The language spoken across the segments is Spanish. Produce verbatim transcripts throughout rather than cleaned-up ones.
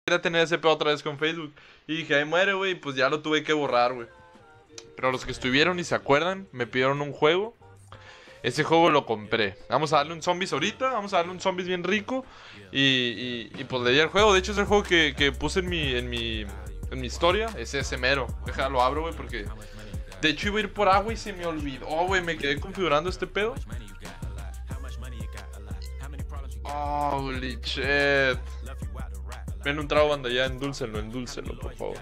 quería tener ese pedo otra vez con Facebook. Y dije, ahí muere, güey, pues ya lo tuve que borrar, güey. Pero los que estuvieron y se acuerdan, me pidieron un juego. Ese juego lo compré. Vamos a darle un zombies ahorita. Vamos a darle un zombies bien rico. Y, y, y pues le di el juego. De hecho es el juego que, que puse en mi, en mi en mi historia. Es ese mero. Déjalo abro, güey, porque... De hecho iba a ir por agua y se me olvidó, güey. Me quedé configurando este pedo. Holy shit. Ven un trago, banda, ya, endúlcenlo, endúlcenlo, por favor.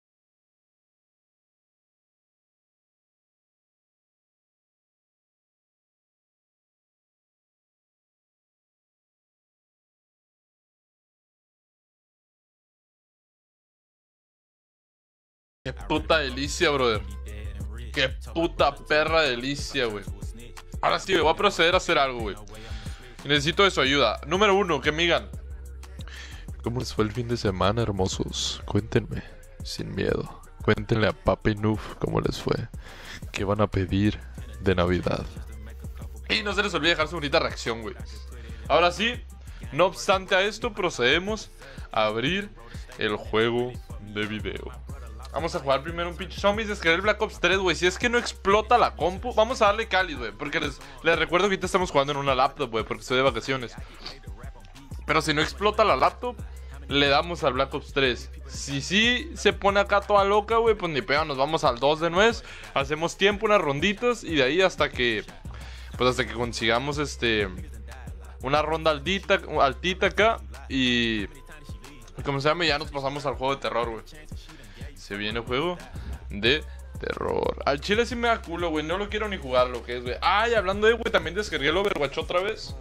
Qué puta delicia, brother. Qué puta perra delicia, güey. Ahora sí, voy a proceder a hacer algo, güey. Necesito de su ayuda. Número uno, que me digan: ¿cómo les fue el fin de semana, hermosos? Cuéntenme, sin miedo. Cuéntenle a Papi Noob cómo les fue. ¿Qué van a pedir de Navidad? Y no se les olvide dejar su bonita reacción, güey. Ahora sí, no obstante a esto, procedemos a abrir el juego de video. Vamos a jugar primero un pinche zombies. Descargar el Black Ops tres, güey. Si es que no explota la compu, vamos a darle cáliz, güey. Porque les, les recuerdo que ahorita estamos jugando en una laptop, güey, porque estoy de vacaciones. Pero si no explota la laptop, le damos al Black Ops tres. Si sí se pone acá toda loca, güey, pues ni pedo, nos vamos al dos de nuez. Hacemos tiempo, unas ronditas. Y de ahí hasta que... Pues hasta que consigamos este... Una ronda altita, altita acá. Y... Como se llama, ya nos pasamos al juego de terror, güey. Se viene juego de terror. Al chile sí me da culo, güey. No lo quiero ni jugar, lo que es, güey. Ay, hablando de, güey, también descargué el Overwatch otra vez.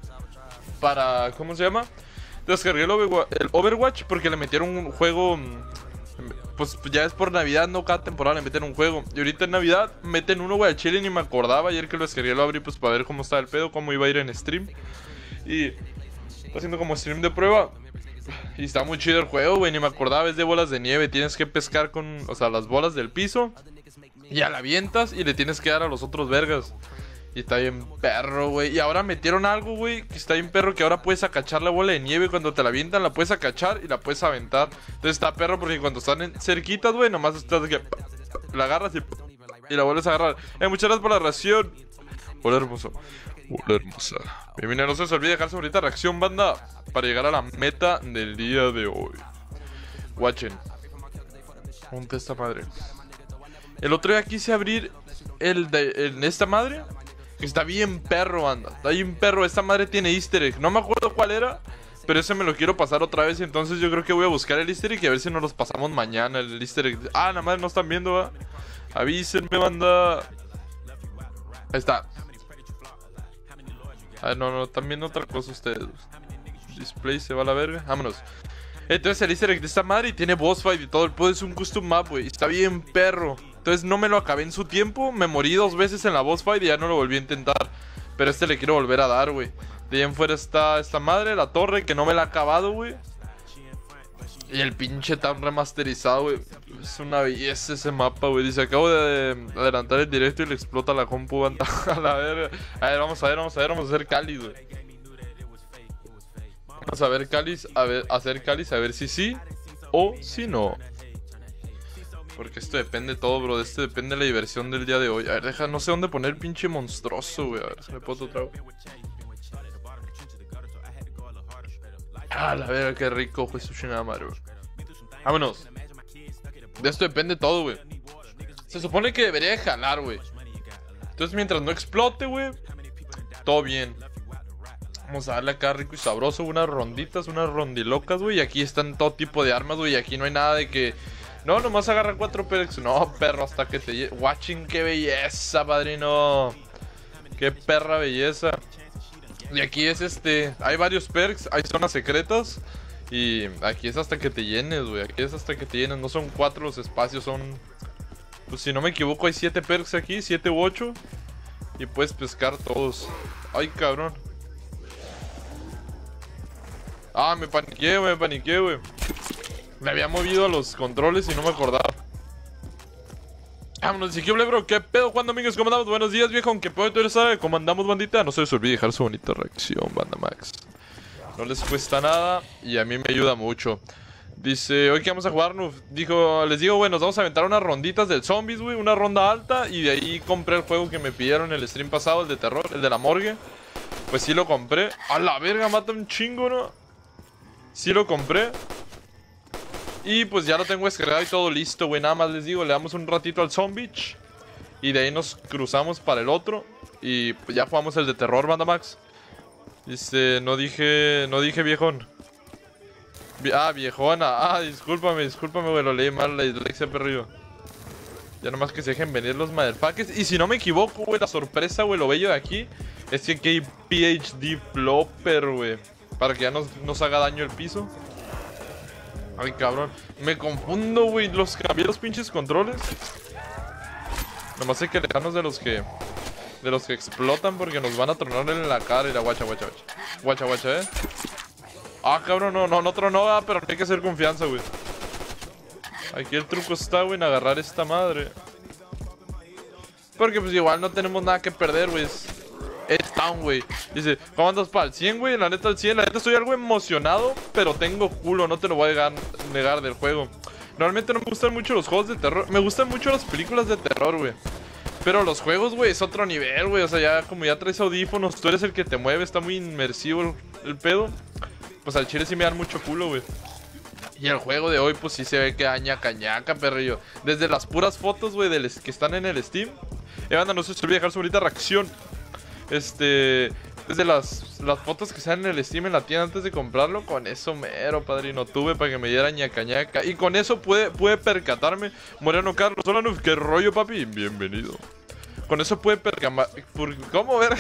Para, ¿cómo se llama? Descargué el Overwatch, el Overwatch porque le metieron un juego. Pues ya es por Navidad, no cada temporada le meten un juego. Y ahorita en Navidad meten uno, güey. Al chile ni me acordaba. Ayer que lo descargué lo abrí pues para ver cómo estaba el pedo, cómo iba a ir en stream. Y haciendo como stream de prueba. Y está muy chido el juego, güey, ni me acordaba, es de bolas de nieve. Tienes que pescar con, o sea, las bolas del piso. Ya la avientas y le tienes que dar a los otros vergas. Y está bien perro, güey. Y ahora metieron algo, güey, que está bien perro, que ahora puedes acachar la bola de nieve. Cuando te la avientan la puedes acachar y la puedes aventar. Entonces está perro porque cuando están en cerquitas, güey, nomás estás de que la agarras y, y la vuelves a agarrar. Eh, muchas gracias por la ración. Hola, hermoso. Hola, hermosa. Bienvenido, no se os olvide dejar su bonita reacción, banda, para llegar a la meta del día de hoy. Watchen. Ponte esta madre. El otro día quise abrir el de el, esta madre. Que está bien perro, banda. Está bien perro. Esta madre tiene easter egg. No me acuerdo cuál era, pero ese me lo quiero pasar otra vez. Entonces yo creo que voy a buscar el easter egg y a ver si nos los pasamos mañana. El easter egg. Ah, la madre no están viendo, ¿va? Avísenme, banda. Ahí está. Ah, no, no, están viendo otra cosa ustedes. Display se va a la verga. Vámonos. Entonces el easter egg de esta madre y tiene boss fight y todo. El puede es un custom map, güey. Está bien perro. Entonces no me lo acabé en su tiempo. Me morí dos veces en la boss fight y ya no lo volví a intentar. Pero este le quiero volver a dar, güey. De ahí en fuera está esta madre, la torre, que no me la ha acabado, güey. Y el pinche tan remasterizado, güey. Es una belleza ese mapa, güey. Dice, acabo de adelantar el directo y le explota la compu, a la verga. A ver, vamos a ver, vamos a ver, vamos a hacer cáliz, güey. Vamos a ver cáliz, a ver, hacer cáliz, a ver si sí o si no. Porque esto depende todo, bro. De esto depende la diversión del día de hoy. A ver, deja, no sé dónde poner el pinche monstruoso, güey. A ver, me puedo otra vez. Ah, la verga, qué rico, güey, su chingada madre, güey. Vámonos. De esto depende todo, güey. Se supone que debería de jalar, güey. Entonces mientras no explote, güey, todo bien. Vamos a darle acá rico y sabroso. Unas ronditas, unas rondilocas, güey. Y aquí están todo tipo de armas, güey. Y aquí no hay nada de que... No, nomás agarra cuatro perks. No, perro, hasta que te... Watching, qué belleza, padrino. Qué perra belleza. Y aquí es este... Hay varios perks, hay zonas secretas. Y aquí es hasta que te llenes, güey. Aquí es hasta que te llenes. No son cuatro los espacios, son... Pues si no me equivoco hay siete perks aquí, siete u ocho. Y puedes pescar todos. Ay, cabrón. Ah, me paniqué, güey, me paniqué, güey. Me había movido a los controles y no me acordaba. Vámonos, si quiero, bro. ¿Qué pedo, Juan Domínguez? ¿Cómo andamos? Buenos días, viejo. Aunque pedo, tú eres, ¿sabe? ¿Cómo andamos, bandita? No se les olvide dejar su bonita reacción, banda Max. No les cuesta nada y a mí me ayuda mucho. Dice, hoy que vamos a jugar, Nuf. Dijo, les digo, güey, nos vamos a aventar unas ronditas del zombies, güey. Una ronda alta. Y de ahí compré el juego que me pidieron en el stream pasado, el de terror, el de la morgue. Pues sí lo compré. A la verga, mata un chingo, ¿no? Sí lo compré. Y pues ya lo tengo descargado y todo listo, güey. Nada más les digo, le damos un ratito al zombie. Y de ahí nos cruzamos para el otro. Y pues ya jugamos el de terror, banda Max. Dice, no dije, no dije viejón. Ah, viejona. Ah, discúlpame, discúlpame, güey. Lo leí mal, la dislexia perdido. Ya nomás que se dejen venir los motherfuckers. Y si no me equivoco, güey, la sorpresa, güey, lo bello de aquí es que aquí hay P H D Flopper, güey. Para que ya nos, nos haga daño el piso. Ay, cabrón. Me confundo, güey. Los cambié los pinches controles. Nomás hay que alejarnos de los que... De los que explotan porque nos van a tronar en la cara. Y la guacha, guacha, guacha. Guacha, guacha, eh. Ah, cabrón, no, no, no tronó, ah, pero hay que hacer confianza, güey. Aquí el truco está, güey, en agarrar esta madre. Porque pues igual no tenemos nada que perder, güey. Es, es down, güey. Dice, ¿cómo andas para el cien, güey? La neta, el cien. La neta estoy algo emocionado, pero tengo culo. No te lo voy a negar, negar del juego. Normalmente no me gustan mucho los juegos de terror. Me gustan mucho las películas de terror, güey. Pero los juegos, güey, es otro nivel, güey. O sea, ya como ya traes audífonos, tú eres el que te mueve. Está muy inmersivo el, el pedo. Pues al chile sí me dan mucho culo, güey. Y el juego de hoy, pues sí se ve que aña cañaca, perrillo. Desde las puras fotos, güey, que están en el Steam. Eh, banda, no se os olvide dejar su bonita reacción. Este... Desde las, las fotos que salen en el Steam en la tienda antes de comprarlo. Con eso mero, padrino. Tuve para que me diera ñaca ñaca. Y con eso pude, pude percatarme. Moreno Carlos, hola, Nuf, qué rollo, papi. Bienvenido. Con eso pude percatarme. ¿Cómo ver?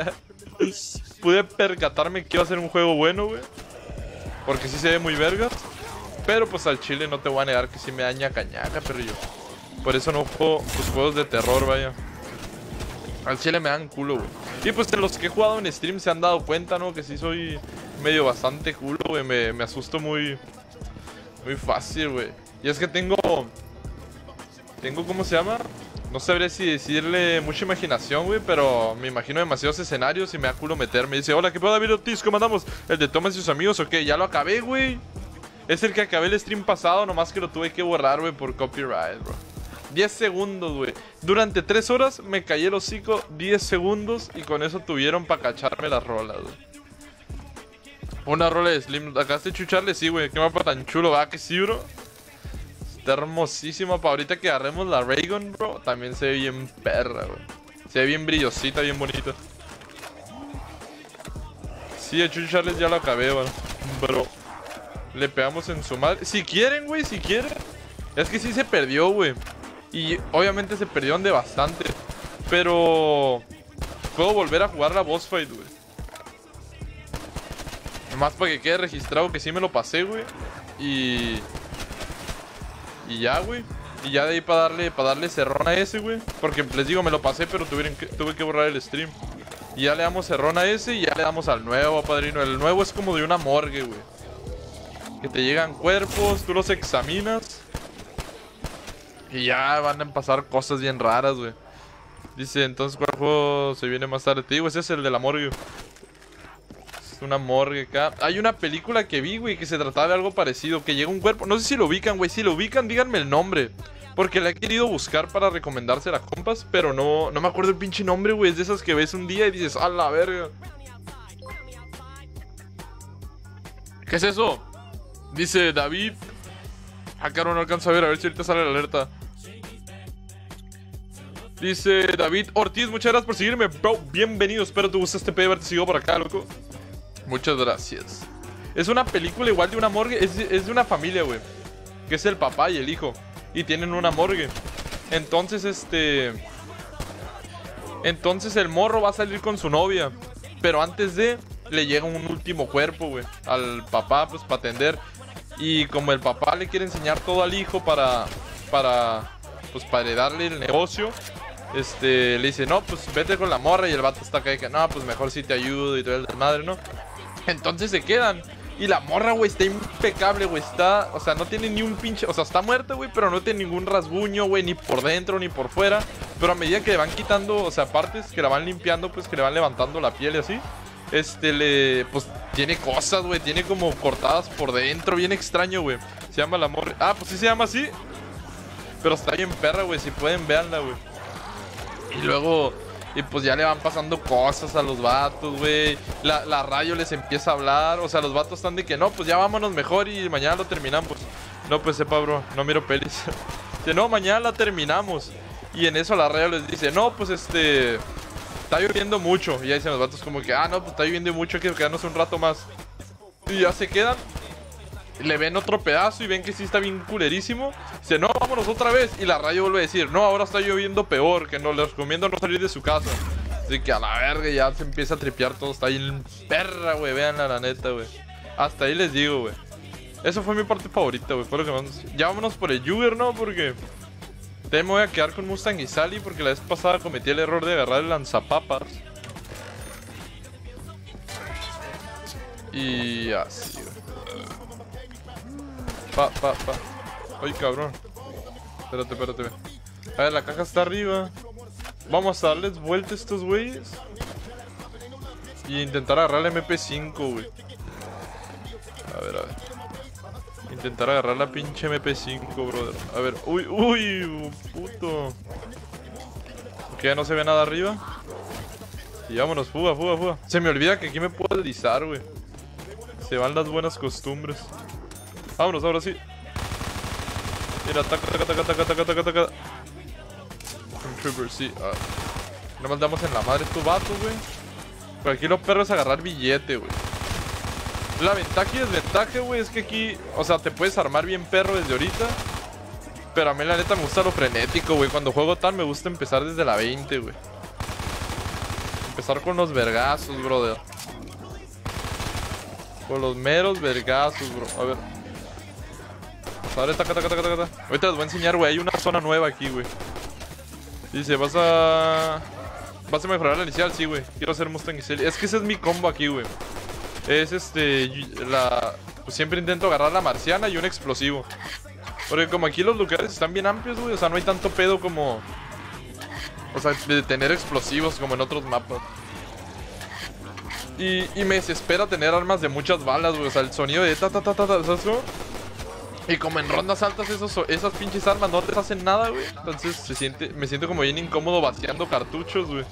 Pude percatarme que iba a ser un juego bueno, güey. Porque sí se ve muy vergas. Pero pues al chile no te voy a negar que sí me da ñaca ñaca, perrillo. Por eso no juego pues, juegos de terror, vaya. Al chile me dan culo, güey. Y pues de los que he jugado en stream se han dado cuenta, ¿no? Que sí soy medio bastante culo, güey. Me, me asusto muy... Muy fácil, güey. Y es que tengo... Tengo, ¿cómo se llama? No sabré si decirle mucha imaginación, güey. Pero me imagino demasiados escenarios y me da culo meterme. Dice, hola, ¿qué pedo, David Ortiz? ¿Cómo andamos? ¿El de Thomas y sus amigos o qué? Ya lo acabé, güey. Es el que acabé el stream pasado, nomás que lo tuve que borrar, güey, por copyright, bro. diez segundos, güey. Durante tres horas me callé el hocico diez segundos y con eso tuvieron para cacharme las rolas, güey. Una rola de Slim. ¿Acabaste de chucharle? Sí, güey. Qué mapa tan chulo, ¿va? Que sí, bro. Está hermosísimo. Para ahorita que agarremos la Raygun, bro, también se ve bien perra, güey. Se ve bien brillosita, bien bonita. Sí, a chucharles ya lo acabé, güey. Bro. Le pegamos en su madre. Si quieren, güey, si quieren. Es que sí se perdió, güey. Y obviamente se perdieron de bastante. Pero puedo volver a jugar la boss fight, güey. Nomás para que quede registrado que sí me lo pasé, güey. Y... Y ya, güey. Y ya de ahí para darle, para darle cerrón a ese, güey. Porque les digo, me lo pasé, pero tuvieron que, tuve que borrar el stream. Y ya le damos cerrón a ese y ya le damos al nuevo, padrino. El nuevo es como de una morgue, güey. Que te llegan cuerpos, tú los examinas. Y ya van a pasar cosas bien raras, güey. Dice, entonces, ¿cuál juego se viene más tarde? Te digo, ese es el de la morgue. Es una morgue acá. Hay una película que vi, güey, que se trataba de algo parecido. Que llega un cuerpo, no sé si lo ubican, güey. Si lo ubican, díganme el nombre. Porque la he querido buscar para recomendársela a compas. Pero no, no me acuerdo el pinche nombre, güey. Es de esas que ves un día y dices, ¡a la verga! ¿Qué es eso? Dice David. Ah, caro, no alcanzo a ver, a ver si ahorita sale la alerta. Dice David Ortiz, muchas gracias por seguirme, bro. Bienvenido, espero te guste este P D, te sigo por acá, loco. Muchas gracias. Es una película igual de una morgue. Es, es de una familia, güey. Que es el papá y el hijo. Y tienen una morgue. Entonces, este... Entonces el morro va a salir con su novia. Pero antes de... Le llega un último cuerpo, güey. Al papá, pues, para atender. Y como el papá le quiere enseñar todo al hijo para... Para... Pues, para darle el negocio. Este... Le dice, no, pues, vete con la morra. Y el vato está acá y que, no, pues, mejor si te ayudo y todo el desmadre, ¿no? Entonces se quedan. Y la morra, güey, está impecable, güey. Está, o sea, no tiene ni un pinche... O sea, está muerta, güey, pero no tiene ningún rasguño, güey. Ni por dentro, ni por fuera. Pero a medida que le van quitando, o sea, partes que la van limpiando, pues que le van levantando la piel y así. Este, le... Pues tiene cosas, güey. Tiene como cortadas por dentro. Bien extraño, güey. Se llama la morra. Ah, pues sí se llama así. Pero está bien perra, güey. Si pueden, véanla, güey. Y luego... Y pues ya le van pasando cosas a los vatos, güey. La, la Rayo les empieza a hablar. O sea, los vatos están de que no, pues ya vámonos mejor y mañana lo terminamos. No, pues sepa, bro, no miro pelis. Dice, no, mañana la terminamos. Y en eso la Rayo les dice, no, pues este... está lloviendo mucho. Y ya dicen los vatos como que, ah, no, pues está lloviendo mucho, hay que quedarnos un rato más. Y ya se quedan. Le ven otro pedazo y ven que sí está bien culerísimo. Dice, no, vámonos otra vez. Y la Rayo vuelve a decir, no, ahora está lloviendo peor, que no les recomiendo no salir de su casa. Así que a la verga ya se empieza a tripear todo. Está bien perra, güey, véanla, la neta, güey. Hasta ahí les digo, güey. Eso fue mi parte favorita, güey. Fue lo que más... Ya vámonos por el Juger, ¿no? Porque... También me voy a quedar con Mustang y Sally porque la vez pasada cometí el error de agarrar el lanzapapas. Y así, güey. Pa, pa, pa. Ay, cabrón. Espérate, espérate. A ver, la caja está arriba. Vamos a darles vuelta a estos güeyes. Y intentar agarrar la M P cinco, güey. A ver, a ver. Intentar agarrar la pinche M P cinco, brother. A ver, uy, uy, puto. Ok, ya no se ve nada arriba. Y vámonos, fuga, fuga, fuga. Se me olvida que aquí me puedo deslizar, güey. Se van las buenas costumbres. Vámonos, ahora sí. Mira, taca, taca, taca, taca, taca, taca, taca. Trooper, sí. Ah. No más damos en la madre estos vatos, güey. Pero aquí lo perro es agarrar billete, güey. La ventaja y desventaja, güey, es que aquí, o sea, te puedes armar bien perro desde ahorita. Pero a mí la neta me gusta lo frenético, güey. Cuando juego tal me gusta empezar desde la veinte, güey. Empezar con los vergazos, brother. Con los meros vergazos, bro. A ver. Ahora, taca, taca, taca, taca. Ahorita les voy a enseñar, güey. Hay una zona nueva aquí, güey. Dice, vas a... ¿Vas a mejorar la inicial? Sí, güey. Quiero hacer Mustang y Sally. Es que ese es mi combo aquí, güey. Es este... La... Pues siempre intento agarrar la marciana y un explosivo. Porque como aquí los lugares están bien amplios, güey. O sea, no hay tanto pedo como... O sea, de tener explosivos como en otros mapas. Y, y me desespera tener armas de muchas balas, güey. O sea, el sonido de ta ta ta ta ta, ¿sabes cómo? Y como en rondas altas esos, esas pinches armas no te hacen nada, güey. Entonces se siente, me siento como bien incómodo vaciando cartuchos, güey.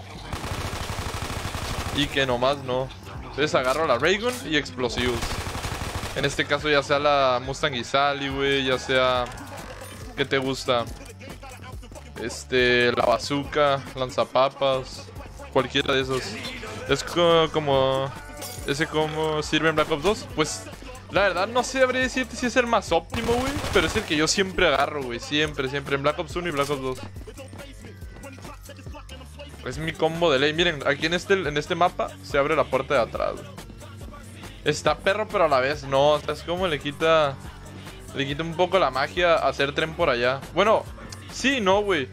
Y que nomás no. Entonces agarro la Ray Gun y explosivos. En este caso ya sea la Mustang y Sally, güey. Ya sea... ¿Qué te gusta? Este... La bazooka, lanzapapas. Cualquiera de esos. Es co como... Ese como sirve en Black Ops dos. Pues... La verdad no sé, habría decirte si es el más óptimo, güey. Pero es el que yo siempre agarro, güey. Siempre, siempre. En Black Ops uno y Black Ops dos. Es mi combo de ley. Miren, aquí en este, en este mapa se abre la puerta de atrás, güey. Está perro, pero a la vez no. O sea, es como le quita... Le quita un poco la magia a hacer tren por allá. Bueno, sí, no, güey.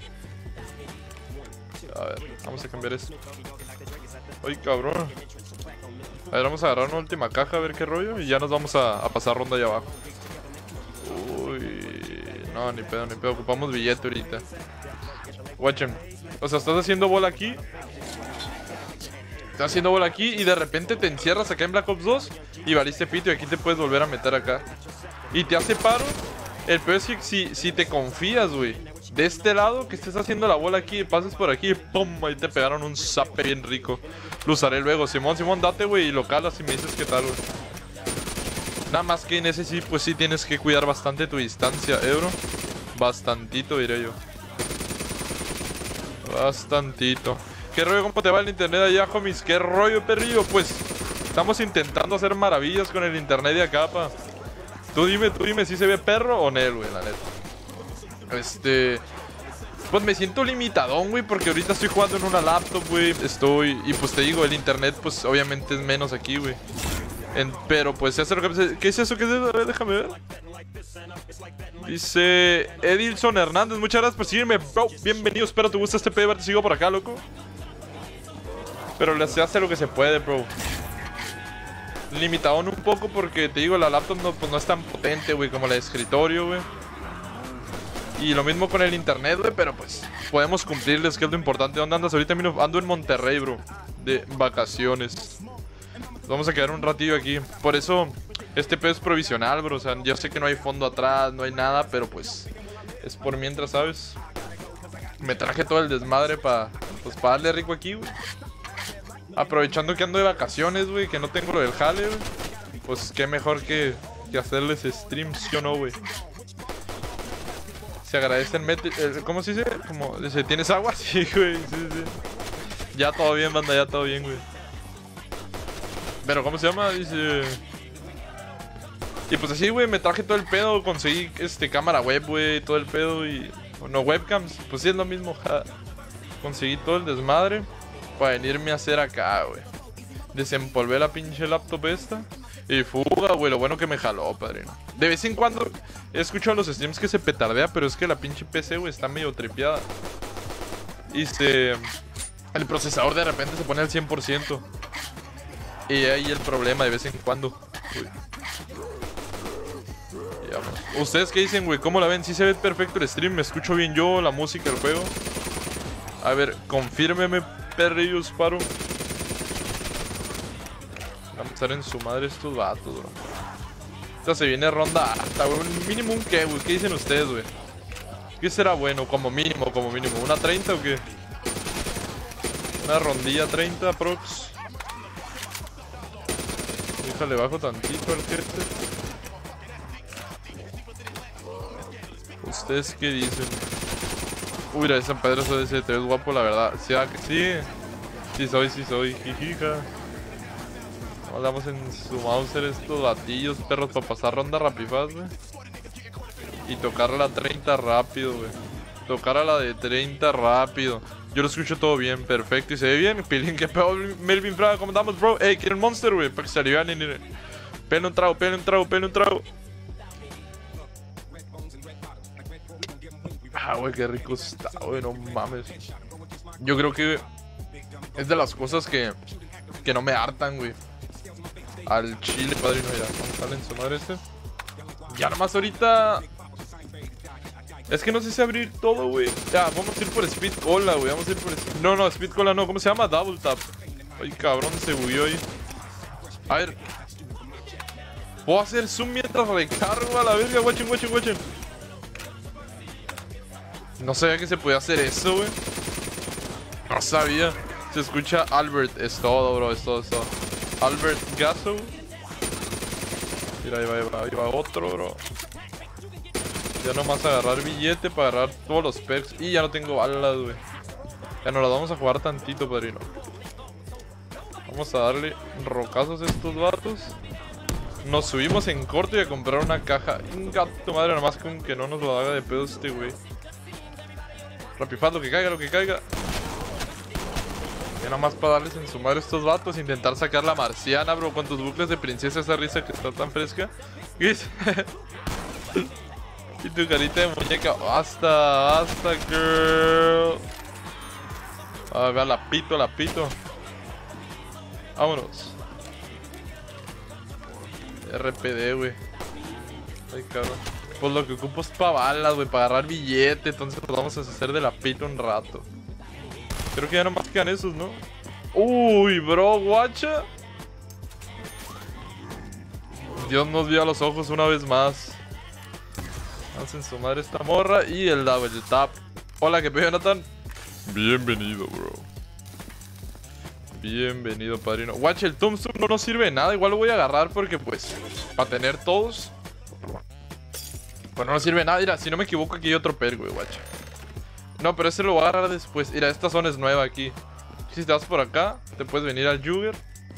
A ver, vamos a cambiar esto. Ay, cabrón. A ver, vamos a agarrar una última caja, a ver qué rollo. Y ya nos vamos a, a pasar ronda allá abajo. Uy, no, ni pedo, ni pedo. Ocupamos billete ahorita. Watchen. O sea, estás haciendo bola aquí. Estás haciendo bola aquí y de repente te encierras acá en Black Ops dos. Y valiste pito y aquí te puedes volver a meter acá. Y te hace paro. El peor es que si, si te confías, güey, de este lado, que estés haciendo la bola aquí, pases por aquí y pum, ahí te pegaron un zape bien rico. Lo usaré luego. Simón, Simón, date, güey, y lo calas y me dices qué tal, güey. Nada más que en ese sí, pues sí tienes que cuidar bastante tu distancia, ¿eh, bro? Bastantito, diré yo. Bastantito. ¿Qué rollo? ¿Cómo te va el internet allá, homies? ¿Qué rollo, perrillo? Pues estamos intentando hacer maravillas con el internet de acá, pa. Tú dime, tú dime si se ve perro o nel, güey, la neta. Este... Pues me siento limitadón, güey, porque ahorita estoy jugando en una laptop, güey. Estoy... Y pues te digo, el internet, pues obviamente es menos aquí, güey. En... Pero pues se hace lo que... ¿Qué es eso? ¿Qué es eso? A ver, déjame ver. Dice Edilson Hernández, muchas gracias por seguirme, bro. Bienvenido, espero te guste este pedo. Te sigo por acá, loco. Pero se hace lo que se puede, bro. Limitado un poco porque te digo, la laptop no, pues no es tan potente, güey, como la de escritorio, güey. Y lo mismo con el internet, güey, pero pues podemos cumplirles, que es lo importante. ¿Dónde andas ahorita? Ando en Monterrey, bro, de vacaciones. Vamos a quedar un ratillo aquí. Por eso, este pedo es provisional, bro. O sea, yo sé que no hay fondo atrás, no hay nada, pero pues es por mientras, ¿sabes? Me traje todo el desmadre para pues, pa darle rico aquí, güey. Aprovechando que ando de vacaciones, güey, que no tengo lo del jale, güey. Pues qué mejor que, que hacerles streams, ¿sí o no, güey? Se agradecen, eh, ¿cómo se dice? Como, dice, ¿tienes agua? Sí, güey, sí, sí. Ya todo bien, banda, ya todo bien, güey. Pero, ¿cómo se llama? Dice... Y pues así, güey, me traje todo el pedo. Conseguí, este, cámara web, güey, todo el pedo y... No, webcams, pues sí es lo mismo, ja. Conseguí todo el desmadre para venirme a hacer acá, güey. Desempolvé la pinche laptop esta y fuga, güey, lo bueno que me jaló, padrino. De vez en cuando he escuchado los streams que se petardea, pero es que la pinche P C, güey, está medio tripeada. Y se... El procesador de repente se pone al cien por ciento. Y ahí el problema de vez en cuando. Uy. Ya, pues. ¿Ustedes qué dicen, güey? ¿Cómo la ven? ¿Sí se ve perfecto el stream? ¿Me escucho bien yo? ¿La música, el juego? A ver, confírmeme, perrillos, paro. Vamos a estar en su madre estos vatos, bro. Esta se viene ronda alta, güey. Mínimo un qué, güey. ¿Qué dicen ustedes, güey? ¿Qué será bueno? Como mínimo, como mínimo. ¿Una treinta o qué? Una rondilla treinta, prox. Déjale bajo tantito al jefe. ¿Ustedes qué dicen? Uy, mira, San Pedro soy ese, te ves guapo, la verdad. ¿Sí, ah, que sí? Sí soy, sí soy, jijija. Hablamos en su Mauser estos batillos, perros, para pasar ronda rapifaz, güey. Y tocar la treinta rápido, güey. Tocar a la de treinta rápido. Yo lo escucho todo bien, perfecto. Y se ve bien. Pilín, que pedo, Melvin Fraga, ¿cómo andamos, bro? Ey, quieren Monster, güey, para que se alivianen. Pele un trago, pele un trago, pele un trago. Ah, güey, qué rico está, güey, no mames. Yo creo que es de las cosas que, que no me hartan, güey. Al chile, padrino, mira, ¿cómo sale en su madre este? Ya nomás ahorita... Es que no sé si abrir todo, güey. Ya, vamos a ir por Speed Cola, güey. Vamos a ir por... No, no, Speed Cola no. ¿Cómo se llama? Double Tap. Ay, cabrón, se bugueó ahí. A ver. Puedo hacer zoom mientras recargo a la verga. Watchen, watchen, watchen. No sabía que se podía hacer eso, güey. No sabía. Se escucha Albert. Es todo, bro. Es todo, es todo. Albert Gaso. Mira, ahí va, ahí va, ahí va otro, bro. Ya nomás agarrar billete para agarrar todos los perks. Y ya no tengo balas, güey. Ya nos las vamos a jugar tantito, padrino. Vamos a darle rocazos a estos vatos. Nos subimos en corto y a comprar una caja. Gato madre, nomás con que no nos lo haga de pedo este güey. Rapifaz, lo que caiga, lo que caiga. Ya nomás para darles en su madre a estos vatos. Intentar sacar la marciana, bro. Con tus bucles de princesa, esa risa que está tan fresca. Y tu carita de muñeca. Basta, basta, girl. A ver, la pito, la pito. Vámonos. R P D, güey. Ay, cabrón. Pues lo que ocupo es para balas, güey. Para agarrar billete. Entonces nos vamos a hacer de la pito un rato. Creo que ya nomás quedan esos, ¿no? Uy, bro, guacha. Dios nos vio a los ojos una vez más. Hacen su madre esta morra y el double tap. Hola, ¿qué pedo, Jonathan? Bienvenido, bro. Bienvenido, padrino. Watch, el tombstone no nos sirve de nada. Igual lo voy a agarrar porque, pues, para tener todos. Pues no nos sirve de nada. Mira, si no me equivoco, aquí hay otro perk, güey, watch. No, pero ese lo voy a agarrar después. Mira, esta zona es nueva aquí. Si te vas por acá, te puedes venir al Jugger.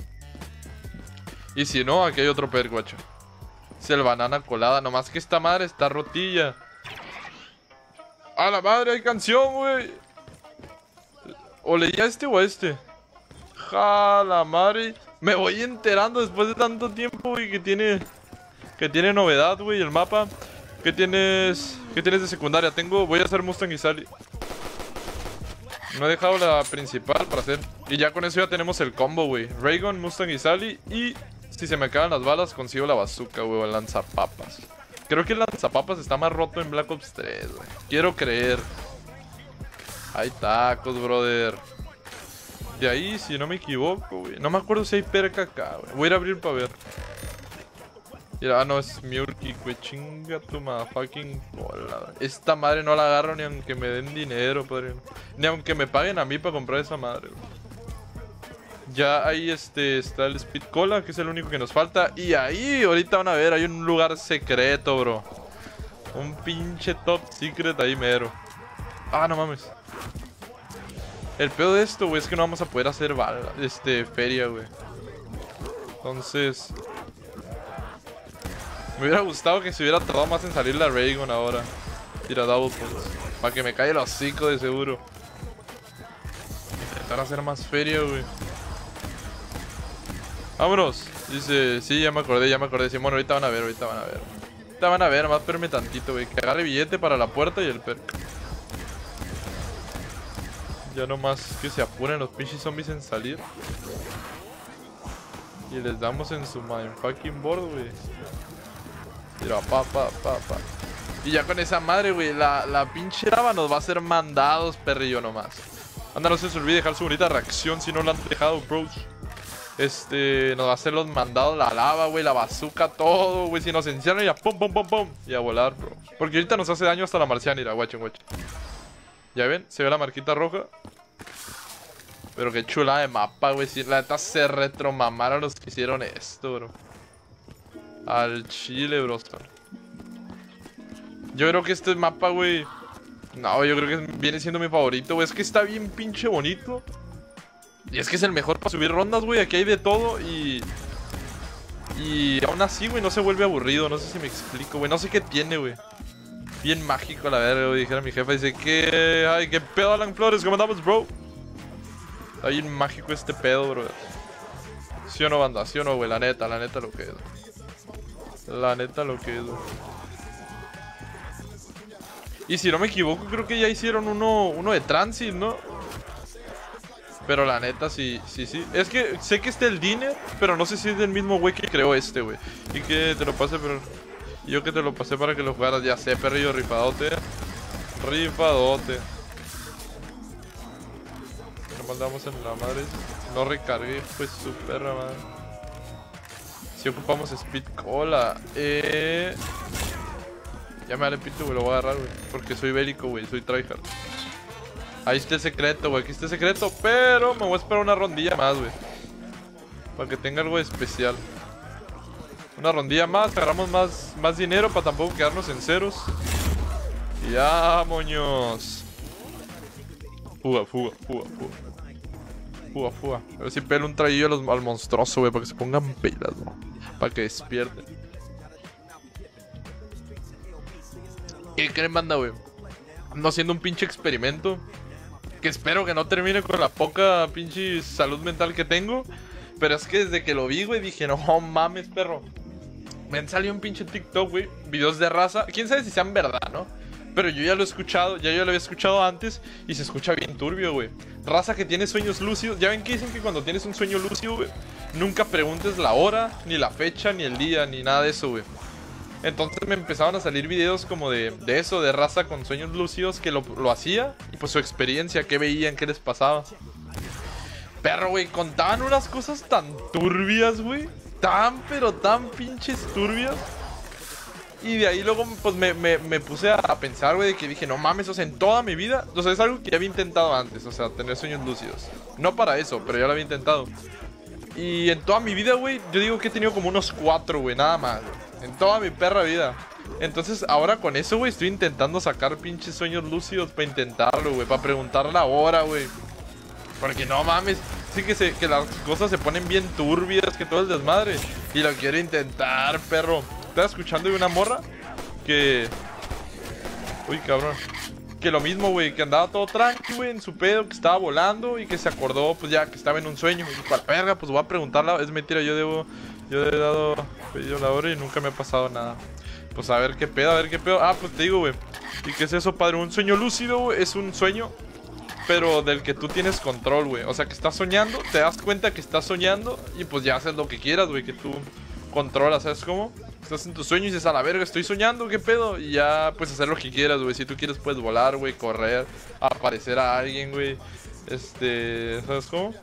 Y si no, aquí hay otro perk, watch. Es el banana colada. Nomás que esta madre está rotilla. ¡A la madre! Hay canción, güey. O leía este o este. ¡Ja la madre! Me voy enterando después de tanto tiempo, güey, que tiene... Que tiene novedad, güey, el mapa. ¿Qué tienes? ¿Qué tienes de secundaria? Tengo... Voy a hacer Mustang y Sally. No he dejado la principal para hacer. Y ya con eso ya tenemos el combo, güey. Raygun, Mustang y Sally. Y... Si se me acaban las balas, consigo la bazooka, güey, o el lanzapapas. Creo que el lanzapapas está más roto en Black Ops tres, güey. Quiero creer. Hay tacos, brother. De ahí, si no me equivoco, güey. No me acuerdo si hay perca acá, güey. Voy a ir a abrir para ver. Mira, ah, no, es Murky, güey. Chinga tu motherfucking cola. Esta madre no la agarro ni aunque me den dinero, padre. Ni aunque me paguen a mí para comprar esa madre, güey. Ya ahí este, está el Speed Cola, que es el único que nos falta. Y ahí, ahorita van a ver, hay un lugar secreto, bro. Un pinche top secret ahí mero. Ah, no mames. El peor de esto, güey, es que no vamos a poder hacer bala, este, feria, güey. Entonces... me hubiera gustado que se hubiera tardado más en salir la Raygun ahora. Tira double points. Para que me caiga el hocico de seguro. Intentar hacer más feria, güey. Vámonos. Dice, sí, ya me acordé, ya me acordé. Sí, bueno, ahorita van a ver, ahorita van a ver. Ahorita van a ver, más perme tantito, güey. Que agarre billete para la puerta y el perk. Ya nomás que se apuren los pinches zombies en salir. Y les damos en su mind fucking board, güey. Mira, pa, pa, pa, pa. Y ya con esa madre, güey, la, la pinche lava nos va a hacer mandados, perrillo nomás. Anda, no se os olvide dejar su bonita reacción si no lo han dejado, bros. Este, nos va a hacer los mandados, la lava, güey, la bazooka, todo, güey. Si nos encierran, ya pum, pum, pum, pum. Y a volar, bro. Porque ahorita nos hace daño hasta la marciana, mira, guachen, guachen. ¿Ya ven? Se ve la marquita roja. Pero qué chula de mapa, güey. Si la neta se retromamaron los que hicieron esto, bro. Al chile, bro. Yo creo que este mapa, güey. No, yo creo que viene siendo mi favorito, güey. Es que está bien pinche bonito. Y es que es el mejor para subir rondas, güey. Aquí hay de todo y... y aún así, güey, no se vuelve aburrido. No sé si me explico, güey. No sé qué tiene, güey. Bien mágico, la verga, güey. Dijera mi jefa. Dice que... ay, qué pedo, Alan Flores. ¿Cómo andamos, bro? Está bien mágico este pedo, bro. ¿Sí o no, banda? ¿Sí o no, güey? La neta, la neta lo que es. La neta lo que es, güey. Y si no me equivoco, creo que ya hicieron uno, uno de Transit, ¿no? Pero la neta, sí, sí, sí. Es que sé que está el Diner, pero no sé si es del mismo güey que creó este, güey. Y que te lo pase, pero... yo que te lo pasé para que lo jugaras. Ya sé, perrillo, rifadote. Rifadote. Nos mandamos en la madre. No recargué, pues su perra madre. Si ocupamos Speed Cola. Eh... Ya me vale pito, güey, lo voy a agarrar, güey. Porque soy bélico, güey, soy tryhard. Ahí está el secreto, güey, aquí está el secreto. Pero me voy a esperar una rondilla más, güey. Para que tenga algo especial. Una rondilla más, agarramos más, más dinero para tampoco quedarnos en ceros. Y ya, moños. Fuga, fuga, fuga, fuga. Fuga, fuga. A ver si pelo un traillo al, al monstruoso, güey, para que se pongan pelas, ¿no? Para que despierten. ¿Qué creen, banda, güey? Ando haciendo un pinche experimento que espero que no termine con la poca pinche salud mental que tengo. Pero es que desde que lo vi, güey, dije, no mames, perro. Me han salido un pinche TikTok, güey, videos de raza. Quién sabe si sean verdad, ¿no? Pero yo ya lo he escuchado, ya yo lo había escuchado antes y se escucha bien turbio, güey. Raza que tiene sueños lúcidos. Ya ven que dicen que cuando tienes un sueño lúcido, güey, nunca preguntes la hora, ni la fecha, ni el día, ni nada de eso, güey. Entonces me empezaban a salir videos como de, de eso, de raza con sueños lúcidos que lo, lo hacía. Y pues su experiencia, qué veían, qué les pasaba. Perro, güey, contaban unas cosas tan turbias, güey. Tan, pero tan pinches turbias. Y de ahí luego pues me, me, me puse a pensar, güey, de que dije, no mames, o sea, en toda mi vida. O sea, es algo que ya había intentado antes, o sea, tener sueños lúcidos. No para eso, pero ya lo había intentado. Y en toda mi vida, güey, yo digo que he tenido como unos cuatro, güey, nada más, güey. En toda mi perra vida. Entonces ahora con eso, güey, estoy intentando sacar pinches sueños lúcidos para intentarlo, güey. Para preguntar la hora, güey. Porque no mames, sí que, se, que las cosas se ponen bien turbias, que todo es desmadre. Y lo quiero intentar, perro. Estaba escuchando de una morra que... uy, cabrón. Que lo mismo, güey, que andaba todo tranqui, güey, en su pedo, que estaba volando y que se acordó, pues ya, que estaba en un sueño. Y para la verga, pues voy a preguntarla. Es mentira, yo debo... yo he dado pedido la hora y nunca me ha pasado nada. Pues a ver qué pedo, a ver qué pedo. Ah, pues te digo, güey. ¿Y qué es eso, padre? Un sueño lúcido, güey, es un sueño, pero del que tú tienes control, güey. O sea, que estás soñando, te das cuenta que estás soñando y pues ya haces lo que quieras, güey, que tú controlas, ¿sabes cómo? Estás en tu sueño y dices, a la verga, estoy soñando, ¿qué pedo? Y ya puedes hacer lo que quieras, güey. Si tú quieres, puedes volar, güey, correr, aparecer a alguien, güey. Este, ¿sabes cómo?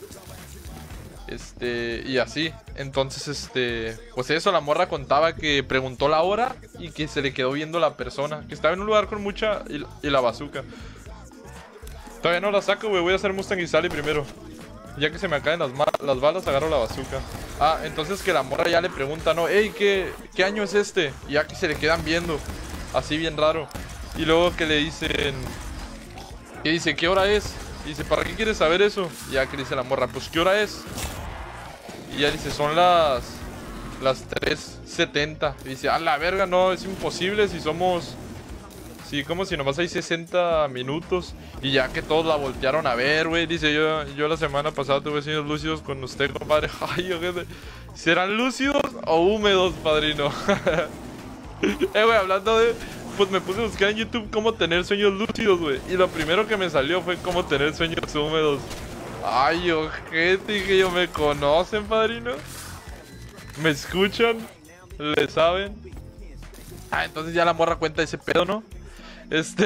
Este, y así. Entonces, este, pues eso, la morra contaba que preguntó la hora y que se le quedó viendo la persona, que estaba en un lugar con mucha y, y la bazooka. Todavía no la saco, güey, voy a hacer Mustang y Sally primero. Ya que se me caen las, las balas, agarro la bazooka. Ah, entonces que la morra ya le pregunta, ¿no? Ey, ¿qué, ¿qué año es este? Y ya que se le quedan viendo, así bien raro. Y luego que le dicen, que dice, ¿qué hora es? Y dice, ¿para qué quieres saber eso? Y ya que dice la morra, pues, ¿qué hora es? Y ya dice, son las las tres setenta. Y dice, a la verga, no, es imposible si somos... Sí, como si nomás hay sesenta minutos. Y ya que todos la voltearon a ver, güey. Dice, yo yo la semana pasada tuve sueños lúcidos con usted, compadre. Ay, yo qué sé. ¿Serán lúcidos o húmedos, padrino? Eh, güey, hablando de... Pues me puse a buscar en YouTube cómo tener sueños lúcidos, güey. Y lo primero que me salió fue cómo tener sueños húmedos. Ay, ojete, que yo me conocen, padrino. ¿Me escuchan? ¿Le saben? Ah, entonces ya la morra cuenta ese pedo, ¿no? Este...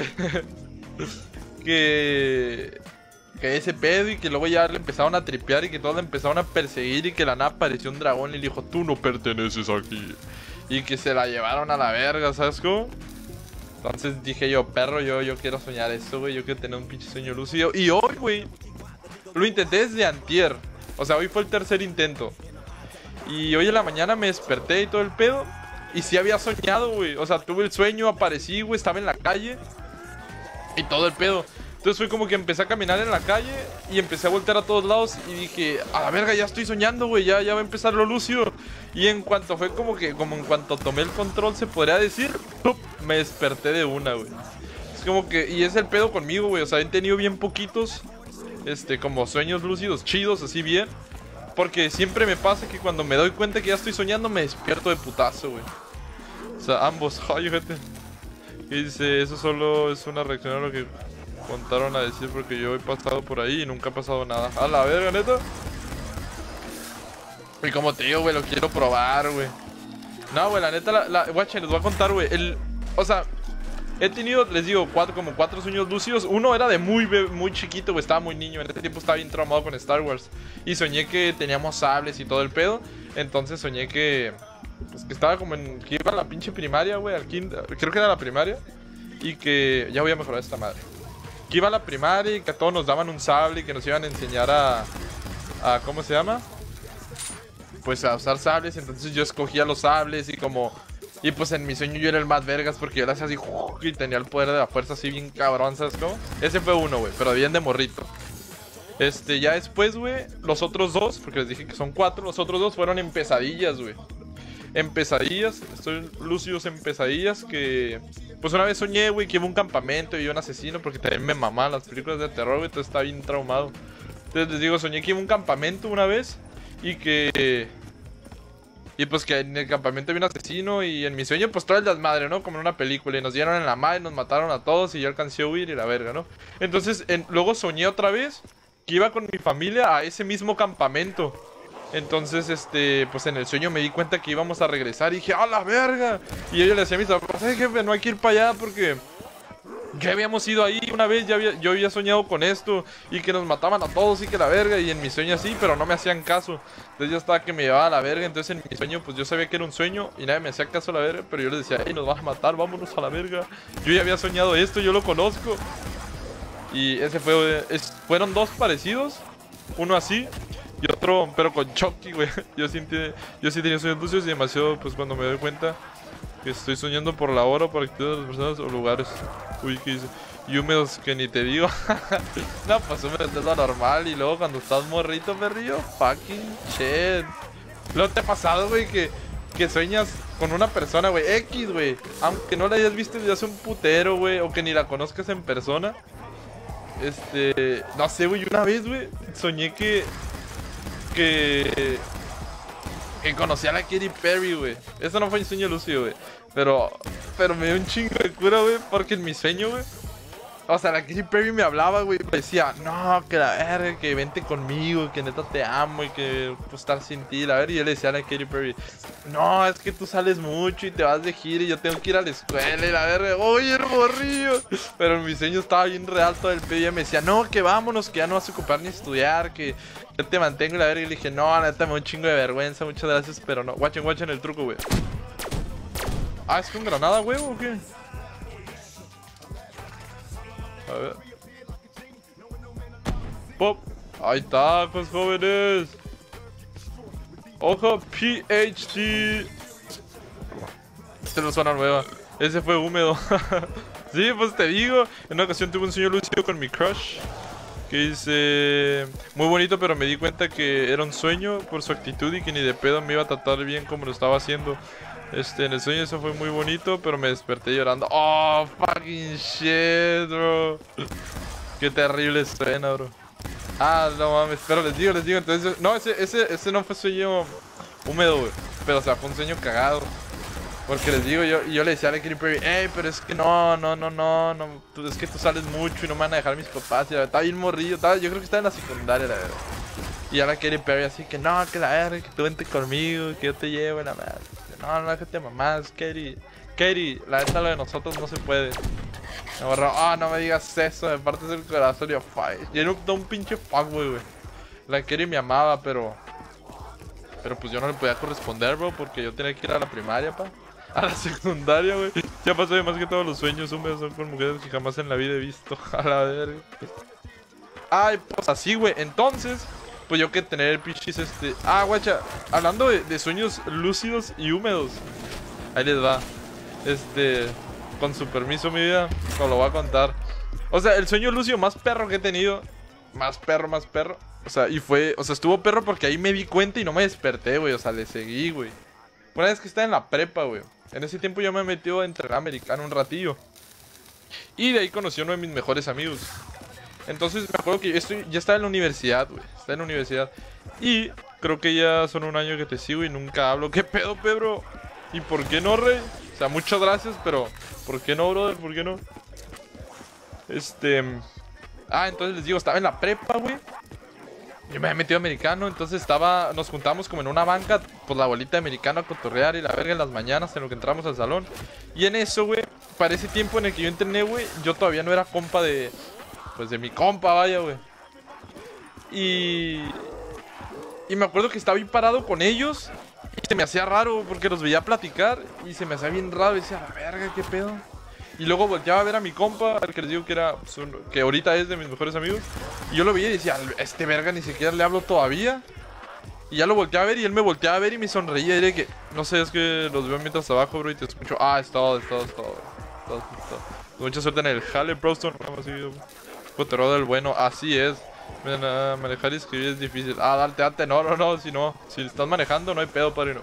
que... Que ese pedo y que luego ya le empezaron a tripear y que todos le empezaron a perseguir y que la nada apareció un dragón y le dijo, tú no perteneces aquí. Y que se la llevaron a la verga, ¿sabes cómo? Entonces dije yo, perro, yo, yo quiero soñar eso, güey. Yo quiero tener un pinche sueño lúcido. Y hoy, güey, lo intenté desde antier. O sea, hoy fue el tercer intento. Y hoy en la mañana me desperté y todo el pedo. Y sí había soñado, güey. O sea, tuve el sueño, aparecí, güey, estaba en la calle. Y todo el pedo. Entonces fue como que empecé a caminar en la calle y empecé a voltear a todos lados y dije, a la verga, ya estoy soñando, güey, ya, ya va a empezar lo lúcido. Y en cuanto fue como que, como en cuanto tomé el control, se podría decir, ¡tup! Me desperté de una, güey. Es como que, y es el pedo conmigo, güey, o sea, he tenido bien poquitos, este, como sueños lúcidos chidos, así bien. Porque siempre me pasa que cuando me doy cuenta que ya estoy soñando, me despierto de putazo, güey. O sea, ambos, ay, gente. Y dice, eso solo es una reacción a lo que contaron a decir porque yo he pasado por ahí y nunca ha pasado nada. A la verga, neta. Y como te digo, güey, lo quiero probar, güey. No, güey, la neta, la, la guacha, les voy a contar, güey. El, o sea, he tenido, les digo, cuatro, como cuatro sueños lúcidos. Uno era de muy, muy chiquito, güey, estaba muy niño. En ese tiempo estaba bien traumado con Star Wars. Y soñé que teníamos sables y todo el pedo. Entonces soñé que, pues que estaba como en, que iba a la pinche primaria, güey, al kinder, creo que era la primaria. Y que, ya voy a mejorar esta madre. Que iba a la primaria y que a todos nos daban un sable y que nos iban a enseñar a, a ¿cómo se llama? Pues a usar sables. Entonces yo escogía los sables y como... Y pues en mi sueño yo era el más vergas porque yo le hacía así y tenía el poder de la fuerza así bien cabrón, ¿sabes cómo? Ese fue uno, güey, pero bien de morrito. Este, ya después, güey, los otros dos, porque les dije que son cuatro, los otros dos fueron en pesadillas, güey. En pesadillas, estoy lúcidos en pesadillas que... Pues una vez soñé, güey, que iba a un campamento y iba un asesino porque también me mamaban las películas de terror, güey, entonces estaba bien traumado. Entonces les digo, soñé que iba a un campamento una vez y que... Y pues que en el campamento había un asesino y en mi sueño pues todo el desmadre, ¿no? Como en una película y nos dieron en la madre, nos mataron a todos y yo alcancé a huir y la verga, ¿no? Entonces en... luego soñé otra vez que iba con mi familia a ese mismo campamento. Entonces, este, pues en el sueño me di cuenta que íbamos a regresar y dije, ¡a la verga! Y yo le decía a mis papás, ¡ay, jefe, no hay que ir para allá porque ya habíamos ido ahí una vez, ya había, yo había soñado con esto y que nos mataban a todos y que la verga! Y en mi sueño así, pero no me hacían caso. Entonces yo estaba que me llevaba a la verga, entonces en mi sueño pues yo sabía que era un sueño y nadie me hacía caso a la verga, pero yo les decía, ¡ey, nos van a matar, vámonos a la verga! Yo ya había soñado esto, yo lo conozco. Y ese fue, es, fueron dos parecidos, uno así y otro, pero con Chucky, güey. Yo sí, yo sí tenía sueños lúcidos y demasiado, pues cuando me doy cuenta que estoy soñando por la hora, por actividades de las personas o lugares. Uy, ¿qué dice? Y húmedos que ni te digo. No, pues húmedos es lo normal. Y luego cuando estás morrito, perrillo, fucking shit. ¿Lo te ha pasado, güey, que, que sueñas con una persona, güey? X, güey. Aunque no la hayas visto desde hace un putero, güey. O que ni la conozcas en persona. Este... No sé, güey, una vez, güey, soñé que... Que... Que conocí a la Katy Perry, güey. Eso no fue un sueño lúcido, güey. Pero... Pero me dio un chingo de cura, güey. Porque en mi sueño, güey, O sea, la Katy Perry me hablaba, güey. Me decía, no, que la verga, que vente conmigo, que neta te amo y que pues estar sin ti. La verga, y yo le decía a la Katy Perry, no, es que tú sales mucho y te vas de gira y yo tengo que ir a la escuela y la verga. Oye, el morrillo. Pero mi sueño estaba bien real todo el pedo. Y ella me decía, no, que vámonos, que ya no vas a ocupar ni estudiar, que yo te mantengo y la verga. Y le dije, no, neta, me da un chingo de vergüenza, muchas gracias, pero no. Watchen, watchen el truco, güey. Ah, ¿es con granada, güey, o qué? A ver. Pop. Ahí está, pues jóvenes. Ojo, P H D. Esta no suena nueva. Ese fue húmedo. Sí, pues te digo. En una ocasión tuve un sueño lúcido con mi crush. Que dice... Muy bonito, pero me di cuenta que era un sueño por su actitud y que ni de pedo me iba a tratar bien como lo estaba haciendo. Este, en el sueño eso fue muy bonito, pero me desperté llorando. Oh, fucking shit, bro. Qué terrible escena, bro. Ah, no mames, pero les digo, les digo, entonces... No, ese, ese, ese no fue sueño húmedo, güey. Pero, o sea, fue un sueño cagado. Porque les digo, yo, yo le decía a la Katy Perry, ey, pero es que no, no, no, no, no tú, es que tú sales mucho y no me van a dejar mis papás. Y la verdad, estaba bien morrillo, estaba, yo creo que estaba en la secundaria, la verdad. Y a la Katy Perry así que, no, que la verga, que tú vente conmigo, que yo te llevo, la madre. No, no, déjate mamás, Katy. Katy, la neta lo de nosotros no se puede. Me borró, ah, oh, no me digas eso, me partes el corazón y yo, fight. Y era un, un pinche fuckboy, güey. La Katy me amaba, pero... Pero pues yo no le podía corresponder, bro, porque yo tenía que ir a la primaria, pa. A la secundaria, güey. Ya pasó de más que todos los sueños húmedos son con mujeres que jamás en la vida he visto. A la verga. Ay, pues así, güey. Entonces, pues yo que tener pichis este... Ah, guacha. Hablando de, de sueños lúcidos y húmedos. Ahí les va. Este... Con su permiso, mi vida, os lo voy a contar. O sea, el sueño lúcido más perro que he tenido. Más perro, más perro. O sea, y fue... O sea, estuvo perro porque ahí me di cuenta y no me desperté, güey. O sea, le seguí, güey. Una vez que estaba en la prepa, güey. En ese tiempo yo me metí a entrenar americano un ratillo. Y de ahí conocí a uno de mis mejores amigos. Entonces me acuerdo que yo estoy, ya estaba en la universidad, güey. Estaba en la universidad. Y creo que ya son un año que te sigo y nunca hablo. ¿Qué pedo, Pedro? ¿Y por qué no, rey? O sea, muchas gracias, pero... ¿Por qué no, brother? ¿Por qué no? Este... Ah, entonces les digo, estaba en la prepa, güey. Yo me había metido americano, entonces estaba... Nos juntamos como en una banca, pues la bolita de americano a cotorrear y la verga en las mañanas en lo que entramos al salón. Y en eso, güey, para ese tiempo en el que yo entrené, güey, yo todavía no era compa de... Pues de mi compa, vaya, güey. Y... Y me acuerdo que estaba ahí parado con ellos y se me hacía raro porque los veía platicar y se me hacía bien raro y decía, la verga, qué pedo. Y luego volteaba a ver a mi compa, al que les digo que era, pues, un, que ahorita es de mis mejores amigos. Y yo lo veía y decía, este verga ni siquiera le hablo todavía. Y ya lo volteaba a ver y él me volteaba a ver y me sonreía. Y diré que, no sé, es que los veo mientras abajo, bro, y te escucho. Ah, es todo, es todo, es todo. Es todo, es todo. Mucha suerte en el jale, Broston. Cotorreo del bueno, así es. Manejar y escribir es difícil. Ah, date, date, no, no, no, si no. Si estás manejando, no hay pedo, padrino.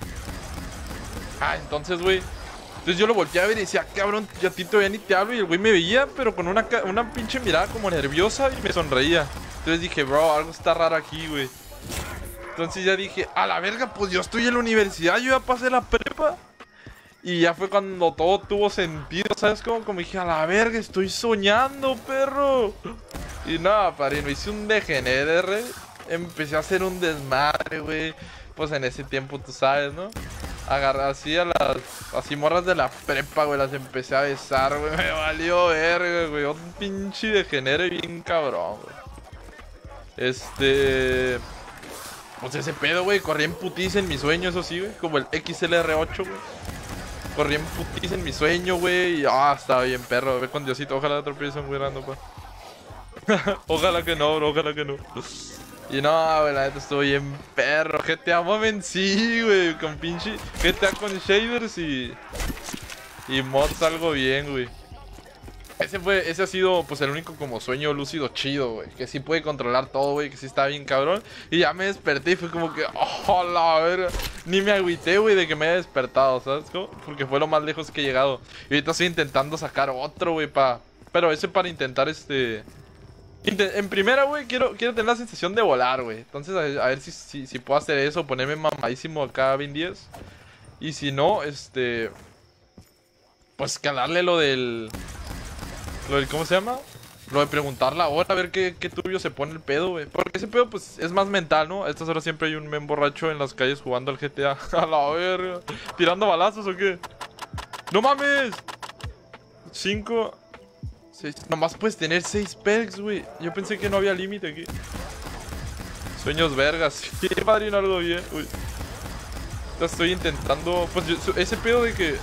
Ah, entonces, güey. Entonces yo lo volteé a ver y decía, cabrón, yo a ti todavía ni te hablo. Y el güey me veía, pero con una, una pinche mirada como nerviosa y me sonreía. Entonces dije, bro, algo está raro aquí, güey. Entonces ya dije, a la verga, pues yo estoy en la universidad, yo ya pasé la prepa. Y ya fue cuando todo tuvo sentido, ¿sabes cómo? Como dije, a la verga, estoy soñando, perro. Y nada, padrino, hice un degenere, empecé a hacer un desmadre, güey. Pues en ese tiempo, tú sabes, ¿no? Agarré así a las... Así morras de la prepa, güey. Las empecé a besar, güey. Me valió verga, güey. Un pinche degenere bien cabrón, güey. Este... Pues ese pedo, güey. Corrí en putiza en mi sueño, eso sí, güey. Como el X L R ocho, güey. Corrí en putiza en mi sueño, güey. Y ah, estaba bien perro. Ve con Diosito. Ojalá tropiece un güey rando, pa. Ojalá que no, bro. Ojalá que no. Y no, güey, la neta estuvo bien perro. G T A Moment, sí, güey. Con pinche G T A con shaders y... Y mods algo bien, güey. Ese fue, ese ha sido, pues, el único como sueño lúcido chido, güey. Que sí puede controlar todo, güey. Que sí está bien cabrón. Y ya me desperté y fue como que... Oh, la verga. Ni me agüité, güey, de que me haya despertado, ¿sabes cómo? Porque fue lo más lejos que he llegado. Y ahorita estoy intentando sacar otro, güey, pa... Pero ese para intentar, este... En primera, güey, quiero, quiero tener la sensación de volar, güey. Entonces, a, a ver si, si, si puedo hacer eso. Ponerme mamadísimo acá a Vin diez. Y si no, este... Pues calarle lo del... Lo del, ¿cómo se llama? Lo de preguntar la hora, a ver qué, qué turbio se pone el pedo, güey. Porque ese pedo, pues, es más mental, ¿no? A estas horas siempre hay un men borracho en las calles jugando al G T A. A la verga. ¿Tirando balazos o qué? ¡No mames! Cinco... Seis... Nomás puedes tener seis perks, güey. Yo pensé que no había límite aquí. Sueños vergas. Sí, padrino, algo bien. Uy. Ya estoy intentando... Pues yo, ese pedo de que...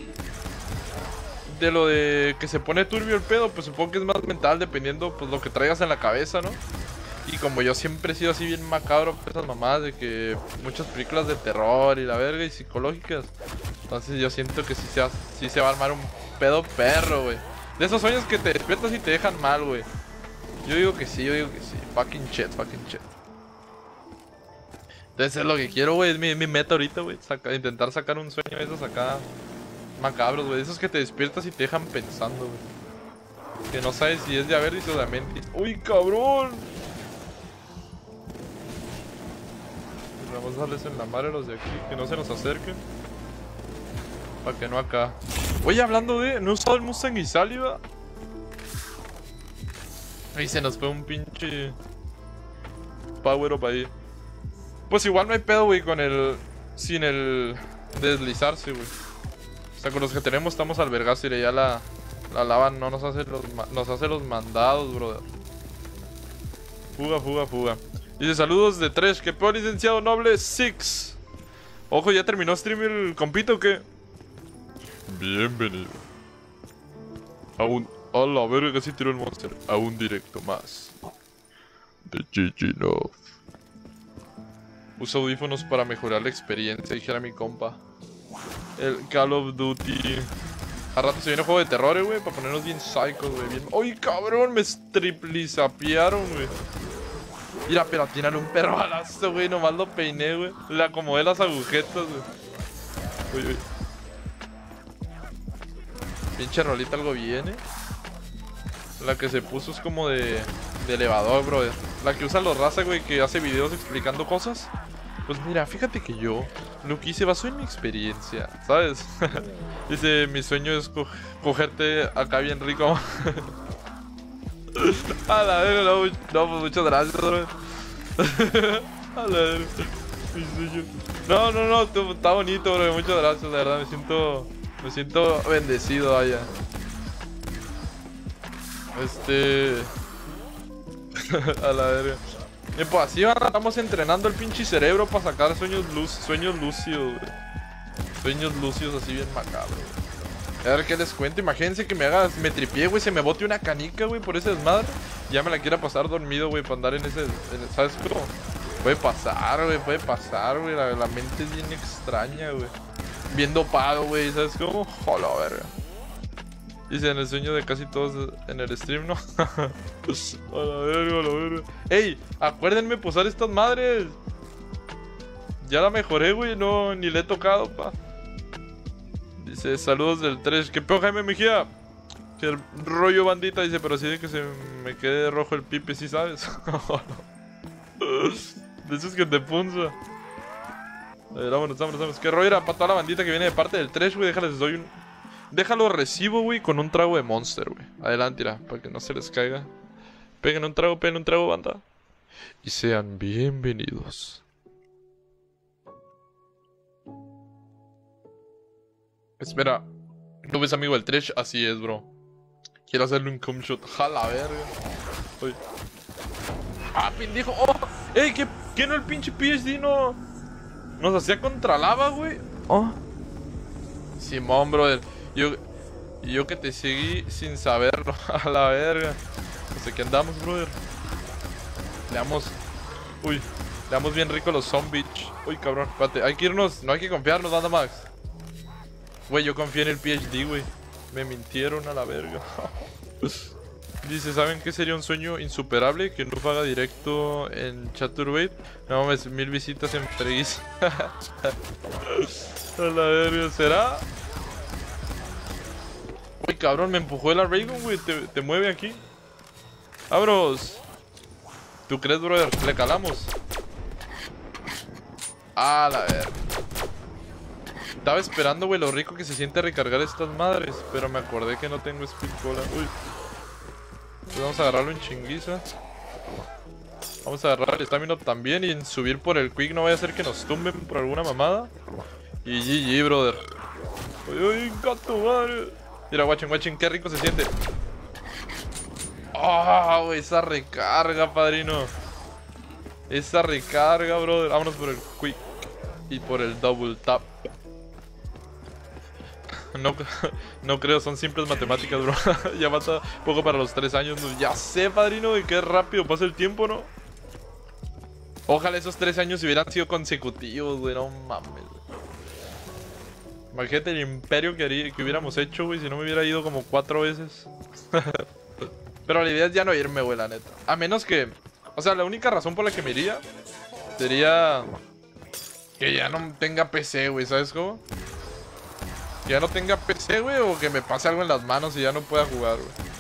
De lo de que se pone turbio el pedo, pues supongo que es más mental dependiendo pues lo que traigas en la cabeza, ¿no? Y como yo siempre he sido así bien macabro por esas mamadas de que muchas películas de terror y la verga y psicológicas, entonces yo siento que sí se, va, sí se va a armar un pedo perro, güey. De esos sueños que te despiertas y te dejan mal, güey. Yo digo que sí, yo digo que sí. Fucking shit, fucking shit. Entonces es lo que quiero, güey. Es mi, mi meta ahorita, güey. Saca, intentar sacar un sueño de esos acá macabros, güey. Esos que te despiertas y te dejan pensando, güey. Que no sabes si es de Avertis o de Amentis. ¡Uy, cabrón! Vamos a darles en la madre a los de aquí. Que no se nos acerquen. Para que no acá. Oye, hablando de... ¿No he usado el Mustang y Saliva? Ahí se nos fue un pinche... Power up ahí. Pues igual no hay pedo, güey, con el... Sin el... Deslizarse, güey. O sea, con los que tenemos estamos al vergazo y ya la... La lava no nos hace los... Nos hace los mandados, brother. Fuga, fuga, fuga. Dice, saludos de Tresh. ¿Qué peor, licenciado noble? Six. Ojo, ¿ya terminó stream el compito o qué? Bienvenido. A un... A la verga, casi tiró el monster. A un directo más de G G Love. Usa audífonos para mejorar la experiencia, dijera mi compa. El Call of Duty. A rato se viene un juego de terror, güey, para ponernos bien psychos, güey. Bien... ¡Uy, cabrón! Me triplizapearon, güey. Mira, pero tiran un perro balazo, güey. Nomás lo peiné, güey. Le acomodé las agujetas, güey. Uy, uy. Pinche rolita algo viene. La que se puso es como de, de elevador, brother. La que usan los raza, güey, que hace videos explicando cosas. Pues mira, fíjate que yo lo que hice basó en mi experiencia, ¿sabes? Dice, mi sueño es co cogerte acá bien rico. A la verga, no, no, pues muchas gracias, brother. A la verga. Mi sueño. No, no, no, está bonito, bro. Muchas gracias, la verdad, me siento... Me siento bendecido, vaya. Este... A la verga. Y pues así vamos entrenando el pinche cerebro para sacar sueños luz, sueños lúcidos, güey. Sueños lúcidos así bien macabros, güey. A ver qué les cuento. Imagínense que me hagas, me tripié, güey, se me bote una canica, güey, por ese desmadre. Ya me la quiera pasar dormido, güey, para andar en ese... En, ¿sabes cómo? Puede pasar, güey, puede pasar, güey. La, la mente es bien extraña, güey. Bien dopado, güey, ¿sabes cómo? Joder, verga. Dice, en el sueño de casi todos en el stream, ¿no? A la verga, a la verga. ¡Ey! Acuérdenme posar estas madres. Ya la mejoré, güey, no, ni le he tocado, pa. Dice, saludos del tres. ¿Qué peor, Jaime Mejía? Que el rollo bandita, dice, pero así de que se me quede rojo el pipe, ¿sí sabes? De esos que te punza. A ver, vámonos, vámonos, vámonos. ¿Qué rollo era para toda la bandita que viene de parte del tres, güey? Déjales, doy un... Déjalo recibo, güey, con un trago de Monster, güey. Adelante, irá, para que no se les caiga. Peguen un trago, peguen un trago, banda. Y sean bienvenidos. Espera. ¿No ves, amigo, el trash? Así es, bro. Quiero hacerle un cum shot. Jala, verga. Uy. Ah, pendejo. Oh. Ey, ¿qué, ¿qué no el pinche P H D no... Nos hacía contra lava, güey? Oh. Simón, brother. Yo, yo que te seguí sin saberlo. A la verga. No sé qué andamos, brother. Le damos... Uy. Le damos bien rico los zombies. Uy, cabrón. Espérate. Hay que irnos... No hay que confiarnos, nada más. Güey, yo confié en el P H D, güey. Me mintieron a la verga. Dice, ¿saben qué sería un sueño insuperable? Que no paga directo en Chaturbate. No mames, mil visitas en Freeze. A la verga, ¿será? Uy, cabrón, me empujó el Raygun, güey. Te, te mueve aquí. Abros. ¿Tú crees, brother? Le calamos. A la verga. Estaba esperando, güey, lo rico que se siente recargar estas madres. Pero me acordé que no tengo speed cola. Uy. Entonces vamos a agarrarlo en chinguiza. Vamos a agarrar el estamina también. Y en subir por el quick no vaya a ser que nos tumben por alguna mamada. Y G G, brother. Uy, uy, gato, madre. Mira, watchen, watchen, qué rico se siente. Ah, oh, esa recarga, padrino. Esa recarga, brother. Vámonos por el quick y por el double tap. No, no creo, son simples matemáticas, bro. Ya falta poco para los tres años. Ya sé, padrino, de qué rápido pasa el tiempo, ¿no? Ojalá esos tres años hubieran sido consecutivos, güey. No mames, güey. Imagínate el imperio que, haría, que hubiéramos hecho, güey, si no me hubiera ido como cuatro veces. Pero la idea es ya no irme, güey, la neta. A menos que... O sea, la única razón por la que me iría sería que ya no tenga P C, güey, ¿sabes cómo? Que ya no tenga P C, güey, o que me pase algo en las manos y ya no pueda jugar, güey.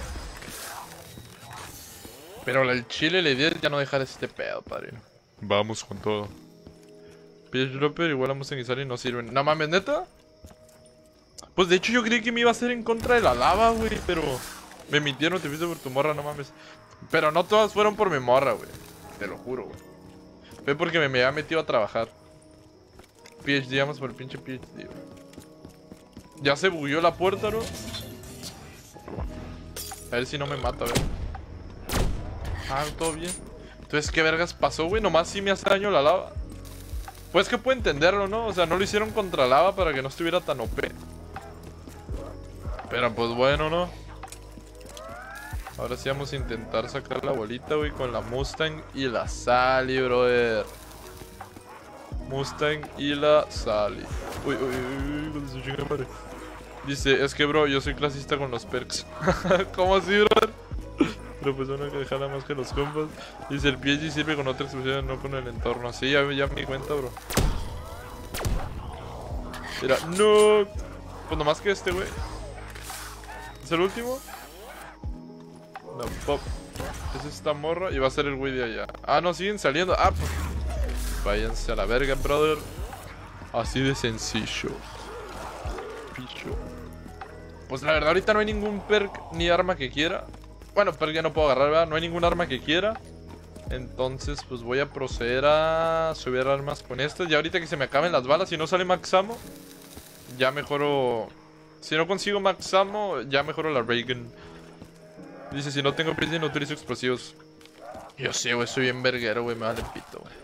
Pero el chile, la idea es ya no dejar este pedo, padrino. Vamos con todo. Pitch Dropper igual a Mustang y Sally no sirven. No mames, ¿neta? Pues de hecho yo creí que me iba a hacer en contra de la lava, güey, pero... Me mintieron, te fuiste por tu morra, no mames. Pero no todas fueron por mi morra, güey. Te lo juro, güey. Fue porque me, me había metido a trabajar. P H D, vamos por el pinche P H D, güey. Ya se bugueó la puerta, ¿no? A ver si no me mata, a ver. Ah, todo bien. Entonces, ¿qué vergas pasó, güey? Nomás sí me hace daño la lava. Pues que puedo entenderlo, ¿no? O sea, no lo hicieron contra lava para que no estuviera tan O P. Pero pues bueno, ¿no? Ahora sí vamos a intentar sacar la bolita, güey, con la Mustang y la Sally, brother. Mustang y la Sally. Uy, uy, uy, con su chingada madre. Dice, es que, bro, yo soy clasista con los perks. ¿Cómo así, brother? Pero pues no hay que dejar nada más que los compas. Dice, el P H D sirve con otra expresión, no con el entorno. Sí, ya, ya me di cuenta, bro. Mira, no. Pues nomás que este, güey. ¿Es el último? No, pop. Es esta morra y va a ser el güey de allá. Ah, no, siguen saliendo. Ah, pues. Váyanse a la verga, brother. Así de sencillo. Picho. Pues la verdad, ahorita no hay ningún perk ni arma que quiera. Bueno, perk ya no puedo agarrar, ¿verdad? No hay ningún arma que quiera. Entonces, pues voy a proceder a subir armas con estas. Ya ahorita que se me acaben las balas, si no sale max ammo, ya mejoro. Si no consigo max ammo, ya mejoro la Reagan. Dice, si no tengo prisa no utilizo explosivos. Yo sé, güey, soy bien verguero, güey, me vale pito, güey.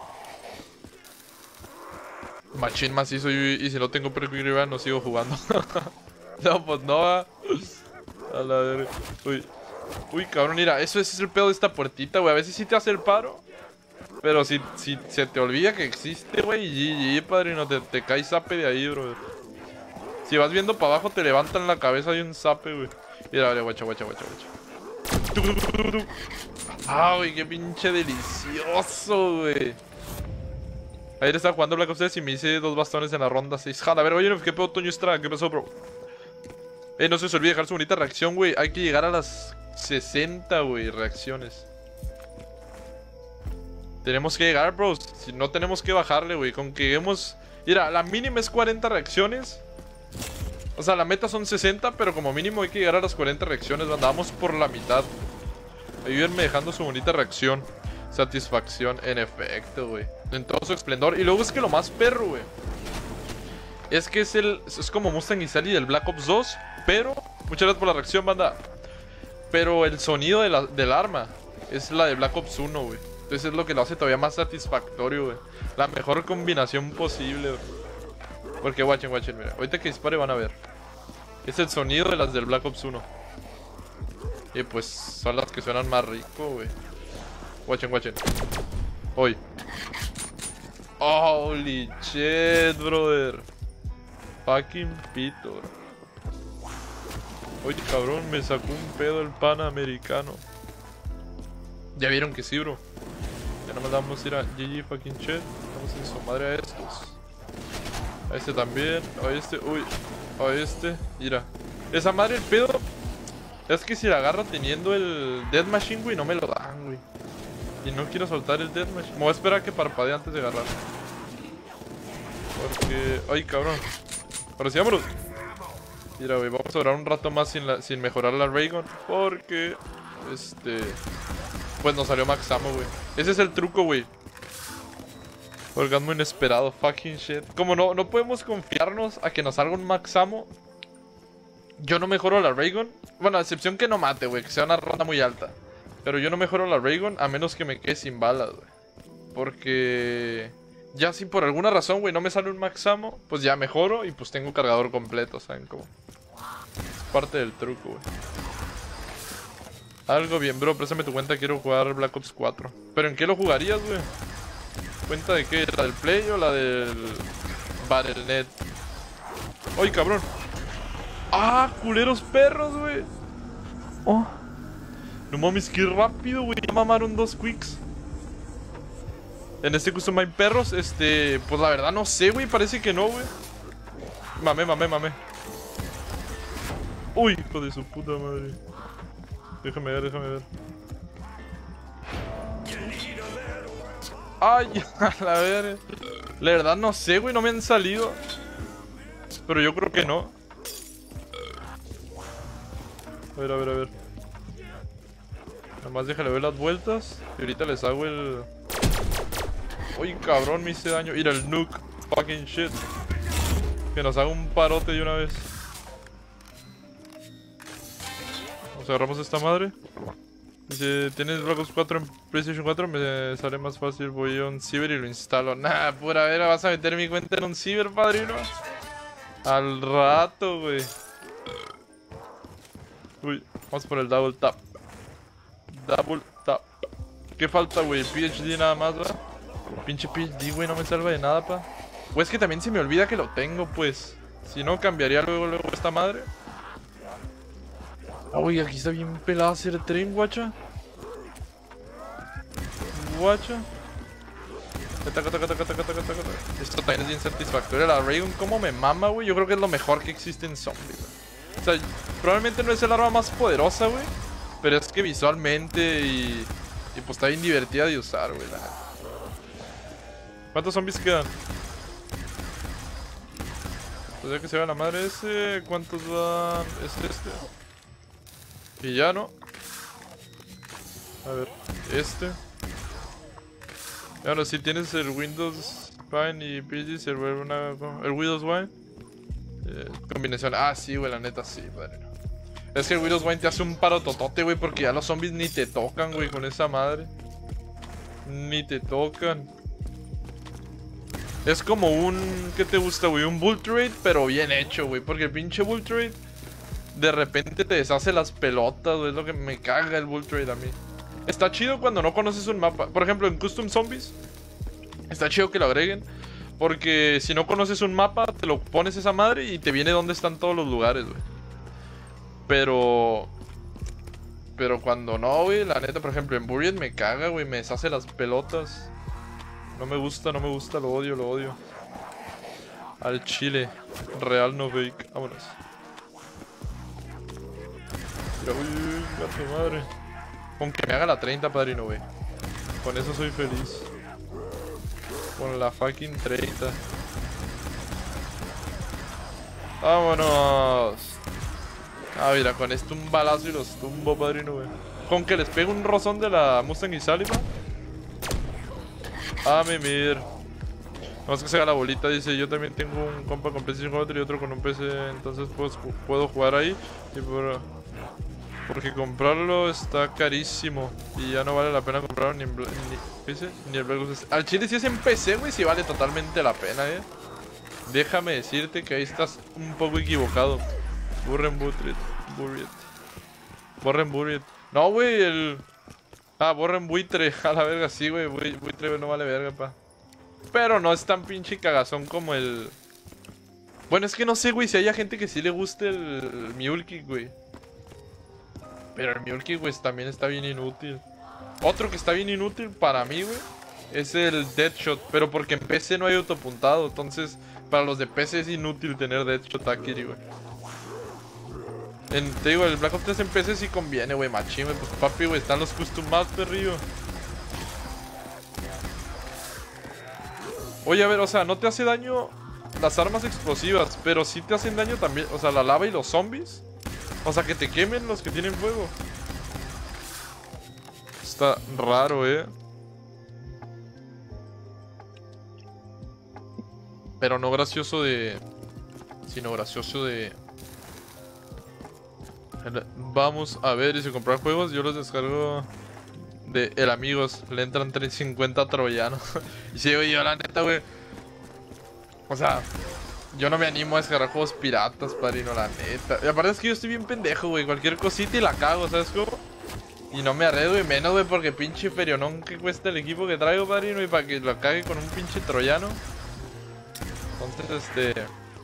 Machín macizo y, y si no tengo perk arriba no sigo jugando. No, pues no va. A la verga. Uy. Uy, cabrón, mira, eso es el pedo de esta puertita, güey. A veces sí te hace el paro. Pero si, si se te olvida que existe, güey, G G, padrino, te, te cae zape de ahí, bro. Si vas viendo para abajo, te levantan la cabeza y un zape, güey. Mira, vale, guacha, guacha, guacha, guacha. Ah, güey, qué pinche delicioso, güey. Ayer estaba jugando Black Ops tres y me hice dos bastones en la ronda seis. Jala, a ver, oye, ¿qué pedo, Toño Estrada? ¿Qué pasó, bro? Eh, no se os olvide dejar su bonita reacción, güey. Hay que llegar a las sesenta, güey, reacciones. Tenemos que llegar, bros. Si no, tenemos que bajarle, güey. Con que lleguemos... Mira, la mínima es cuarenta reacciones. O sea, la meta son sesenta, pero como mínimo hay que llegar a las cuarenta reacciones. Andamos por la mitad. Ayúdenme dejando su bonita reacción. Satisfacción, en efecto, güey. En todo su esplendor. Y luego es que lo más perro, güey, es que es el... Es como Mustang y Sally del Black Ops dos. Pero... Muchas gracias por la reacción, banda. Pero el sonido de la, del arma es la de Black Ops uno, güey. Entonces es lo que lo hace todavía más satisfactorio, güey. La mejor combinación posible, güey. Porque, watchen, watchen, mira. Ahorita que dispare van a ver. Es el sonido de las del Black Ops uno. Y pues son las que suenan más rico, güey. Watchen, watchen. Hoy. Holy shit, brother. Fucking pito, bro. Oye, cabrón, me sacó un pedo el panamericano. Ya vieron que sí, bro. Ya no mandamos a ir a G G fucking shit. Vamos en su madre a estos. A este también. A este, uy. A este. Mira. Esa madre, el pedo es que si la agarro teniendo el Death Machine, güey, no me lo dan, güey. Y no quiero soltar el Death Machine. Me voy a esperar a que parpadee antes de agarrar. Porque... Ay, cabrón. Ahora sí, vámonos. Mira, güey, vamos a durar un rato más sin, la, sin mejorar la Raygun. Porque, este... pues nos salió max ammo, güey. Ese es el truco, güey. Orgasmo inesperado, fucking shit. Como no, no podemos confiarnos a que nos salga un max ammo, yo no mejoro la Raygun. Bueno, a excepción que no mate, güey, que sea una ronda muy alta. Pero yo no mejoro la Raygun a menos que me quede sin balas, güey. Porque... ya si por alguna razón, güey, no me sale un max ammo, pues ya mejoro y pues tengo cargador completo, ¿saben cómo? Es parte del truco, güey. Algo bien, bro, préstame tu cuenta, quiero jugar Black Ops cuatro. ¿Pero en qué lo jugarías, güey? ¿Cuenta de qué? ¿La del Play o la del Battle punto net? ¡Ay, cabrón! ¡Ah, culeros perros, güey! ¡Oh! No mames, qué rápido, güey. Ya mamaron dos quicks. En este custom hay perros, este... pues la verdad no sé, güey. Parece que no, güey. Mame, mame, mame. Uy, hijo de su puta madre. Déjame ver, déjame ver. Ay, a la ver. La verdad no sé, güey. No me han salido. Pero yo creo que no. A ver, a ver, a ver. Nada más déjale ver las vueltas. Y ahorita les hago el... uy, cabrón, me hice daño. Mira el nuke. Fucking shit. Que nos haga un parote de una vez. Nos agarramos esta madre. Dice, ¿tienes Black Ops cuatro en PlayStation cuatro? Me sale más fácil, voy a un ciber y lo instalo. Nah, pura vera, ¿vas a meter mi cuenta en un ciber, padrino? Al rato, güey. Uy, vamos por el double tap. Double tap. ¿Qué falta, güey? P H D nada más, ¿verdad? Pinche P H D, güey, no me salva de nada, pa. O es que también se me olvida que lo tengo, pues. Si no, cambiaría luego, luego esta madre. Ah, güey, aquí está bien pelada hacer tren, guacha. Guacha. Esto también es bien satisfactorio. La Raygun, como me mama, güey. Yo creo que es lo mejor que existe en zombie, güey. O sea, probablemente no es el arma más poderosa, güey. Pero es que visualmente y, y pues está bien divertida de usar, güey. ¿Cuántos zombies quedan? Pues ya que se va la madre ese. ¿Cuántos van? Este, este. Y ya, ¿no? A ver, este. Ahora, si tienes el Windows Wine y P G, se vuelve una... el Windows Wine. Eh, combinación. Ah, sí, güey, la neta, sí, padre. Es que el Windows Wine te hace un paro totote, güey, porque ya los zombies ni te tocan, güey, con esa madre. Ni te tocan. Es como un... ¿qué te gusta, güey? Un Bull Trade, pero bien hecho, güey. Porque el pinche Bull Trade de repente te deshace las pelotas, güey. Es lo que me caga el Bull Trade a mí. Está chido cuando no conoces un mapa. Por ejemplo, en Custom Zombies está chido que lo agreguen. Porque si no conoces un mapa, te lo pones esa madre y te viene donde están todos los lugares, güey. Pero... pero cuando no, güey, la neta, por ejemplo, en Buried me caga, güey. Me deshace las pelotas. No me gusta, no me gusta, lo odio, lo odio. Al chile. Real no fake. Vámonos. Mira, uy, uy, gato madre. Con que me haga la treinta, padrino, güey. Con eso soy feliz. Con la fucking treinta. Vámonos. Ah, mira, con esto un balazo y los tumbo, padrino, güey. Con que les pegue un rozón de la Mustang y Saliva. Ah, mimir. Vamos que se haga la bolita, dice. Yo también tengo un compa con PlayStation cuatro y otro con un P C. Entonces pues, puedo jugar ahí. Y por... porque comprarlo está carísimo. Y ya no vale la pena comprarlo ni en ni, ¿qué dice? Ni el Black Ops. Al chile si es en P C, güey, sí vale totalmente la pena, eh. Déjame decirte que ahí estás un poco equivocado. Burren Buried. Buried. Borren Buried. No, güey, el... ah, borren buitre. A la verga, sí, güey. Buitre no vale verga, pa. Pero no es tan pinche cagazón como el... bueno, es que no sé, güey, si haya gente que sí le guste el, el Mule Kick, güey. Pero el Mule Kick, güey, también está bien inútil. Otro que está bien inútil para mí, güey, es el Deadshot. Pero porque en P C no hay autopuntado. Entonces, para los de P C es inútil tener Deadshot aquí, güey. En, te digo, el Black Ops tres en P C sí conviene, güey, machín, güey. Pues papi, güey, están los custom maps, perrillo. Oye, a ver, o sea, ¿no te hace daño las armas explosivas, pero sí te hacen daño también. O sea, la lava y los zombies. O sea, que te quemen los que tienen fuego. Está raro, eh. Pero no gracioso de... Sino gracioso de... Vamos a ver, y si comprar juegos, yo los descargo de el Amigos. Le entran trescientos cincuenta troyanos. Y si digo yo, la neta, güey. O sea, yo no me animo a descargar juegos piratas, padrino, la neta. Y aparte es que yo estoy bien pendejo, güey. Cualquier cosita y la cago, ¿sabes cómo? Y no me arredo, y menos, güey, porque pinche ferionón que cuesta el equipo que traigo, padrino. Y para que lo cague con un pinche troyano. Entonces, este...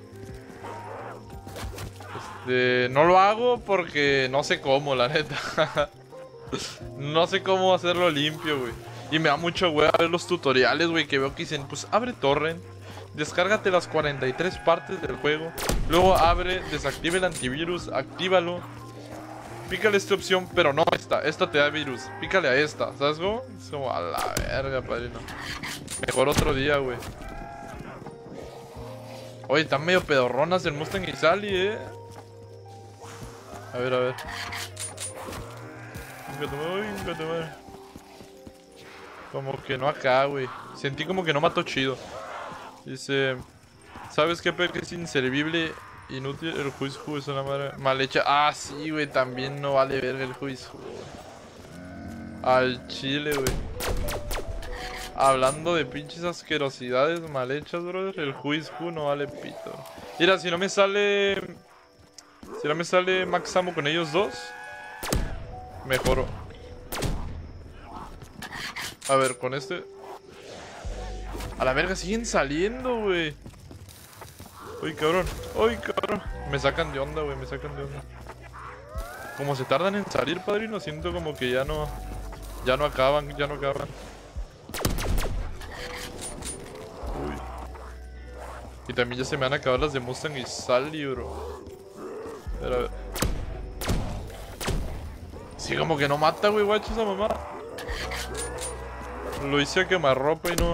Este... No lo hago porque no sé cómo, la neta. No sé cómo hacerlo limpio, güey. Y me da mucho, güey, a ver los tutoriales, güey, que veo que dicen, pues abre torrent, descárgate las cuarenta y tres partes del juego, luego abre, desactive el antivirus, actívalo, pícale esta opción, pero no esta, esta te da virus, pícale a esta, ¿sabes cómo? Es como a la verga, padrino. Mejor otro día, güey. Oye, están medio pedorronas el Mustang y Sally, eh. A ver, a ver. Como que no acá, güey. Sentí como que no mató chido. Dice... ¿Sabes qué peor que es inservible? Inútil, el juicio es una madre mal hecha. Ah, sí, güey, también no vale verga el juicio. Al chile, güey. Hablando de pinches asquerosidades mal hechas, brother, el juicio no vale pito. Mira, si no me sale... Si no me sale Max Ammo con ellos dos, mejoro. A ver, con este... A la verga, siguen saliendo, güey. Uy, cabrón. Uy, cabrón. Me sacan de onda, güey, me sacan de onda. Como se tardan en salir, padrino, siento como que ya no... Ya no acaban, ya no acaban. Uy. Y también ya se me van a acabar las de Mustang y Sally, bro. A ver, a ver. Sí, como que no mata, güey, guacho, esa mamá. Lo hice a quemarropa y no...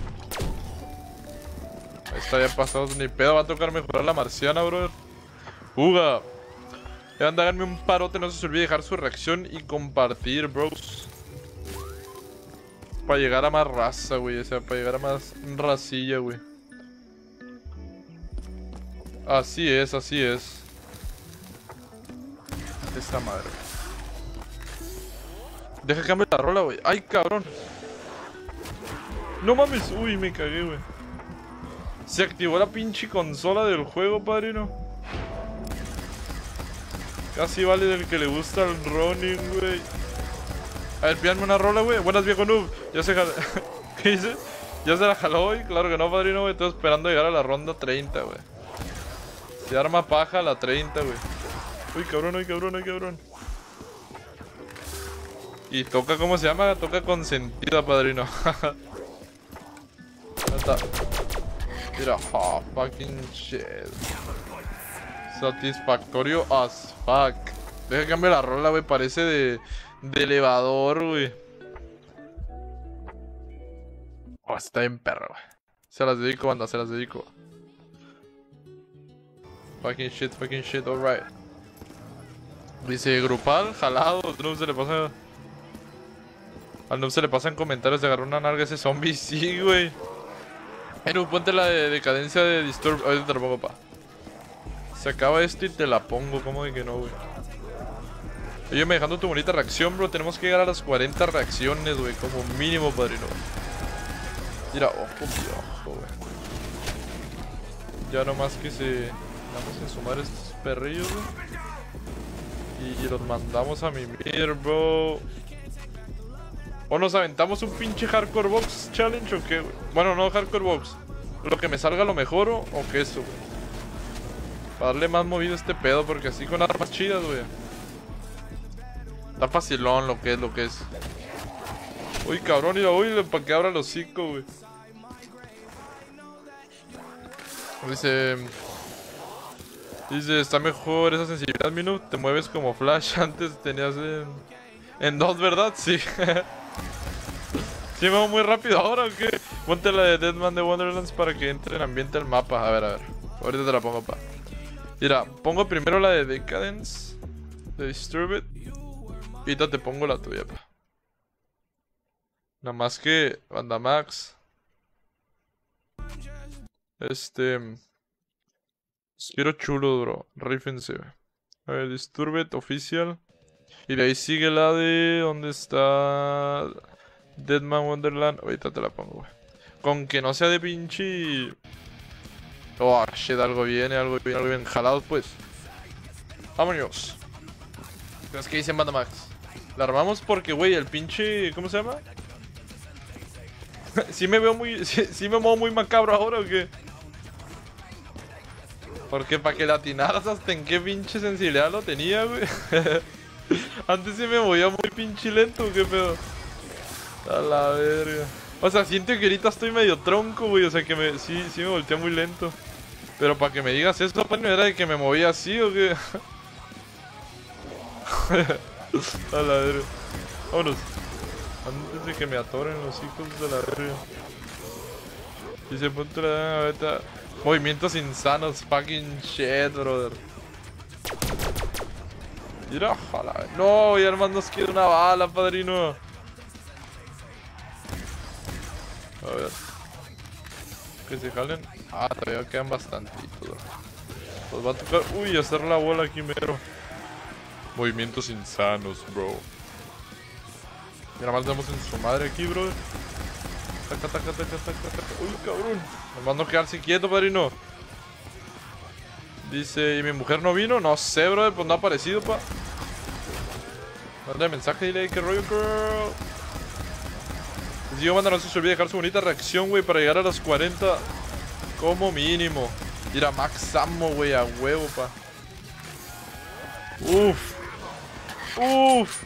Ahí está, ya pasado. Ni pedo, va a tocar mejorar la marciana, brother. Juga. Ya anda, háganme un parote, no se olvide dejar su reacción y compartir, bros. Para llegar a más raza, güey. O sea, para llegar a más racilla, güey. Así es, así es. Esta madre. Deja que cambie la rola, güey. Ay, cabrón. No mames. Uy, me cagué, güey. Se activó la pinche consola del juego, padrino. Casi vale del que le gusta el running, güey. A ver, pídanme una rola, güey. Buenas, viejo noob. Ya se jaló. ¿Qué dice? ¿Ya se la jaló hoy? Claro que no, padrino, güey. Estoy esperando llegar a la ronda treinta, güey. Se arma paja a la treinta, güey. Uy, cabrón, uy, cabrón, uy, cabrón. Y toca, ¿cómo se llama? Toca consentida, padrino. Está. Mira, oh, fucking shit. Satisfactorio as fuck. Deja que cambie la rola, güey. Parece de, de elevador, güey. Oh, está bien perro, güey. Se las dedico, banda, se las dedico. Fucking shit, fucking shit, alright. Dice grupal, jalado. Al noob se le pasa. Al noob se le pasan comentarios de agarrar una narga ese zombie. Sí, güey. Pero ponte la de decadencia de Disturb. Ahorita te lo pongo, pa. Se acaba esto y te la pongo. ¿Cómo de que no, güey? Oye, me dejando tu bonita reacción, bro. Tenemos que llegar a las cuarenta reacciones, güey. Como mínimo, padrino. Mira, ojo, ojo, güey. Ya nomás que se... Vamos a sumar estos perrillos, güey. Y, y los mandamos a mimir, bro. O nos aventamos un pinche Hardcore Box Challenge o qué, güey. Bueno, no Hardcore Box. Lo que me salga lo mejoro o qué eso, güey. Para darle más movido a este pedo, porque así con armas chidas, güey. Está facilón lo que es, lo que es. Uy, cabrón, mira, uy, para que abra el hocico, güey. Dice... Dice, está mejor esa sensibilidad, Minu. Te mueves como Flash. Antes tenías en... En dos, ¿verdad? Sí. ¿Sí me voy muy rápido ahora o qué? Ponte la de Deadman de Wonderlands para que entre en ambiente al mapa. A ver, a ver. Ahorita te la pongo, pa. Mira, pongo primero la de Decadence, de Disturbed. Y ahorita te pongo la tuya, pa. Nada más que Bandamax. Este. Quiero chulo, bro. Rífense. A ver, Disturbed Official. Y de ahí sigue la de. ¿Dónde está? Deadman Wonderland. Ahorita te la pongo, güey. Con que no sea de pinche. Oh, shit, algo viene, algo viene, algo bien. Jalados, pues. Vámonos. ¿Qué que dicen Bandamax? La armamos porque, güey, el pinche. ¿Cómo se llama? ¿Sí me veo muy. ¿Sí, sí me muevo muy macabro ahora o qué? Porque para que la atinaras hasta en qué pinche sensibilidad lo tenía, güey. Antes sí me movía muy pinche lento, qué pedo. A la verga. O sea, siento que ahorita estoy medio tronco, güey. O sea, que me, sí, sí me voltea muy lento. Pero para que me digas eso, pues no era de que me movía así o qué. A la verga. Vámonos. Antes de que me atoren los hijos de la verga. Dice punto la beta. Movimientos insanos, fucking shit, brother. Mira, ojalá. No, ya hermano nos queda una bala, padrino. A ver. Que se jalen. Ah, todavía quedan bastantitos, bro. Pues va a tocar. Uy, hacer la bola aquí mero. Movimientos insanos, bro. Mira, más damos en su madre aquí, bro. Taca, taca, taca, taca, taca. Uy, cabrón. Nomás no quedarse quieto, padrino. Dice, ¿y mi mujer no vino? No sé, bro. Pues no ha aparecido, pa. Mándale mensaje y dile que rollo, girl. Les digo, manda, no se olvide dejar su bonita reacción, güey, para llegar a los cuarenta como mínimo. Ir a Max Ammo, güey, a huevo, pa. Uf. Uf.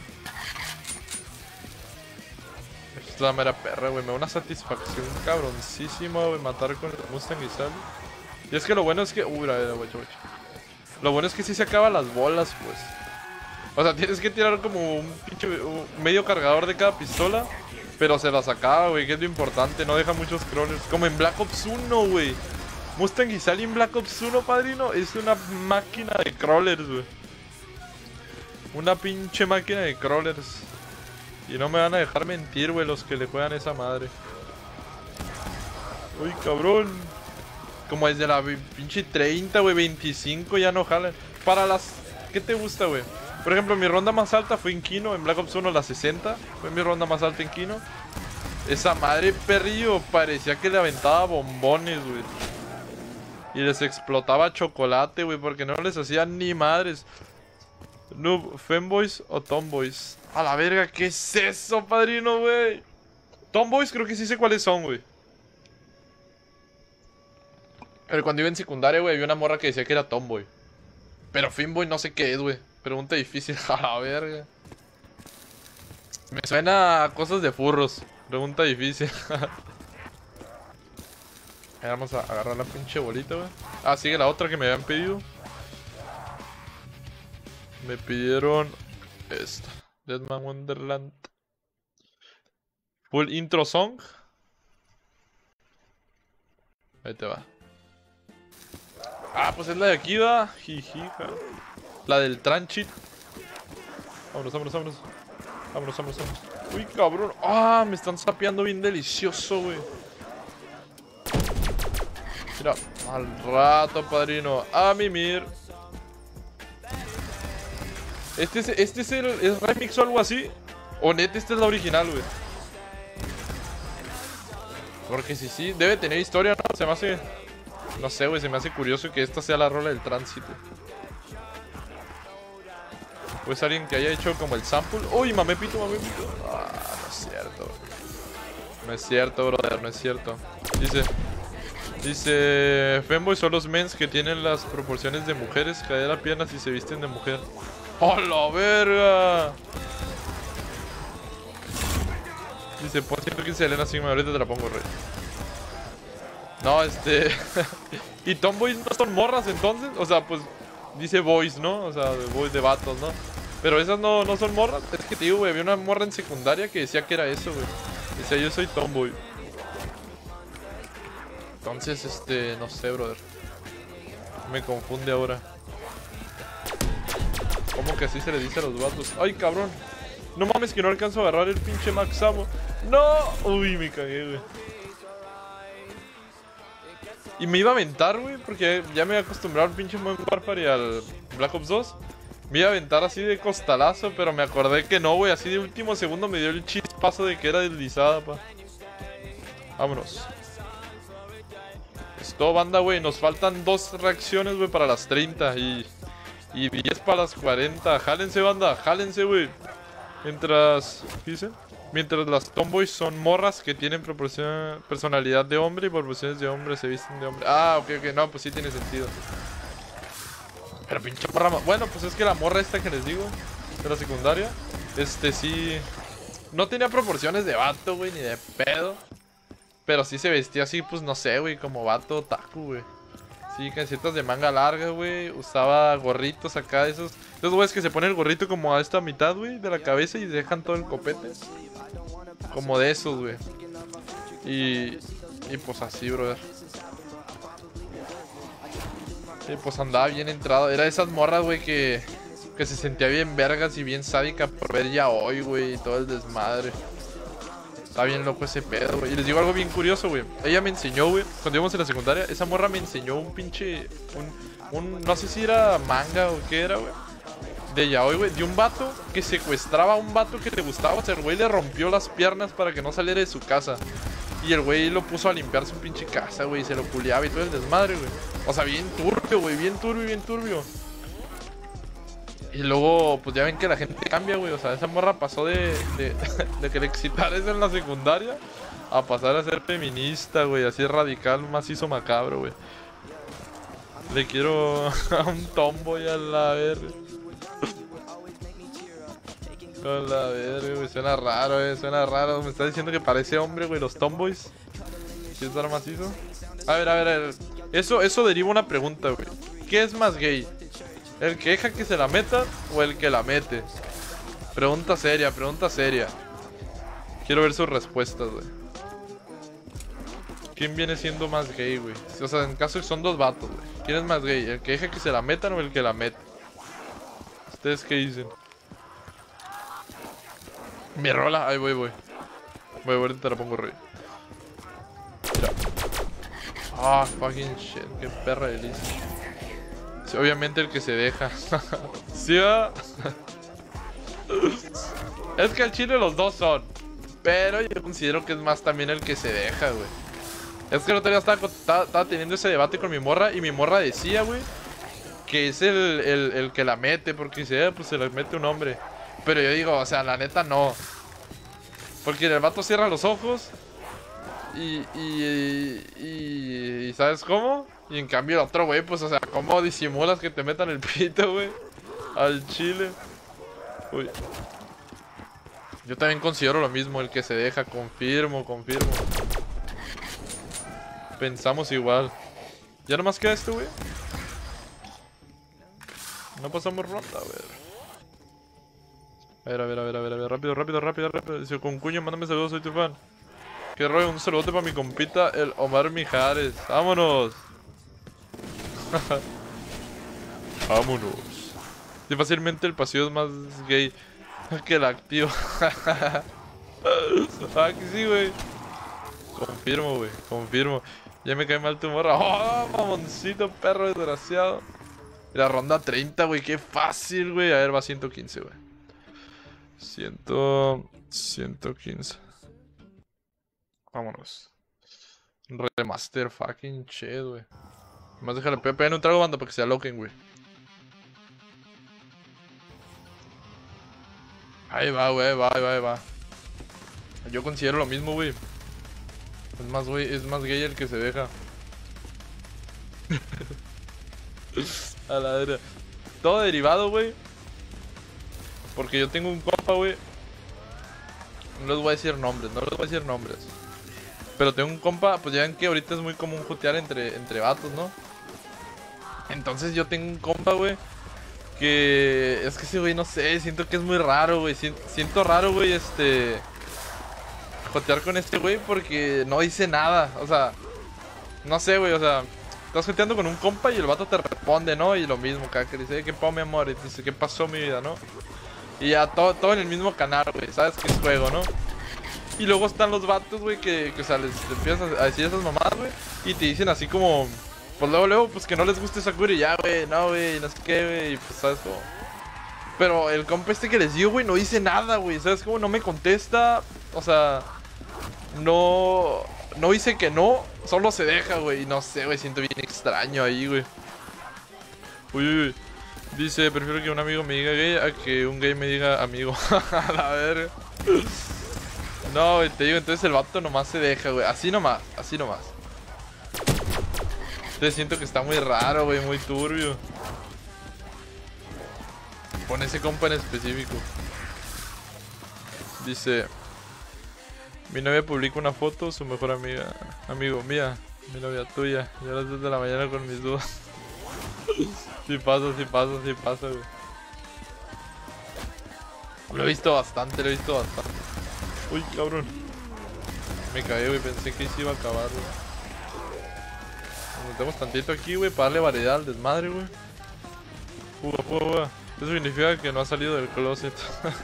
Es la mera perra, güey. Me da una satisfacción cabroncísima, güey, matar con el Mustang y sal. Y es que lo bueno es que... Uy, uh, güey, güey. Lo bueno es que sí se acaban las bolas, pues. O sea, tienes que tirar como un pinche... Un medio cargador de cada pistola. Pero se las acaba, güey, que es lo importante. No deja muchos crawlers. Como en Black Ops uno, güey. Mustang y sal en Black Ops uno, padrino. Es una máquina de crawlers, güey. Una pinche máquina de crawlers. Y no me van a dejar mentir, güey, los que le juegan esa madre. Uy, cabrón. Como desde la pinche treinta, güey, veinticinco ya no jalan. Para las... ¿Qué te gusta, güey? Por ejemplo, mi ronda más alta fue en Kino. En Black Ops uno la sesenta. Fue mi ronda más alta en Kino. Esa madre perrillo parecía que le aventaba bombones, güey. Y les explotaba chocolate, güey, porque no les hacían ni madres. Noob, femboys o tomboys. A la verga, ¿qué es eso, padrino, güey? Tomboys creo que sí sé cuáles son, güey. Pero cuando iba en secundaria, güey, había una morra que decía que era tomboy. Pero femboy no sé qué es, güey. Pregunta difícil, a la verga. Me suena a cosas de furros. Pregunta difícil. Vamos a agarrar la pinche bolita, güey. Ah, sigue la otra que me habían pedido. Me pidieron esta. Deadman Wonderland. Full intro song. Ahí te va. Ah, pues es la de aquí, va. Jijija. La del Tranchit. Vámonos, vámonos, vámonos. Vámonos, vámonos, vámonos. Uy, cabrón. Ah, me están sapeando bien delicioso, güey. Mira, al rato, padrino. A mimir. Este es, este es el ¿es remix o algo así. O neta, esta es la original, güey. Porque si sí, debe tener historia, ¿no? Se me hace... No sé, güey, se me hace curioso que esta sea la rola del tránsito. Pues alguien que haya hecho como el sample. Uy, mamé pito, mamé pito. Ah, no es cierto. No es cierto, brother, no es cierto. Dice... Dice... Femboy son los mens que tienen las proporciones de mujeres, cadera, piernas y se visten de mujer. ¡Oh, la verga! Dice, pon ciento quince de Elena Sigma, ahorita te la pongo, rey. No, este... ¿Y tomboys no son morras entonces? O sea, pues... Dice boys, ¿no? O sea, de boys de vatos, ¿no? Pero esas no, no son morras. Es que te digo, güey, había una morra en secundaria que decía que era eso, güey. Dice, yo soy tomboy. Entonces, este, no sé, brother. Me confunde ahora. ¿Cómo que así se le dice a los vatos? ¡Ay, cabrón! No mames que no alcanzo a agarrar el pinche Max Ammo. ¡No! Uy, me cagué, güey. Y me iba a aventar, güey, porque ya me había acostumbrado al pinche Modern Warfare y al Black Ops dos. Me iba a aventar así de costalazo, pero me acordé que no, güey. Así de último segundo me dio el chispazo de que era deslizada, pa. Vámonos. Es todo, banda, güey. Nos faltan dos reacciones, güey, para las treinta y, y diez para las cuarenta. Jálense, banda, jálense, güey. Mientras... ¿Qué dice? Mientras las tomboys son morras que tienen proporción, personalidad de hombre y proporciones de hombre, se visten de hombre. Ah, ok, ok, no, pues sí tiene sentido. Pero pinche morra... Bueno, pues es que la morra esta que les digo, de la secundaria, este sí... No tenía proporciones de vato, güey, ni de pedo. Pero sí se vestía así, pues no sé, güey, como vato otaku, güey. Sí, camisetas de manga larga, güey. Usaba gorritos acá, esos... Esos güeyes que se ponen el gorrito como a esta mitad, güey, de la cabeza y dejan todo el copete. Como de esos, güey. Y... Y pues así, brother. Y pues andaba bien entrado. Era de esas morras, güey, que... Que se sentía bien vergas y bien sádica por ver ya hoy, güey, y todo el desmadre. Está bien loco ese pedo, güey. Y les digo algo bien curioso, güey. Ella me enseñó, güey, cuando íbamos en la secundaria, esa morra me enseñó un pinche... Un... un no sé si era manga o qué era, güey. De yaoi, güey. De un vato que secuestraba a un vato que le gustaba. O sea, el güey le rompió las piernas para que no saliera de su casa. Y el güey lo puso a limpiar su pinche casa, güey. Y se lo culiaba y todo el desmadre, güey. O sea, bien turbio, güey. Bien turbio, bien turbio. Y luego, pues ya ven que la gente cambia, güey. O sea, esa morra pasó de, de, de que le excitara eso en la secundaria a pasar a ser feminista, güey. Así radical, macizo macabro, güey. Le quiero a un tomboy a la verga. A la verga, güey. Suena raro, güey. Suena raro. Me está diciendo que parece hombre, güey. Los tomboys. ¿Quieres dar macizo? A ver, a ver, a ver. Eso, eso deriva una pregunta, güey. ¿Qué es más gay? ¿El que deja que se la meta o el que la mete? Pregunta seria, pregunta seria. Quiero ver sus respuestas, güey. ¿Quién viene siendo más gay, güey? O sea, en caso de que son dos vatos, güey. ¿Quién es más gay? ¿El que deja que se la metan o el que la mete? ¿Ustedes qué dicen? Mi rola, ahí voy, voy. Voy, ahorita te la pongo rey. Mira. Ah, fucking shit, qué perra delicia. Sí, obviamente el que se deja. ¿Sí va? Es que al chile los dos son. Pero yo considero que es más también el que se deja, güey. Es que el otro día estaba, estaba, estaba teniendo ese debate con mi morra. Y mi morra decía, güey, que es el, el, el que la mete. Porque dice, eh, pues se la mete un hombre. Pero yo digo, o sea, la neta no. Porque el vato cierra los ojos. Y, y, y, y ¿sabes cómo? Y en cambio el otro, güey, pues, o sea, ¿cómo disimulas que te metan el pito, güey? Al chile. Uy. Yo también considero lo mismo, el que se deja, confirmo, confirmo. Pensamos igual. ¿Ya nomás queda este, güey? No pasamos ronda, a ver. A ver, a ver, a ver, a ver, a ver, rápido, rápido, rápido, rápido. Dice, con cuño, mándame saludos, soy tu fan. Qué rollo, un saludote para mi compita, el Omar Mijares. ¡Vámonos! Vámonos. Y fácilmente el pasivo es más gay que el activo. Ah, que sí, güey. Confirmo, güey, confirmo. Ya me cae mal tu morra. ¡Oh, mamoncito, perro desgraciado! Y la ronda treinta, güey, qué fácil, güey. A ver, va ciento quince, güey. cien, ciento quince. Vámonos. Remaster fucking shit, güey. Más déjale pegar un trago, banda, para que se aloquen, güey. Ahí va, güey, va, ahí va, ahí va. Yo considero lo mismo, güey. Es más, güey, es más gay el que se deja. A la verga. Todo derivado, güey. Porque yo tengo un compa, güey. No les voy a decir nombres, no les voy a decir nombres. Pero tengo un compa, pues ya ven que ahorita es muy común jotear entre, entre vatos, ¿no? Entonces yo tengo un compa, güey, que... Es que ese güey, no sé, siento que es muy raro, güey. Siento raro, güey, este... jotear con este güey porque no dice nada. O sea, no sé, güey, o sea, estás joteando con un compa y el vato te responde, ¿no? Y lo mismo, cada que dice, ¿qué pasó, mi amor? Y te dice, ¿qué pasó, mi vida, no? Y ya todo, todo en el mismo canal, güey, ¿sabes qué es juego, no? Y luego están los vatos, güey, que, que, o sea, les empiezan a decir esas mamadas, güey. Y te dicen así como, pues luego, luego, pues que no les guste Sakura y ya, güey, no, güey, no sé qué, güey, y pues, ¿sabes cómo? Pero el compa este que les dio, güey, no dice nada, güey, ¿sabes cómo? No me contesta, o sea, no, no dice que no, solo se deja, güey, y no sé, güey, siento bien extraño ahí, güey. Uy, uy, uy. Dice, prefiero que un amigo me diga gay a que un gay me diga amigo. A la verga. No, güey, te digo, entonces el vato nomás se deja, güey. Así nomás, así nomás. Entonces siento que está muy raro, güey, muy turbio. Con ese compa en específico. Dice, mi novia publica una foto, su mejor amiga, amigo mía, mi novia tuya. Y a las dos de la mañana con mis dudas. Sí pasa, sí pasa, sí pasa, güey. Lo he visto bastante, lo he visto bastante. Uy, cabrón. Me cagué, güey, pensé que se iba a acabar, güey. Nos metemos tantito aquí, güey, para darle variedad al desmadre, güey. Fuga, fuga, fuga. Eso significa que no ha salido del closet.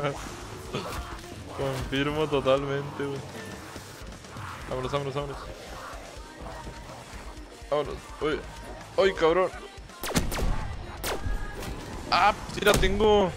Confirmo totalmente, güey. Vámonos, vámonos, vámonos. Vámonos. Uy, uy, cabrón. Ah, sí la tengo.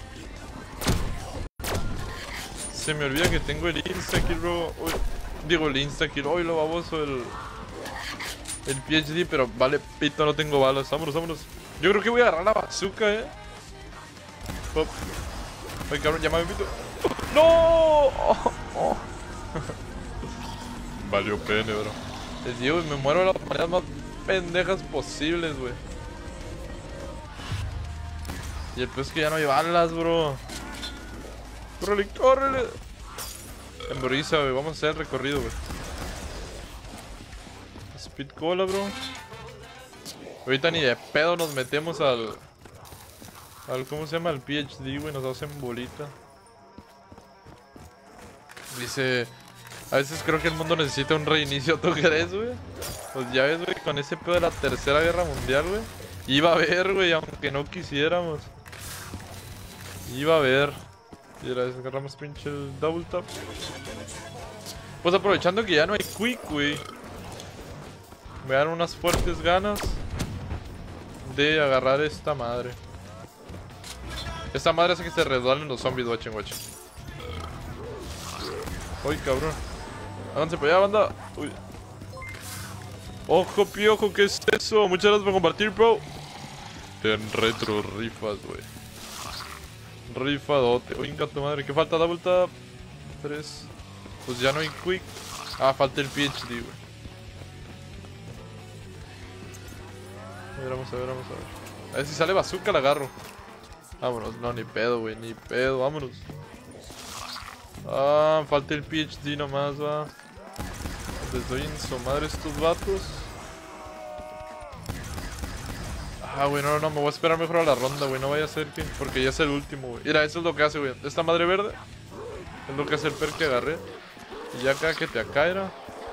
Se me olvida que tengo el insta-kill, bro. Uy, digo el insta-kill. Uy, lo baboso, el... El P H D, pero vale, pito, no tengo balas. Vámonos, vámonos. Yo creo que voy a agarrar la bazooka, eh. Pop. Ay, cabrón, llámame pito. ¡No! Oh, oh. Valió pene, bro. Les digo, me muero de las maneras más pendejas posibles, güey. Y el peor es que ya no hay balas, bro. ¡Córrele, córrele! En brisa, güey. Vamos a hacer el recorrido, güey. Speed cola, bro. Ahorita ni de pedo nos metemos al... al ¿cómo se llama? Al P H D, güey. Nos hacen bolita. Dice... A veces creo que el mundo necesita un reinicio. ¿Tú crees, güey? Pues ya ves, güey. Con ese pedo de la tercera guerra mundial, güey. Iba a haber, güey. Aunque no quisiéramos. Iba a haber. Y ahora agarramos pinche el double tap. Pues aprovechando que ya no hay quick, güey. Me dan unas fuertes ganas de agarrar esta madre. Esta madre hace que se resbalen los zombies, watchen, watchen. Uy, cabrón. Háganse para allá, banda. Uy. Ojo, piojo, ¿qué es eso? Muchas gracias por compartir, bro. En retro rifas, güey. Rifadote. Uy, tu madre. ¿Qué falta? Double tap. Tres. Pues ya no hay quick. Ah, falta el P H D, güey. A ver, vamos a ver, vamos a ver. A ver si sale bazooka, la agarro. Vámonos, no, ni pedo, güey, ni pedo, vámonos. Ah, falta el P H D nomás, va. Les doy en su madre estos vatos. Ah, güey, no, no, me voy a esperar mejor a la ronda, güey. No vaya a ser que... porque ya es el último, güey. Mira, eso es lo que hace, güey. Esta madre verde es lo que hace el perk que agarré. Y ya acá que te acá era.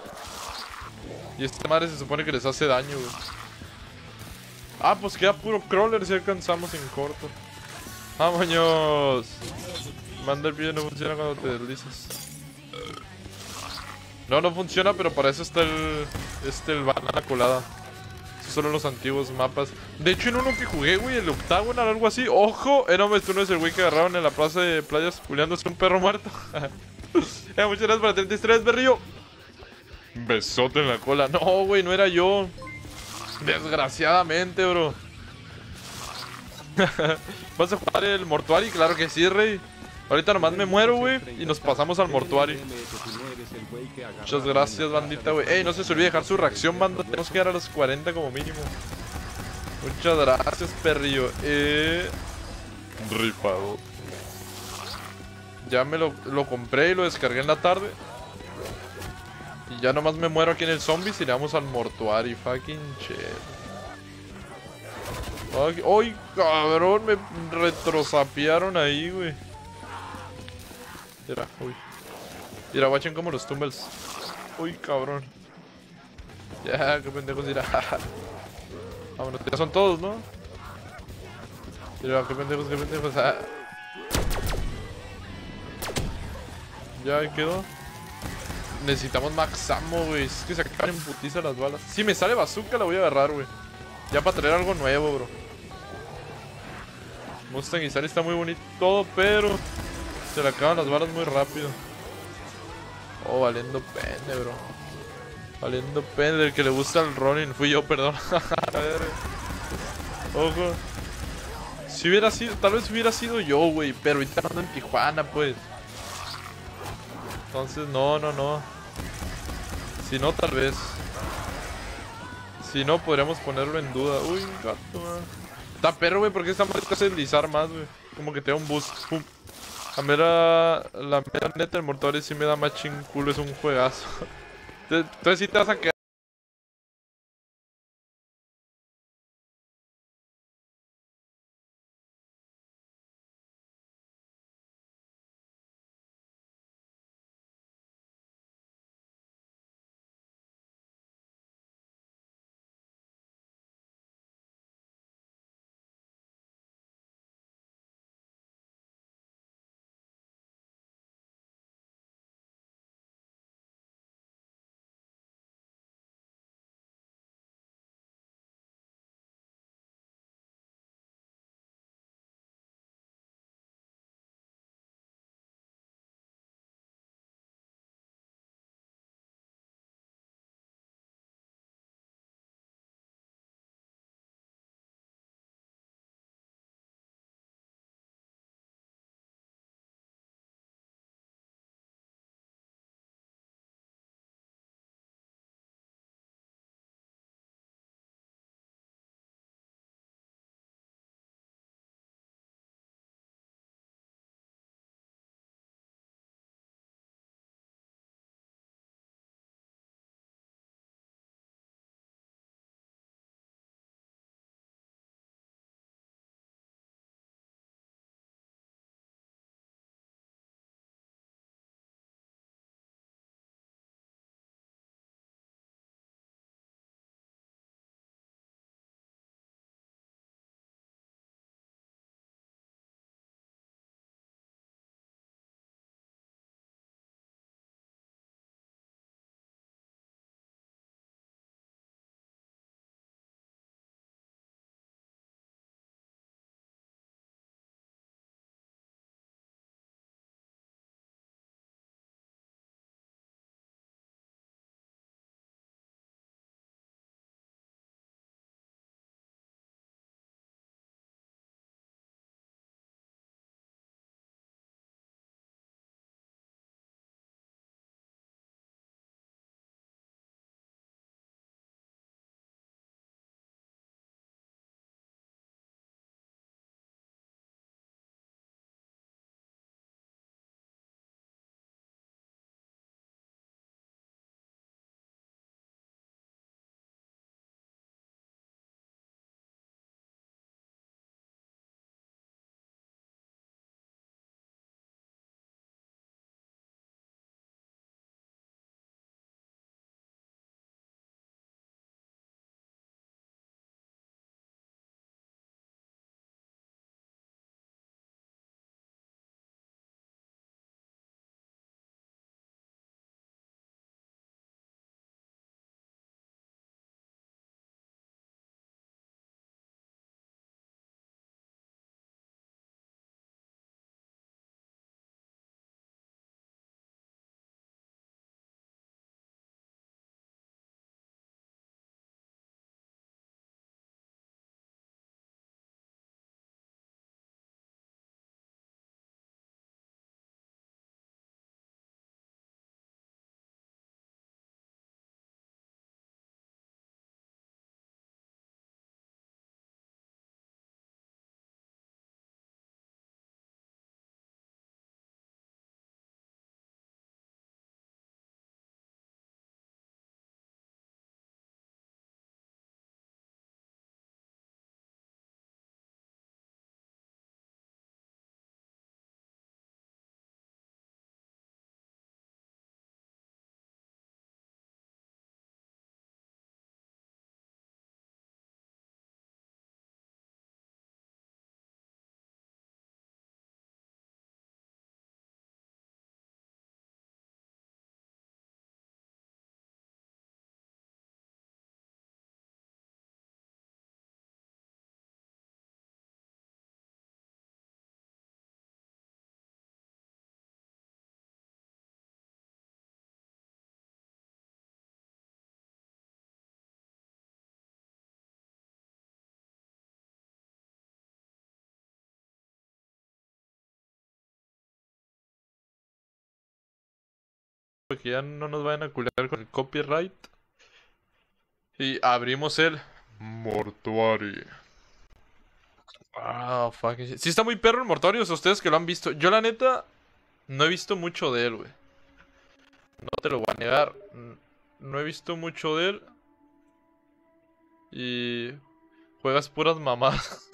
Y esta madre se supone que les hace daño, güey. Ah, pues queda puro crawler si alcanzamos en corto. ¡Vámonos! Manda el pie, no funciona cuando te deslizas. No, no funciona, pero para eso está el... Este, el banana colada. Esos son los antiguos mapas. De hecho, en uno que jugué, güey, el Octagon o algo así. ¡Ojo! Eh, no, tú no es el güey que agarraron en la plaza de playas puleándose un perro muerto. eh, muchas gracias por la treinta y tres, berrillo. Besote en la cola. No, güey, no era yo. Desgraciadamente, bro. ¿Vas a jugar el mortuario? Claro que sí, rey. Ahorita nomás me muero, güey. Y nos pasamos al mortuario. Muchas gracias, bandita, güey. Ey, no se os olvide dejar su reacción, banda. Tenemos que llegar a los cuarenta como mínimo. Muchas gracias, perrillo. Eh... Rifado. Ya me lo, lo compré y lo descargué en la tarde. Y ya nomás me muero aquí en el zombies y le vamos al mortuario. Fucking shit. ¡Ay, cabrón! Me retrosapearon ahí, güey. Era, uy. Mira, watchen cómo los tumbles. Uy, cabrón. Ya, qué pendejos, mira. Vámonos, ya son todos, ¿no? Mira, qué pendejos, qué pendejos. Ah. Ya quedó. Necesitamos max ammo, güey. Es que se acaban en putiza las balas. Si me sale bazooka, la voy a agarrar, güey. Ya para traer algo nuevo, bro. Mustang y Sally está muy bonito todo, pero se le acaban las balas muy rápido. Oh, valiendo pende, bro. Valiendo pende. El que le gusta el Ronin fui yo, perdón. A ver. Ojo. Si hubiera sido, tal vez hubiera sido yo, güey. Pero ahorita ando en Tijuana, pues. Entonces, no, no, no. Si no, tal vez. Si no, podríamos ponerlo en duda. Uy, gato, man. Está perro, güey, porque esta madre te hace deslizar más, güey. Como que te da un boost. Pum. La mera, la mera neta, el Mortuario sí me da más chinculo, es un juegazo. Entonces sí te vas a quedar. que ya no nos vayan a culiar con el copyright. Y abrimos el mortuario. Ah, fucking shit. Sí está muy perro el mortuario, o sea, ustedes que lo han visto. Yo la neta no he visto mucho de él, güey. No te lo voy a negar. No he visto mucho de él. Y juegas puras mamadas.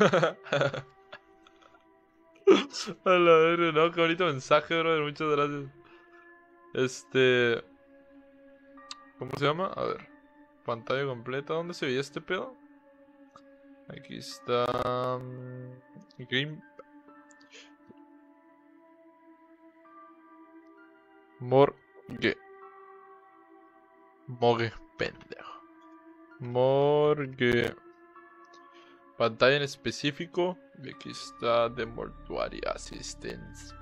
A la verga, no, qué bonito mensaje, brother. Muchas gracias. Este... ¿Cómo se llama? A ver. Pantalla completa. ¿Dónde se veía este pedo? Aquí está... Green... Morgue. Morgue, pendejo. Morgue. Pantalla en específico. Y aquí está The Mortuary Assistance.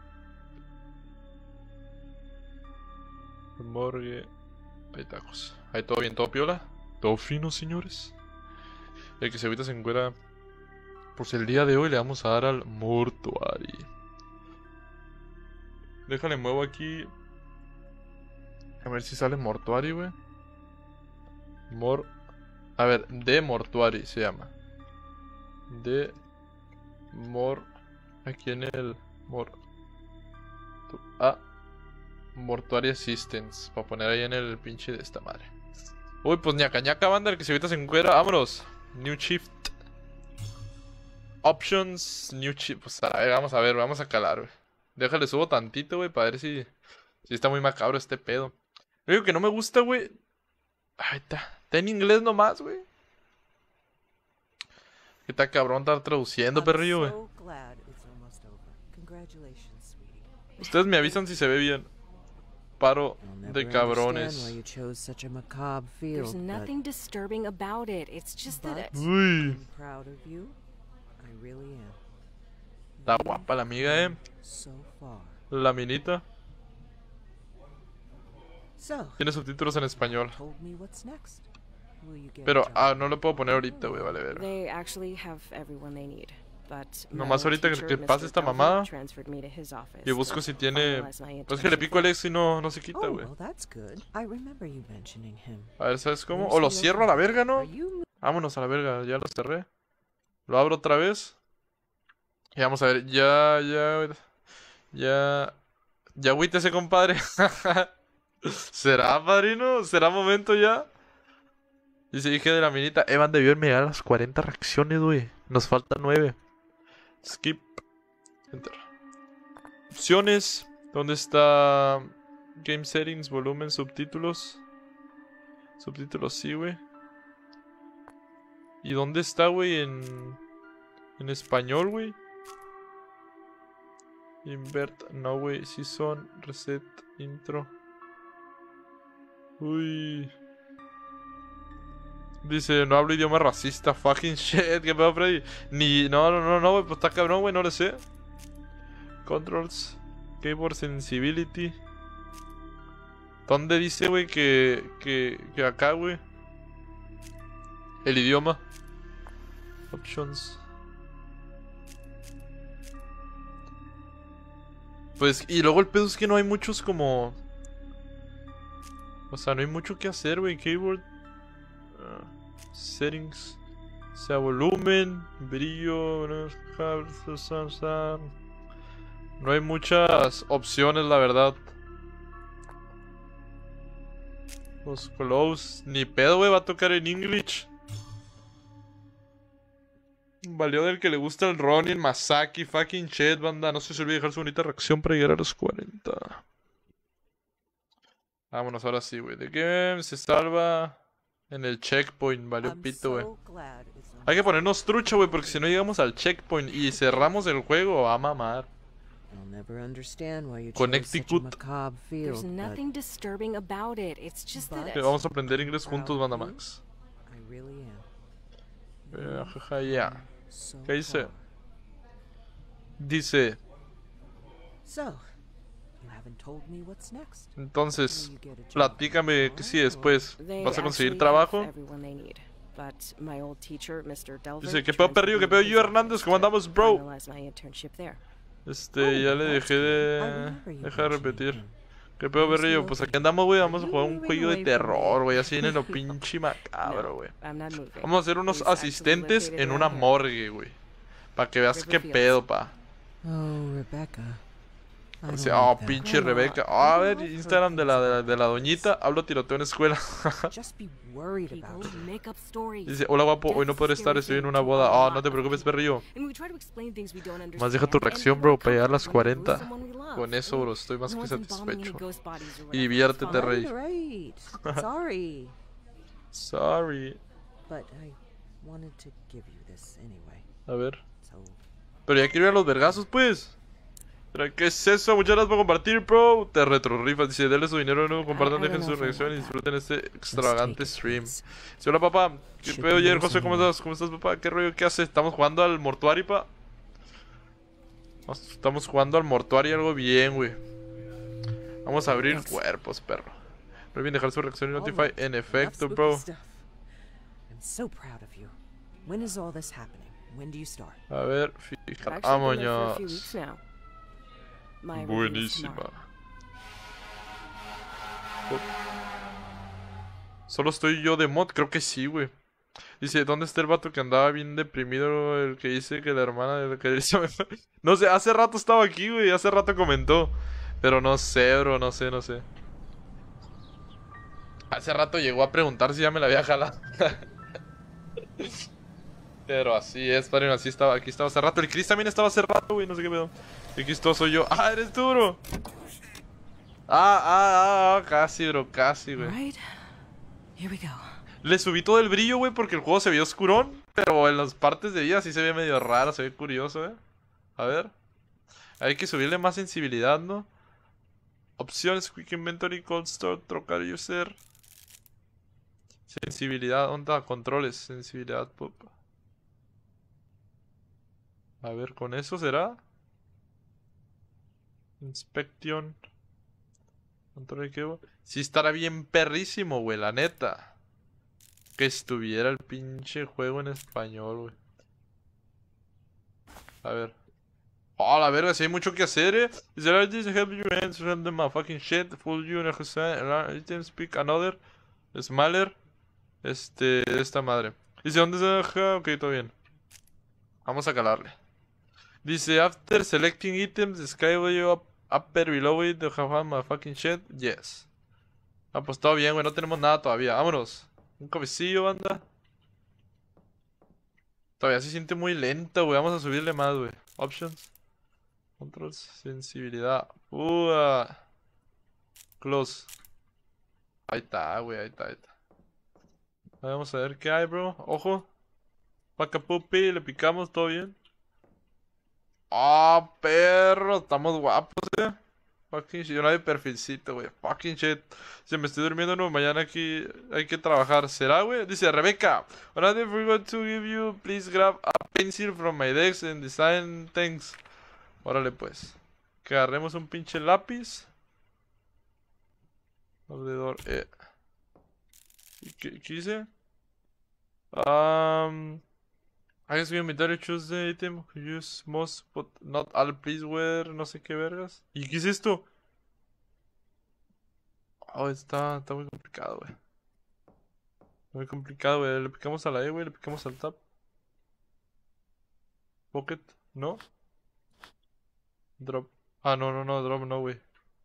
Morgue. Ahí tacos. Ahí todo bien, todo piola. Todo fino, señores. El que se ahorita se encuentra. Pues el día de hoy le vamos a dar al Mortuary. Déjale, muevo aquí. A ver si sale Mortuary, güey. Mor... A ver, de Mortuary se llama. De... Mor... Aquí en el... Mor... Ah... Mortuary Assistance. Para poner ahí en el pinche de esta madre. Uy, pues ñaca ñaca, banda. El que se ahorita se encuentra. Vámonos. New Shift. Options. New Shift. Pues a ver, vamos a ver. Vamos a calar, güey. Déjale, subo tantito, güey. Para ver si... Si está muy macabro este pedo. Lo único que no me gusta, güey. Ahí está. Está en inglés nomás, güey. ¿Qué tal, cabrón? Estar traduciendo, perrillo, güey. Ustedes me avisan si se ve bien. Paro de cabrones. There's nothing disturbing about it. It's just that it's... Uy. Está guapa la amiga, eh. La minita. Tiene subtítulos en español. Pero, ah, no lo puedo poner ahorita, güey, vale ver. They actually have everyone they need. But Nomás ahorita que, que pase esta mamada. Y busco si tiene... Pues que le pico el X y no, no se quita, güey. A ver, ¿sabes cómo? O lo cierro a la verga, ¿no? Vámonos a la verga, ya lo cerré. Lo abro otra vez. Y vamos a ver, ya, ya... Ya... Ya agüítese, compadre. ¿Será, padrino? ¿Será momento ya? Dice, dije de la minita. Evan debió llegar a las cuarenta reacciones, güey. Nos faltan nueve. Skip. Enter. Opciones. ¿Dónde está? Game settings, volumen, subtítulos. Subtítulos, sí, güey. ¿Y dónde está, güey? En... En español, güey. Invert. No, güey. Season. Reset. Intro. Uy. Dice, no hablo idioma racista. Fucking shit. ¿Qué pedo, Freddy? Ni... No, no, no, no, güey. Pues está cabrón, güey. No lo sé. Controls. Keyboard sensibility. ¿Dónde dice, güey, que... Que... Que acá, güey? El idioma. Options. Pues... Y luego el pedo es que no hay muchos como... O sea, no hay mucho que hacer, güey. Keyboard. Uh, settings. O sea, volumen. Brillo. No hay muchas opciones, la verdad. Los close. Ni pedo, güey. Va a tocar en English. Valió del que le gusta el Ronin, Masaki, fucking shit, banda. No se se olvide dejar su bonita reacción para llegar a los cuarenta. Vámonos ahora sí, güey. The game se salva en el checkpoint. Valió pito, güey. Hay que ponernos trucha, güey, porque si no llegamos al checkpoint y cerramos el juego, va a mamar. Connecticut. There's nothing disturbing about it. It's just that Okay, vamos a aprender inglés juntos, banda Max. Eh, jaja, ya. ¿Qué dice? Dice... Entonces, platícame que si después vas a conseguir trabajo. Dice, ¿qué pedo, perrillo? ¿Qué pedo, yo, Hernández? ¿Cómo andamos, bro? Este, ya le dejé de... Deja de repetir. ¿Qué pedo, Berrillo? Pues aquí andamos, güey. Vamos a jugar un juego de terror, güey. Así en lo pinche macabro, güey. Vamos a hacer unos asistentes en una morgue, güey. Para que veas qué pedo, pa. Oh, Rebecca. O sea, oh, pinche Rebeca. Oh, a ver, Instagram de la, de la, de la doñita. Hablo tiroteo en escuela. Dice, hola guapo, hoy no podré estar, estoy en una boda. Oh, no te preocupes, Berrillo. Más deja tu reacción, bro, para llegar a las cuarenta. Con eso, bro, estoy más que satisfecho. Y diviértete, rey. Sorry. Sorry. But I wanted to give you this anyway. A ver. So, Pero ya quiero ir a los vergazos, pues. ¿Pero qué es eso? Muchas gracias por compartir, bro. Te retro rifas. Dice, denle su dinero de nuevo, compartan, dejen su reacción y disfruten este extravagante stream. Sí, hola, papá. ¿Qué pedo, ayer, José? ¿Cómo estás? ¿Cómo estás, papá? ¿Qué rollo? ¿Qué haces? Estamos jugando al mortuario, pa. Estamos jugando al mortuario, algo bien, güey. Vamos a abrir cuerpos, perro. No olviden dejar su reacción y notify. En efecto, bro. A ver, fíjate. Vámonos. Buenísima. Oh. Solo estoy yo de mod, creo que sí, güey. Dice, ¿dónde está el vato que andaba bien deprimido? El que dice que la hermana de la que no sé, hace rato estaba aquí, güey. Hace rato comentó. Pero no sé, bro, no sé, no sé. Hace rato llegó a preguntar si ya me la había jalado. Pero así es, padrino, así estaba, aquí estaba hace rato. El Chris también estaba hace rato, güey, no sé qué pedo. Y aquí esto soy yo. Ah, eres tú, bro. Ah, ah, ah, casi, bro, casi, güey. Le subí todo el brillo, güey, porque el juego se veía oscurón. Pero en las partes de vida sí se ve medio raro, se ve curioso, eh. A ver. Hay que subirle más sensibilidad, ¿no? Opciones, Quick Inventory, Cold Store, trocar user. Sensibilidad, onda, controles, sensibilidad, pop. A ver, ¿con eso será? Inspection. Control de sí estará bien perrísimo, güey, la neta. Que estuviera el pinche juego en español, güey. A ver. Oh, la verga, si hay mucho que hacer, eh. Is there this help your hands run them a fucking shit, fool you and items, pick another. Smaller. Este, esta madre. Dice, ¿dónde se deja? Ok, todo bien. Vamos a calarle. Dice, after selecting items, the sky will you up, upper below it, the have my fucking shit. Yes. Ah, pues todo bien, güey, no tenemos nada todavía. Vámonos. Un cabecillo, banda. Todavía se siente muy lenta, güey. Vamos a subirle más, güey. Options. Controls. Sensibilidad. Uh, close. Ahí está, güey. Ahí está, ahí está. Vamos a ver qué hay, bro. Ojo. Pacapupi. Le picamos. ¿Todo bien? Ah, oh, perro. Estamos guapos, eh. Fucking shit. Yo no hay perfilcito, güey. Fucking shit. Si me estoy durmiendo, no. Mañana aquí hay que trabajar. ¿Será, güey? Dice Rebeca. Another forgot to give you. Please grab a pencil from my desk and design things. Órale, pues. Que agarremos un pinche lápiz. Alrededor. Eh. ¿Qué, qué hice? Um. I guess we inventario choose the item. Use most, but not all. Please wear. No sé qué vergas. ¿Y qué es esto? Oh, está, está muy complicado, güey. Muy complicado, güey. Le picamos a la E, güey. Le picamos al tab. Pocket. ¿No? Drop. Ah, no, no, no. Drop no, güey.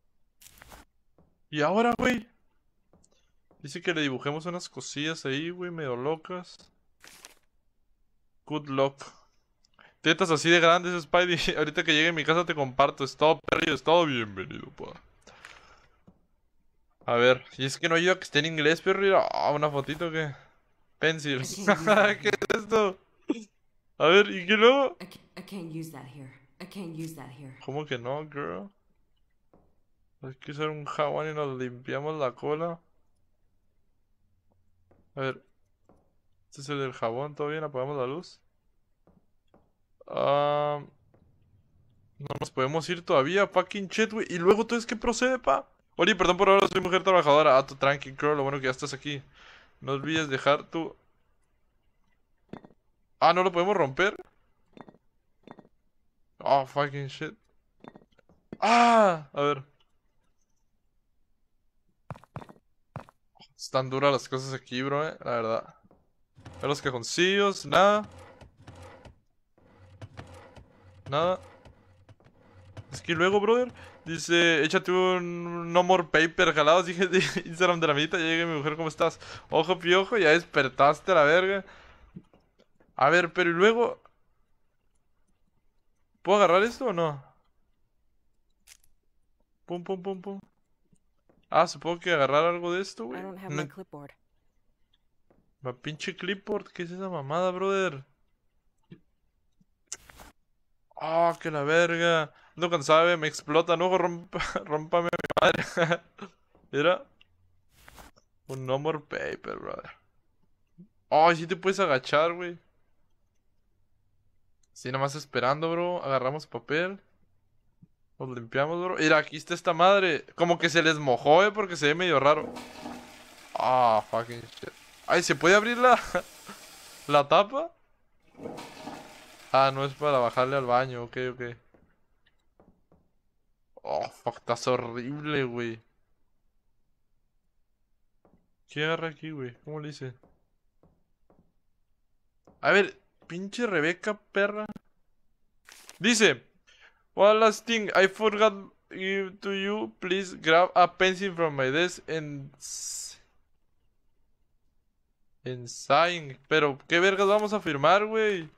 ¿Y ahora, güey? Dice que le dibujemos unas cosillas ahí, güey. Medio locas. Good luck. Tetas así de grandes, Spidey. Ahorita que llegue a mi casa te comparto. Es todo perdido, es todo bienvenido, pa. A ver, y es que no ayuda que esté en inglés, perro. Ah, una fotito que. Pencil. ¿Qué es esto? A ver, ¿y qué luego? ¿Cómo que no, girl? Hay que usar un jabón y nos limpiamos la cola. A ver. Este es el del jabón, ¿todo bien? ¿Apagamos la luz? Uh, no nos podemos ir todavía, fucking shit, güey. Y luego, ¿tú es que procede, pa? Oye, perdón por ahora, soy mujer trabajadora. Ah, tú tranqui, girl, lo bueno que ya estás aquí. No olvides dejar tu... Ah, ¿no lo podemos romper? Oh, fucking shit. Ah, a ver. Están duras las cosas aquí, bro, eh, la verdad. Ver los cajoncillos, nada. Nada. Es que luego, brother, dice, échate un no more paper jalados. Dije de Instagram de la amiguita, llegué mi mujer, ¿cómo estás? Ojo piojo, ya despertaste a la verga. A ver, pero y luego, ¿puedo agarrar esto o no? Pum, pum, pum, pum. Ah, supongo que agarrar algo de esto, güey. I don't have No- my clipboard. Ma pinche clipboard, ¿qué es esa mamada, brother? Ah, que la verga. Ando cansado, güey, me explota, no, rompa, rómpame mi madre. Mira. Un no more paper, brother. Ay, sí te puedes agachar, güey. Sí, nomás esperando, bro. Agarramos papel. Nos limpiamos, bro. Mira, aquí está esta madre. Como que se les mojó, eh, porque se ve medio raro. Ah, fucking shit. Ay, ¿se puede abrir la, la tapa? Ah, no es para bajarle al baño. Ok, ok. Oh, fuck, estás horrible, güey. ¿Qué agarra aquí, güey? ¿Cómo le hice? A ver, pinche Rebeca, perra. Dice, one last thing, I forgot you to you. Please grab a pencil from my desk and s- and sign. Pero, ¿qué vergas vamos a firmar, güey?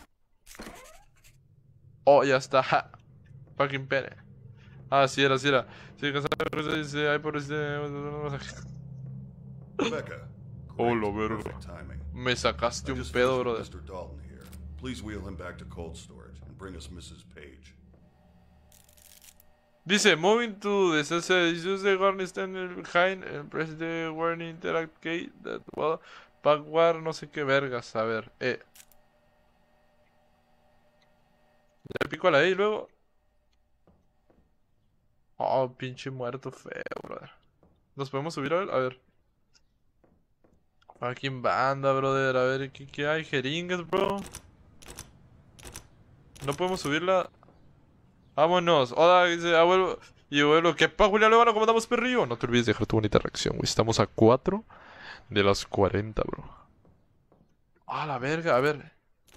Oh, ya está. Ja. Fucking pene. Ah, sí era, sí era. Sí, que sabe, dice, ay, por este. Rebecca. Oh, Great, lo verga. perfect timing. Me sacaste I un just pedo, finished brother. with Mister Dalton here. Please wheel him back to cold storage and bring us Missus Page. Dice, moving to the S S use the warning standing behind and press the warning interact key that well backward no sé qué vergas, a ver, eh. Le pico a la E y luego. Oh, pinche muerto feo, brother. ¿Nos podemos subir a ver? A ver. Fucking banda, brother. A ver, ¿qué, qué hay? Jeringas, bro. No podemos subirla. Vámonos. Hola, dice abuelo. Y abuelo, ¿qué pa, Julián Levano? ¿Cómo estamos, perrillo? No te olvides de dejar tu bonita reacción, güey. Estamos a cuatro de las cuarenta, bro. Ah, la verga, a ver.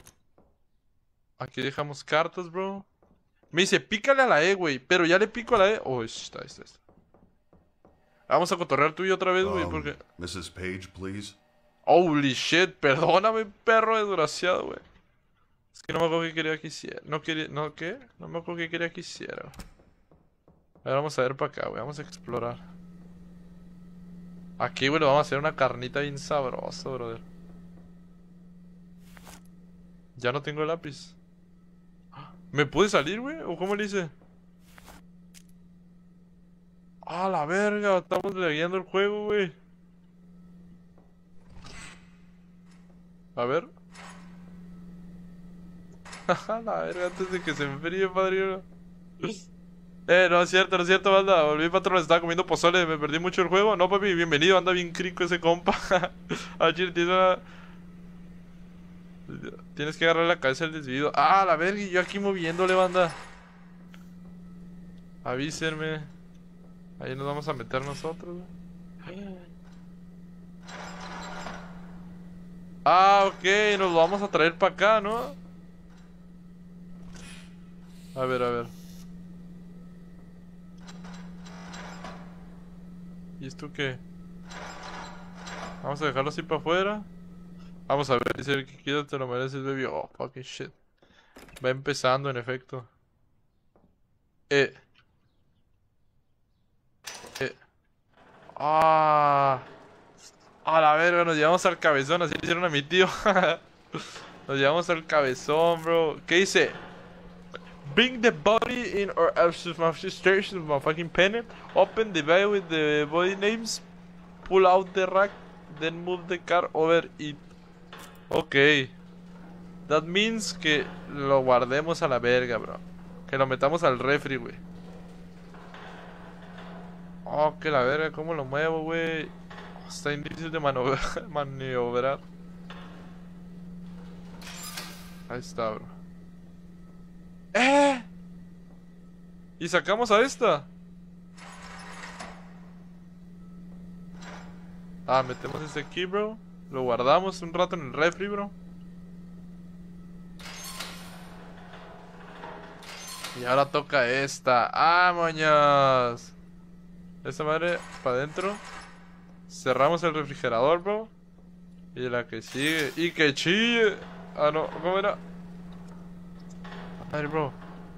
Aquí dejamos cartas, bro. Me dice, pícale a la E, güey. Pero ya le pico a la E. Oh, está, está, está. Vamos a cotorrear tú y otra vez, güey, Um, porque... Missus Page, please. Holy shit, perdóname, perro desgraciado, güey. Es que no me acuerdo qué quería que hiciera. No quería... ¿No qué? No me acuerdo qué quería que hiciera, güey. A ver, vamos a ver para acá, güey. Vamos a explorar. Aquí, güey, vamos a hacer una carnita bien sabrosa, brother. Ya no tengo el lápiz. ¿Me pude salir, güey? ¿O cómo le hice? ¡Ah, la verga! Estamos leyendo el juego, güey. A ver. La verga, antes de que se enfríe, padrino. Eh, no es cierto, no es cierto, banda. Volví, patrón, estaba comiendo pozole. Me perdí mucho el juego. No, papi, bienvenido. Anda bien crico ese compa. A Chile, tienes una... Tienes que agarrar la cabeza del desvío. Ah, la verga, y yo aquí moviéndole, banda. Avísenme. Ahí nos vamos a meter nosotros, güey. Ah, ok, nos lo vamos a traer para acá, ¿no? A ver, a ver. ¿Y esto qué? Vamos a dejarlo así para afuera. Vamos a ver, dice el que quiera te lo mereces, baby. Oh, fucking shit. Va empezando, en efecto. Eh. Eh. Ah. A la verga, nos llevamos al cabezón, así le hicieron a mi tío. Nos llevamos al cabezón, bro. ¿Qué dice? Bring the body in or station, my fucking penny. Open the bag with the body names. Pull out the rack. Then move the car over it. Ok. That means que lo guardemos a la verga, bro. Que lo metamos al refri, güey. Oh, que la verga, ¿cómo lo muevo, güey? Está difícil de maniobrar. maniobrar. Ahí está, bro. ¡Eh! Y sacamos a esta. Ah, metemos este aquí, bro. Lo guardamos un rato en el refri, bro. Y ahora toca esta. ¡Ah, moñas! Esta madre para adentro. Cerramos el refrigerador, bro. Y la que sigue. ¡Y que chille! Ah, no. ¿Cómo era? A ver, bro.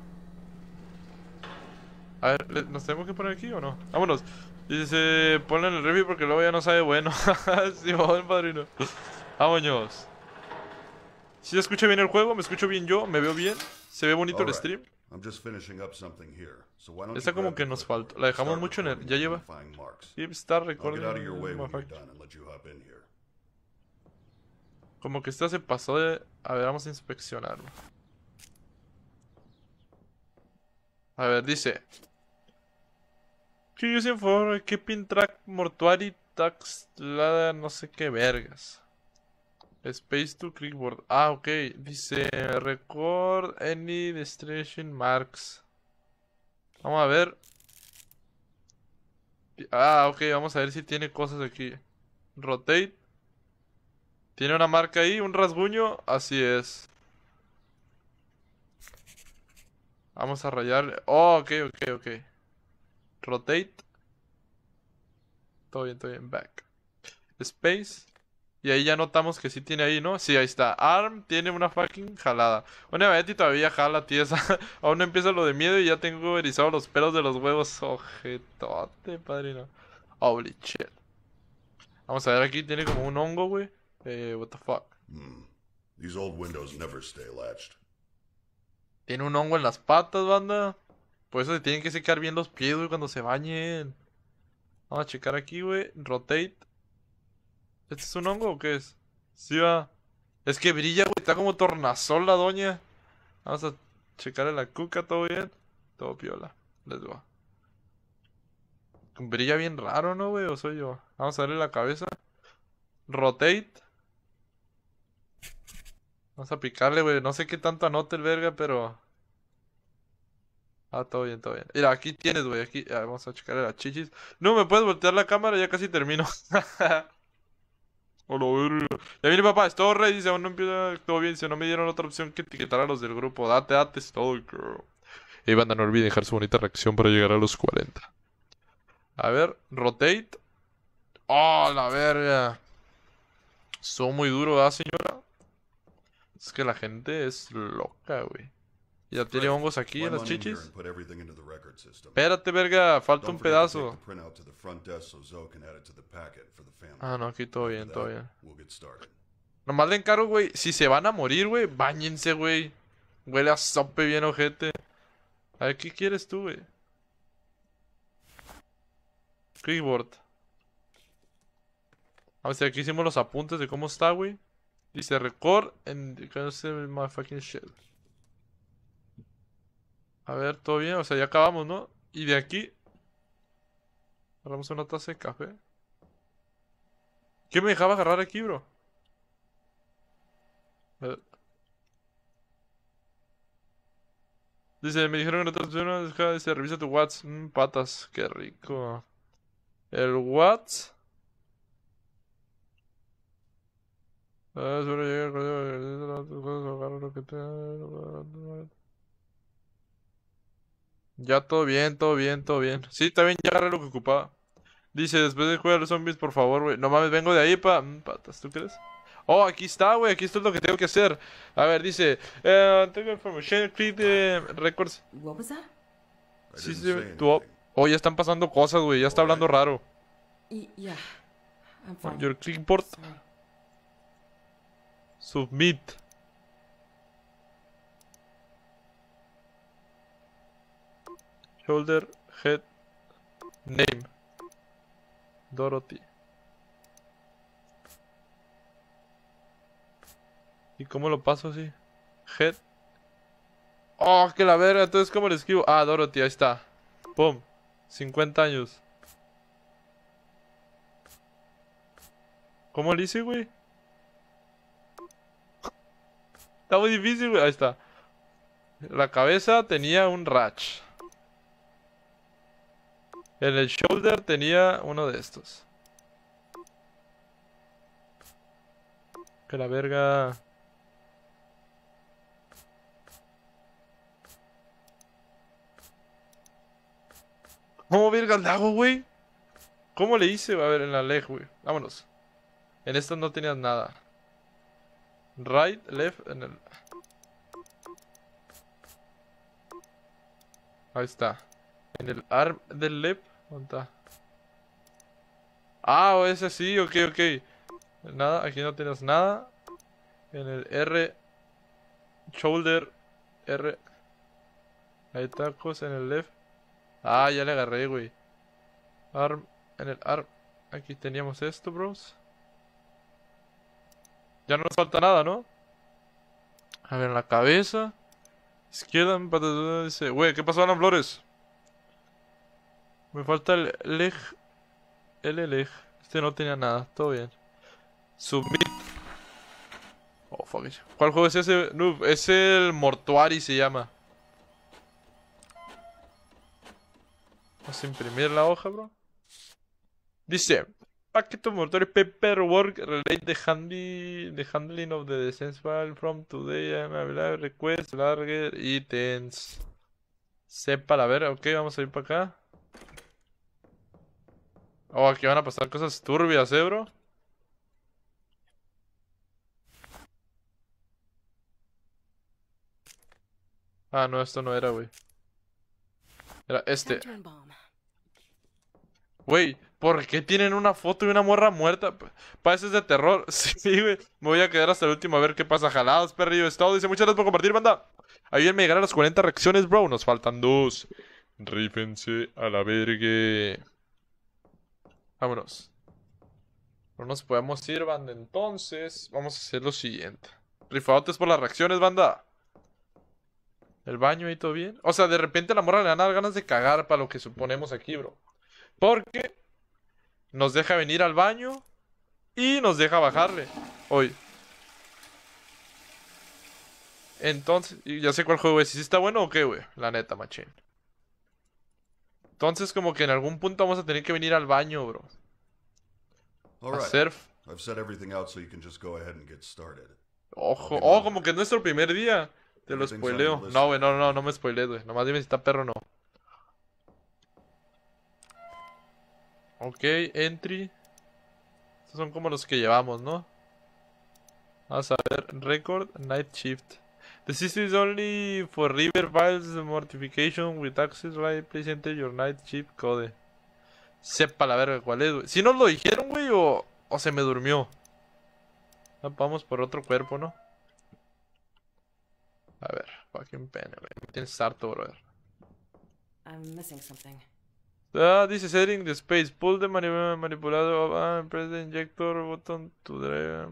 A ver, ¿nos tenemos que poner aquí o no? Vámonos. Dice, ponle en el refri porque luego ya no sabe bueno. Sí, joder, padrino. Vámonos. Si se escucha bien el juego, me escucho bien yo, me veo bien. Se ve bonito el stream. Esta como que nos faltó. La dejamos mucho en el... Ya lleva. Keep Star Recording. Como que esta se pasó de... A ver, vamos a inspeccionarlo. A ver, dice... Que using for keeping track mortuary tax... No sé qué vergas. Space to clipboard. Ah, ok. Dice... Record any destruction marks. Vamos a ver. Ah, ok. Vamos a ver si tiene cosas aquí. Rotate. Tiene una marca ahí, un rasguño. Así es. Vamos a rayarle. Oh, ok, ok, ok. Rotate. Todo bien, todo bien. Back. Space. Y ahí ya notamos que sí tiene ahí, ¿no? Sí, ahí está. Arm tiene una fucking jalada. Una Betty todavía jala, tiesa. Aún no empieza lo de miedo y ya tengo erizados los pelos de los huevos. Ojetote, padrino. Holy shit. Vamos a ver aquí, tiene como un hongo, güey. Eh, what the fuck. Hmm. These old windows never stay latched. Tiene un hongo en las patas, banda. Por eso se tienen que secar bien los pies, güey, cuando se bañen. Vamos a checar aquí, güey. Rotate. ¿Este es un hongo o qué es? Sí, va. Es que brilla, güey. Está como tornasol la doña. Vamos a checar en la cuca, todo bien. Todo piola. Let's go. Brilla bien raro, ¿no, güey? ¿O soy yo? Vamos a darle la cabeza. Rotate. Vamos a picarle, güey. No sé qué tanto anote el verga, pero... Ah, todo bien, todo bien. Mira, aquí tienes, güey. Aquí... Ah, vamos a checarle las chichis. No, ¿me puedes voltear la cámara? Ya casi termino. Hola, verga. Ya viene, papá. Es todo ready. Dice, aún no empieza todo bien. Si no me dieron otra opción que etiquetar a los del grupo. Date, date. Es todo, girl. Y banda, no olviden dejar su bonita reacción para llegar a los cuarenta. A ver, rotate. Oh, la verga. Son muy duro, ¿verdad, señora? Es que la gente es loca, güey. Ya tiene hongos aquí en las chichis. Espérate, verga, falta un pedazo. Ah, no, aquí todo bien, todo bien. Nomás le encargo, güey, si se van a morir, güey, báñense, güey. Huele a sope bien ojete. A ver, ¿qué quieres tú, güey? Clipboard. A ver si aquí hicimos los apuntes de cómo está, güey. Dice record en my fucking shit. A ver, todo bien, o sea, ya acabamos, ¿no? Y de aquí agarramos una taza de café. ¿Qué me dejaba agarrar aquí, bro? A ver. Dice, me dijeron que no te opción, dice, revisa tu Whats. Mmm, patas, qué rico. El Whats. Ah, solo llega el... Ya todo bien, todo bien, todo bien. Sí, también ya agarré lo que ocupaba. Dice, después de jugar a los zombies, por favor, güey. No mames, vengo de ahí, pa... Mm, patas, ¿tú crees? Oh, aquí está, güey. Aquí está lo que tengo que hacer. A ver, dice... Eh, tengo information, click de records. What was that? Sí, sí, tu... Oh, ya están pasando cosas, güey. Ya está hablando raro. Y yeah, I'm fine. Your clipboard. Sorry. Submit. Shoulder, head, name. Dorothy. ¿Y cómo lo paso así? Head. Oh, que la verga. Entonces, ¿cómo le escribo? Ah, Dorothy, ahí está. Pum. cincuenta años. ¿Cómo le hice, güey? Está muy difícil, güey. Ahí está. La cabeza tenía un ratch. En el shoulder tenía uno de estos. Que la verga. ¿Cómo verga el lago, güey? ¿Cómo le hice? A ver, en la leg, güey. Vámonos. En esta no tenías nada. Right, left, en el... Ahí está. En el arm del left. ¿Dónde está? Ah, o ese sí, ok, ok. Nada, aquí no tienes nada. En el R. Shoulder. R. Hay tacos en el left. Ah, ya le agarré, güey. Arm. En el arm. Aquí teníamos esto, bros. Ya no nos falta nada, ¿no? A ver, en la cabeza. Izquierda, dice, güey, ¿qué pasó con las flores? Me falta el leg. El leg. Este no tenía nada, todo bien. Submit. Oh, fuck it. ¿Cuál juego es ese? Noob, es el Mortuary, se llama. Vamos a imprimir la hoja, bro. Dice, packet of mortuary paperwork relate the handy the handling of the descent file from today and blah, request larger items. Sepa la ver, ok, vamos a ir para acá. Oh, aquí van a pasar cosas turbias, eh, bro. Ah, no, esto no era, güey. Era este. Güey, ¿por qué tienen una foto de una morra muerta? Pareces de terror. Sí, güey. Me voy a quedar hasta el último a ver qué pasa. Jalados, perrillo. Estado dice, muchas gracias por compartir, banda. Ayúdenme a llegar a las cuarenta reacciones, bro. Nos faltan dos. Rífense a la verga. Vámonos. No nos podemos ir, banda. Entonces, vamos a hacer lo siguiente. Rifadotes por las reacciones, banda. El baño y todo bien. O sea, de repente a la morra le van a dar ganas de cagar para lo que suponemos aquí, bro. Porque nos deja venir al baño y nos deja bajarle. Hoy. Entonces, ya sé cuál juego es. Si está bueno o qué, güey. La neta, machín. Entonces, como que en algún punto vamos a tener que venir al baño, bro. A hacer... I've set everything out so you can just go ahead and get started. Ojo, oh, como que es nuestro primer día. Te lo spoileo. No, güey, no, no, no me spoilees, güey. Nomás dime si está perro o no. Ok, entry. Estos son como los que llevamos, ¿no? Vamos a ver. Record, night shift. The system is only for river files mortification with access right. Please enter your night shift code. Sepa la verga cuál es, güey. Si nos lo dijeron, güey, o, o se me durmió. Vamos por otro cuerpo, ¿no? A ver, fucking pen, güey. Me tienes harto, brother. I'm missing something. Ah, dice setting the space. Pull the mani manipulado. Ah, press the injector button to drive.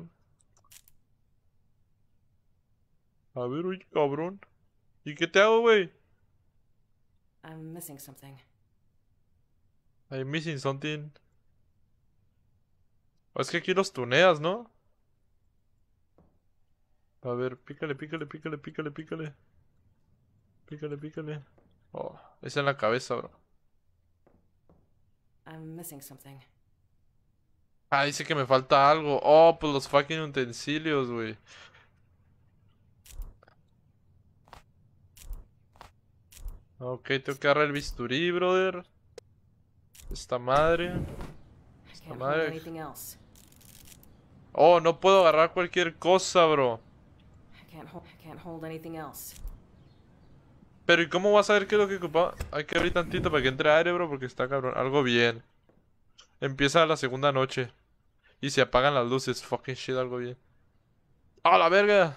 A ver, uy, cabrón. ¿Y qué te hago, güey? I'm missing something. I'm missing something. Es que aquí los tuneas, ¿no? A ver, pícale, pícale, pícale, pícale, pícale. Pícale, pícale. Oh, es en la cabeza, bro. I'm missing something. Ah, dice que me falta algo. Oh, pues los fucking utensilios, güey. Ok, tengo que agarrar el bisturí, brother. Esta madre. Esta madre. Oh, no puedo agarrar cualquier cosa, bro. Pero ¿y cómo vas a ver qué es lo que ocupa? Hay que abrir tantito para que entre aire, bro, porque está cabrón. Algo bien. Empieza la segunda noche. Y se apagan las luces. Fucking shit, algo bien. ¡A la verga!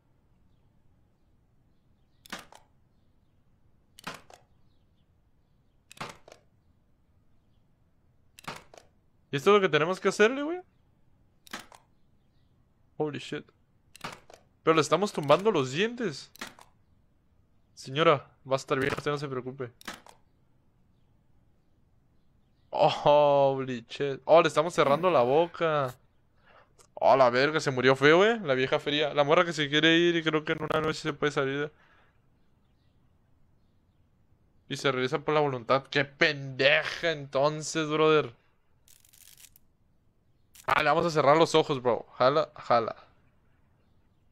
¿Y esto es lo que tenemos que hacerle, güey? Holy shit. Pero le estamos tumbando los dientes. Señora, va a estar bien, usted no se preocupe. Oh, holy shit. Oh, le estamos cerrando la boca. Oh, la verga, se murió feo, eh. La vieja fría. La morra que se quiere ir y creo que en una noche se puede salir. Y se regresa por la voluntad. ¡Qué pendeja entonces, brother! Ah, le vamos a cerrar los ojos, bro. Jala, jala.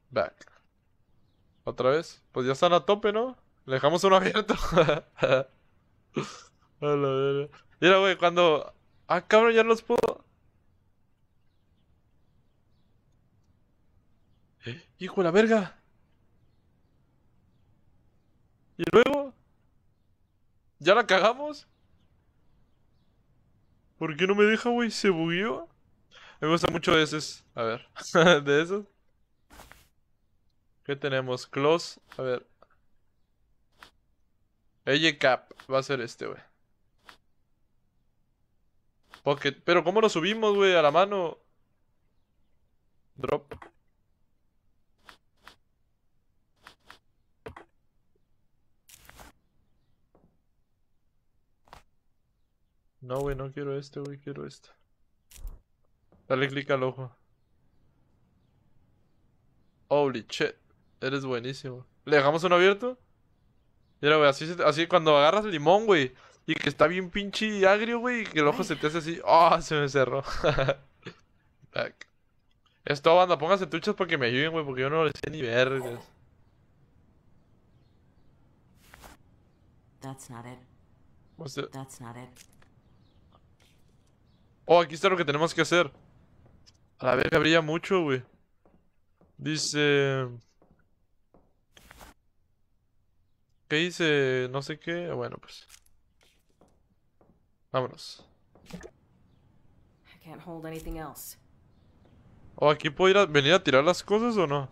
Back. ¿Otra vez? Pues ya están a tope, ¿no? Le dejamos uno abierto. A la verga. Mira, güey, cuando... Ah, cabrón, ya los puedo... ¡Hijo de la verga! ¿Y luego? ¿Ya la cagamos? ¿Por qué no me deja, güey? ¿Se bugueó? Me gusta mucho ese. A ver. ¿De esos? ¿Qué tenemos? Close. A ver. Ella Cap. Va a ser este, güey. Pocket. Pero ¿cómo lo subimos, güey? A la mano. Drop. No, güey, no quiero este, güey. Quiero este. Dale clic al ojo. Holy shit. Eres buenísimo. ¿Le dejamos uno abierto? Mira, güey, así, se- así cuando agarras el limón, güey. Y que está bien pinche agrio, güey. Y que el ojo se te hace así. ¡Oh! Se me cerró. Back. Esto, banda, pónganse tuchas para que me ayuden, güey. Porque yo no le sé ni vergas. That's not it. O sea, That's not it. oh, aquí está lo que tenemos que hacer. A la verga, brilla mucho, güey. Dice... ¿Qué dice? No sé qué. Bueno, pues. Vámonos. I can't hold anything else. Oh, aquí puedo ir a, venir a tirar las cosas o no.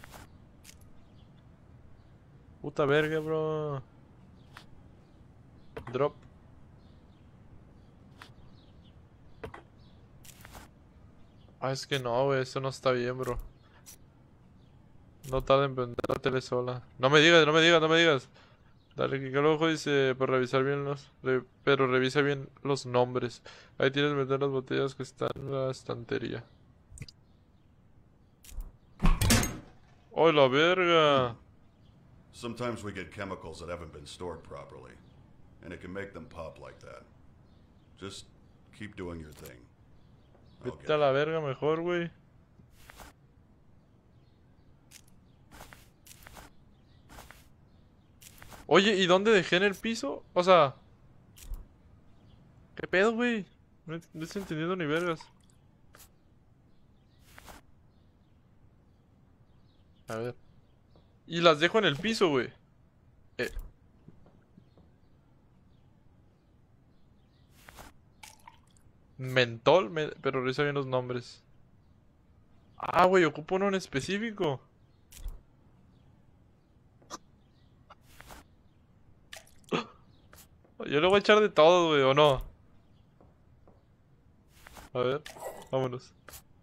Puta verga, bro. Drop. Ah, es que no, güey. Eso no está bien, bro. No tarda en prender la tele sola. No me digas, no me digas, no me digas. Dale clic al ojo, dice, para revisar bien los... re- pero revisa bien los nombres. Ahí tienes que meter las botellas que están en la estantería. ¡Oh, la verga! Sometimes we get chemicals that haven't been stored properly, and it can make them pop like that. Just keep doing your thing. I'll Vete get a la verga mejor, güey. Oye, ¿y dónde dejé en el piso? O sea... ¿Qué pedo, güey? No, no estoy entendiendo ni vergas. A ver. Y las dejo en el piso, güey. Eh. Mentol, me- pero revisa bien los nombres. Ah, güey, ocupo uno en específico. Yo le voy a echar de todo, güey, ¿o no? A ver, vámonos.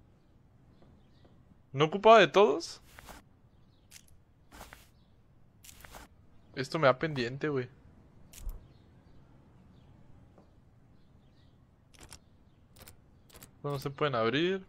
¿No ocupaba de todos? Esto me da pendiente, güey. No se pueden abrir.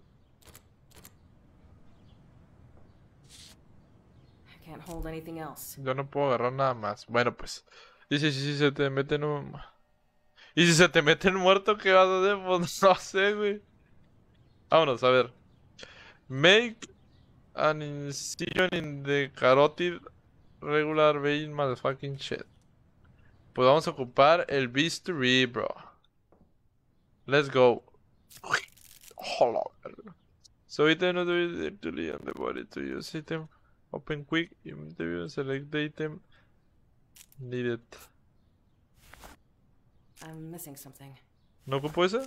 I can't hold anything else. Yo no puedo agarrar nada más. Bueno, pues. Dice, si se te mete en un... ¿Y si se te mete el muerto, qué vas a hacer? Pues no sé, güey. Vámonos, a ver. Make an incision in the carotid regular vein motherfucking shit. Pues vamos a ocupar el bisturí, bro. Let's go. Hola. So item not directly on the body to use item. Open quick, interview, select the item needed. I'm missing something. ¿No ocupo ese?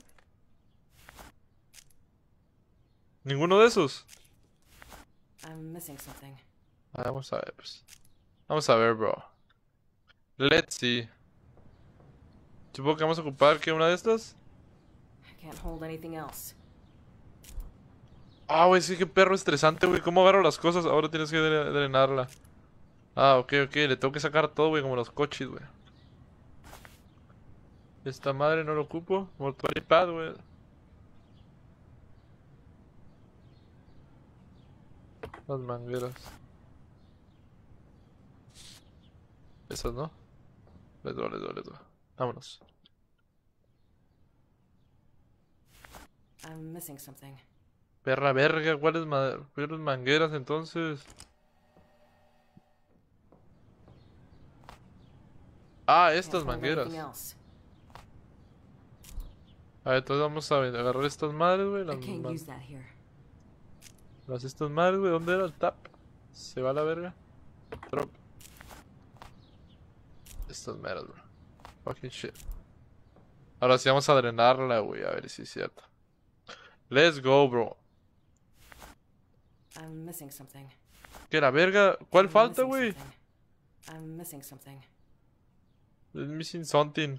¿Ninguno de esos? I'm missing something. Ah, vamos a ver, pues. Vamos a ver, bro. Let's see. Supongo que vamos a ocupar que una de estas. I can't hold anything else. Ah, güey, sí, qué perro estresante, güey. ¿Cómo agarro las cosas? Ahora tienes que dre- drenarla. Ah, ok, ok. Le tengo que sacar todo, güey, como los coches, güey. Esta madre no lo ocupo. Mortuary pad, güey. Las mangueras. Esas, ¿no? Les doy, les doy, les doy. Vámonos. I'm missing something. Perra verga, ¿cuáles ma cuáles mangueras entonces? Ah, estas mangueras. A ver, entonces vamos a agarrar estas madres, güey. Las, ma las estas madres, güey. ¿Dónde era el tap? Se va a la verga. Drop. Estas madres, bro. Fucking shit. Ahora sí vamos a drenarla, güey. A ver si es cierto. Let's go, bro. I'm missing something. ¿Qué la verga? ¿Cuál I'm falta, missing güey? something. I'm missing something. Es missing something.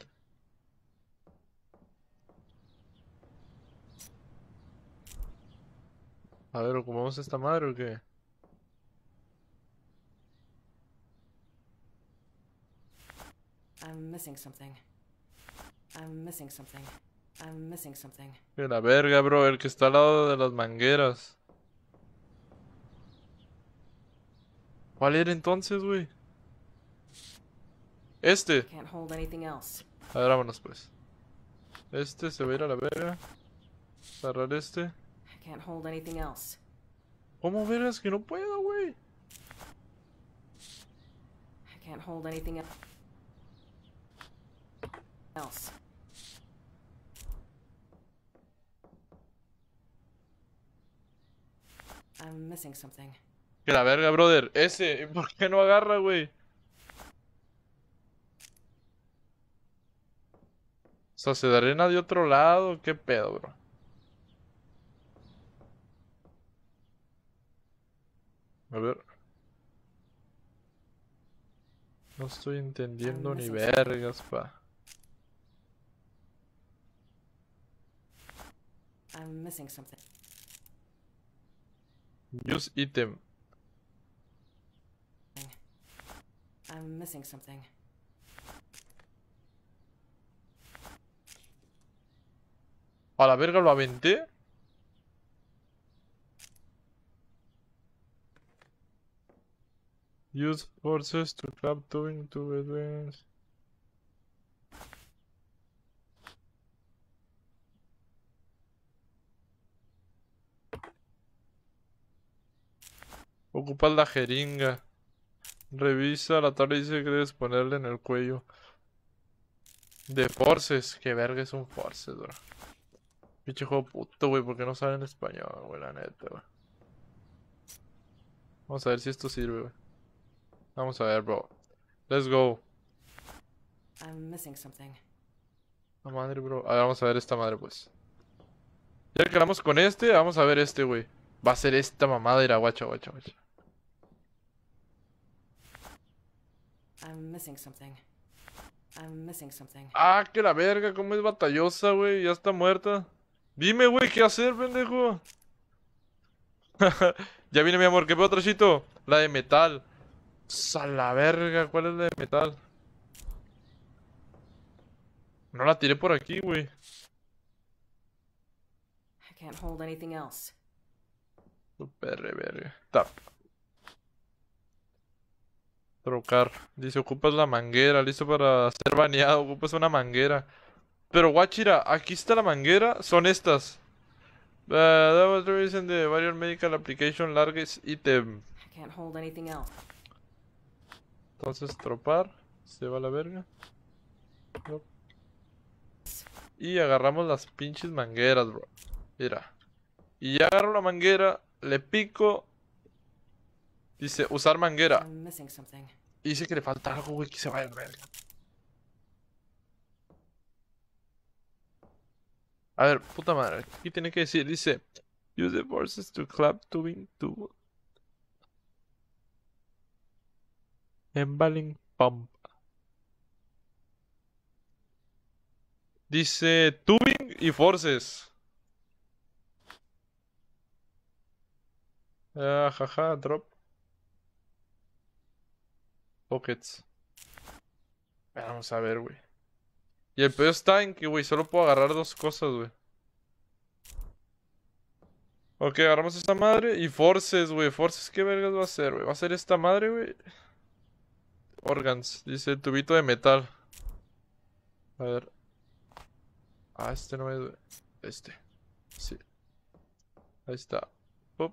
A ver, ¿ocupamos esta madre o qué? I'm missing something. I'm missing something. I'm missing something. Que la verga, bro. El que está al lado de las mangueras. ¿Cuál era entonces, güey? Este. Can't hold anything else. A ver, vámonos pues. Este se va a ir a la verga. Cerrar este. I can't hold anything else. ¿Cómo vergas que no puedo, güey? I can't hold anything el- else. I'm missing something. Que la verga, brother. Ese. ¿Por qué no agarra, güey? O sea, se da arena de otro lado. ¿Qué pedo, bro? A ver. No estoy entendiendo ni vergas, pa. I'm missing something. Use item. I'm missing something. A la verga lo aventé. Use forces to clap tubing to advance. Ocupas la jeringa. Revisa la tabla y dice que debes ponerle en el cuello. De forces. Que verga es un forces, bro. Pinche juego puto, güey, porque no saben español, güey, la neta, güey. Vamos a ver si esto sirve, güey. Vamos a ver, bro. Let's go. I'm missing something. La madre, bro. A ver, vamos a ver esta madre, pues. Ya que quedamos con este, vamos a ver este, güey. Va a ser esta mamada, ir a guacha, guacha, guacha. I'm missing something. I'm missing something. Ah, que la verga, cómo es batallosa, güey. Ya está muerta. Dime, güey, ¿qué hacer, pendejo? Ya viene, mi amor. ¿Qué pedo, trachito? La de metal. A la verga, ¿cuál es la de metal? No la tiré por aquí, güey. I can't hold anything else. Super verga. Tap. Trocar. Dice, ocupas la manguera. Listo para ser baneado. Ocupas una manguera. Pero, guachira, aquí está la manguera. Son estas. Uh, that was the reason the various medical application largest item. I can't hold anything else. Entonces, tropar. Se va a la verga. Trop. Y agarramos las pinches mangueras, bro. Mira. Y ya agarro la manguera. Le pico. Dice, usar manguera. I'm missing something. Y dice que le falta algo, güey, que se vaya a la verga. A ver, puta madre. Aquí tiene que decir, dice, use the forces to clap tubing to emballing pump. Dice tubing y forces. Ah, jaja, drop. Pockets. Vamos a ver, güey. Y el peor está en que, güey, solo puedo agarrar dos cosas, güey. Ok, agarramos esta madre y forces, güey. Forces, ¿qué vergas va a ser, güey? Va a ser esta madre, güey. Organs, dice tubito de metal. A ver. Ah, este no es, güey. Este. Sí. Ahí está. Pop.